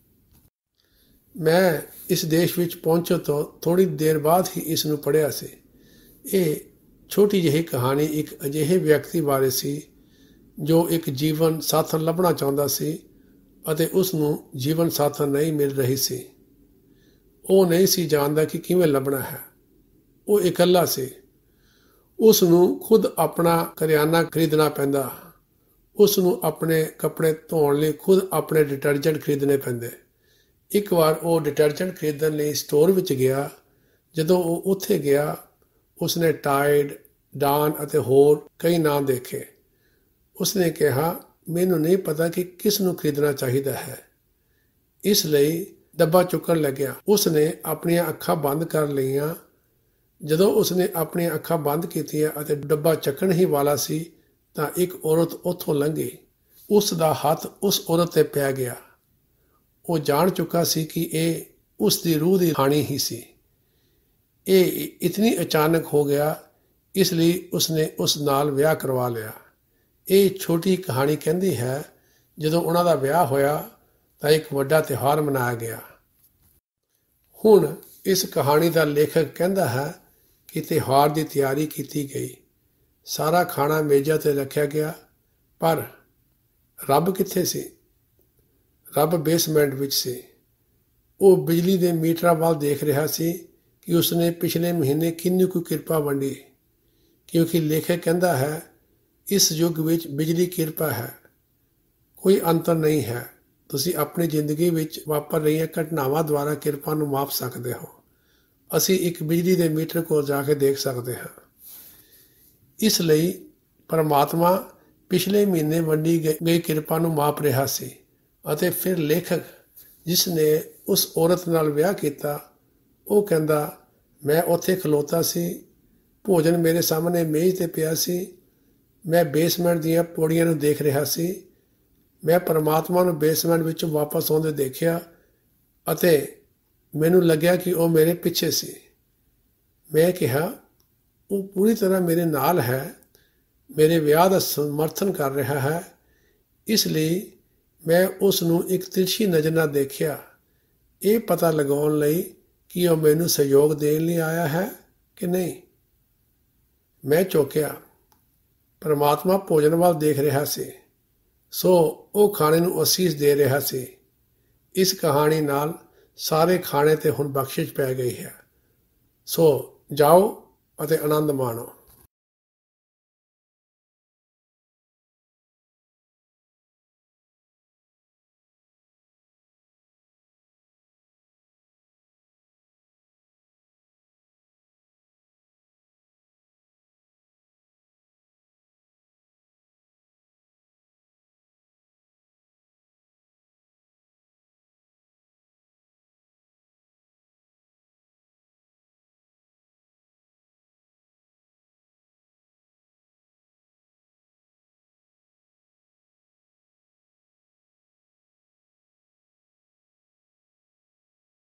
[SPEAKER 2] ਮੈਂ ਇਸ ਦੇਸ਼ ਵਿੱਚ ਪਹੁੰਚਣ ਤੋਂ ਥੋੜ੍ਹੀ ਦੇਰ ਬਾਅਦ ਹੀ ਇਸ ਨੂੰ ਪੜ੍ਹਿਆ ਸੀ। ਇਹ ਛੋਟੀ ਜਿਹੀ ਕਹਾਣੀ ਇੱਕ ਅਜਿਹੇ ਵਿਅਕਤੀ ਬਾਰੇ ਸੀ ਜੋ ਇੱਕ ਜੀਵਨ ਸਾਥਣ ਲੱਭਣਾ ਚਾਹੁੰਦਾ ਸੀ ਅਤੇ ਉਸ ਨੂੰ ਜੀਵਨ ਸਾਥਣ ਨਹੀਂ ਮਿਲ ਰਹੀ ਸੀ। ਉਹ ਨਹੀਂ ਸੀ ਜਾਣਦਾ ਕਿ ਕਿਵੇਂ ਲੱਭਣਾ ਹੈ। ਉਹ ਇਕੱਲਾ ਸੀ। ਉਸ ਨੂੰ ਖੁਦ ਆਪਣਾ ਕਰਿਆਨਾ ਖਰੀਦਣਾ ਪੈਂਦਾ। ਉਸ ਨੂੰ ਆਪਣੇ ਕੱਪੜੇ ਧੋਣ ਲਈ ਖੁਦ ਆਪਣੇ ਡਿਟਰਜੈਂਟ ਖਰੀਦਣੇ ਪੈਂਦੇ। ਇੱਕ ਵਾਰ ਉਹ ਡਿਟਰਜੈਂਟ ਖਰੀਦਣ ਲਈ ਸਟੋਰ ਵਿੱਚ ਗਿਆ। ਜਦੋਂ ਉਹ ਉੱਥੇ ਗਿਆ, ਉਸਨੇ ਟਾਈਡ, ਡਾਨ ਅਤੇ ਹੋਰ ਕਈ ਨਾਂ ਦੇਖੇ। ਉਸਨੇ ਕਿਹਾ, ਮੈਨੂੰ ਨਹੀਂ ਪਤਾ ਕਿ ਕਿਸ ਨੂੰ ਖਰੀਦਣਾ ਚਾਹੀਦਾ ਹੈ। ਇਸ ਲਈ ਡੱਬਾ ਚੁੱਕਣ ਲੱਗਿਆ। ਉਸਨੇ ਆਪਣੀਆਂ ਅੱਖਾਂ ਬੰਦ ਕਰ ਲਈਆਂ। ਜਦੋਂ ਉਸਨੇ ਆਪਣੀਆਂ ਅੱਖਾਂ ਬੰਦ ਕੀਤੀਆਂ ਅਤੇ ਡੱਬਾ ਚੱਕਣ ਹੀ ਵਾਲਾ ਸੀ ਤਾਂ ਇੱਕ ਔਰਤ ਉੱਥੋਂ ਲੰਘੀ। ਉਸ ਦਾ ਹੱਥ ਉਸ ਔਰਤ 'ਤੇ ਪੈ ਗਿਆ। ਉਹ ਜਾਣ ਚੁੱਕਾ ਸੀ ਕਿ ਇਹ ਉਸ ਦੀ ਰੂਹ ਦੀ ਹਾਨੀ ਹੀ ਸੀ। ਇਹ ਇਤਨੀ ਅਚਾਨਕ ਹੋ ਗਿਆ, ਇਸ ਲਈ ਉਸਨੇ ਉਸ ਨਾਲ ਵਿਆਹ ਕਰਵਾ ਲਿਆ। ਇਹ ਛੋਟੀ ਕਹਾਣੀ ਕਹਿੰਦੀ ਹੈ, ਜਦੋਂ ਉਹਨਾਂ ਦਾ ਵਿਆਹ ਹੋਇਆ ਤਾਂ ਇੱਕ ਵੱਡਾ ਤਿਉਹਾਰ ਮਨਾਇਆ ਗਿਆ। ਹੁਣ ਇਸ ਕਹਾਣੀ ਦਾ ਲੇਖਕ ਕਹਿੰਦਾ ਹੈ ਕਿ ਤਿਉਹਾਰ ਦੀ ਤਿਆਰੀ ਕੀਤੀ ਗਈ। ਸਾਰਾ ਖਾਣਾ ਮੇਜ਼ਾਂ 'ਤੇ ਰੱਖਿਆ ਗਿਆ, ਪਰ ਰੱਬ ਕਿੱਥੇ ਸੀ? ਰੱਬ ਬੇਸਮੈਂਟ ਵਿੱਚ ਸੀ। ਉਹ ਬਿਜਲੀ ਦੇ ਮੀਟਰਾਂ ਵੱਲ ਦੇਖ ਰਿਹਾ ਸੀ ਕਿ ਉਸਨੇ ਪਿਛਲੇ ਮਹੀਨੇ ਕਿੰਨੀ ਕੁ ਕਿਰਪਾ ਵੰਡੀ, ਕਿਉਂਕਿ ਲੇਖਕ ਕਹਿੰਦਾ ਹੈ, ਇਸ ਯੁੱਗ ਵਿੱਚ ਬਿਜਲੀ ਕਿਰਪਾ ਹੈ, ਕੋਈ ਅੰਤਰ ਨਹੀਂ ਹੈ। ਤੁਸੀਂ ਆਪਣੀ ਜ਼ਿੰਦਗੀ ਵਿੱਚ ਵਾਪਰ ਰਹੀਆਂ ਘਟਨਾਵਾਂ ਦੁਆਰਾ ਕਿਰਪਾ ਨੂੰ ਮਾਪ ਸਕਦੇ ਹੋ ਅਸੀਂ ਇੱਕ ਬਿਜਲੀ ਦੇ ਮੀਟਰ ਕੋਲ ਜਾ ਕੇ ਦੇਖ ਸਕਦੇ ਹਾਂ। ਇਸ ਲਈ ਪਰਮਾਤਮਾ ਪਿਛਲੇ ਮਹੀਨੇ ਵੰਡੀ ਗਈ ਕਿਰਪਾ ਨੂੰ ਮਾਪ ਰਿਹਾ ਸੀ ਅਤੇ ਫਿਰ ਲੇਖਕ ਜਿਸ ਨੇ ਉਸ ਔਰਤ ਨਾਲ ਵਿਆਹ ਕੀਤਾ ਉਹ ਕਹਿੰਦਾ, ਮੈਂ ਉੱਥੇ ਖਲੋਤਾ ਸੀ, ਭੋਜਨ ਮੇਰੇ ਸਾਹਮਣੇ ਮੇਜ਼ 'ਤੇ ਪਿਆ ਸੀ, ਮੈਂ ਬੇਸਮੈਂਟ ਦੀਆਂ ਪੌੜੀਆਂ ਨੂੰ ਦੇਖ ਰਿਹਾ ਸੀ, ਮੈਂ ਪਰਮਾਤਮਾ ਨੂੰ ਬੇਸਮੈਂਟ ਵਿੱਚੋਂ ਵਾਪਸ ਆਉਂਦੇ ਦੇਖਿਆ ਅਤੇ ਮੈਨੂੰ ਲੱਗਿਆ ਕਿ ਉਹ ਮੇਰੇ ਪਿੱਛੇ ਸੀ। ਮੈਂ ਕਿਹਾ, ਉਹ ਪੂਰੀ ਤਰ੍ਹਾਂ ਮੇਰੇ ਨਾਲ ਹੈ, ਮੇਰੇ ਵਿਆਹ ਦਾ ਸਮਰਥਨ ਕਰ ਰਿਹਾ ਹੈ, ਇਸ ਲਈ ਮੈਂ ਉਸ ਨੂੰ ਇੱਕ ਤਿਰਛੀ ਨਜ਼ਰ ਨਾਲ ਦੇਖਿਆ, ਇਹ ਪਤਾ ਲਗਾਉਣ ਲਈ ਕਿ ਉਹ ਮੈਨੂੰ ਸਹਿਯੋਗ ਦੇਣ ਲਈ ਆਇਆ ਹੈ ਕਿ ਨਹੀਂ। ਮੈਂ ਚੌਂਕਿਆ। ਪਰਮਾਤਮਾ ਭੋਜਨ ਵੱਲ ਦੇਖ ਰਿਹਾ ਸੀ, ਸੋ ਉਹ ਖਾਣੇ ਨੂੰ ਅਸੀਸ ਦੇ ਰਿਹਾ ਸੀ। ਇਸ ਕਹਾਣੀ ਨਾਲ ਸਾਰੇ ਖਾਣੇ 'ਤੇ ਹੁਣ ਬਖਸ਼ਿਸ਼ ਪੈ ਗਈ ਹੈ। ਸੋ ਜਾਓ ਅਤੇ ਆਨੰਦ ਮਾਣੋ।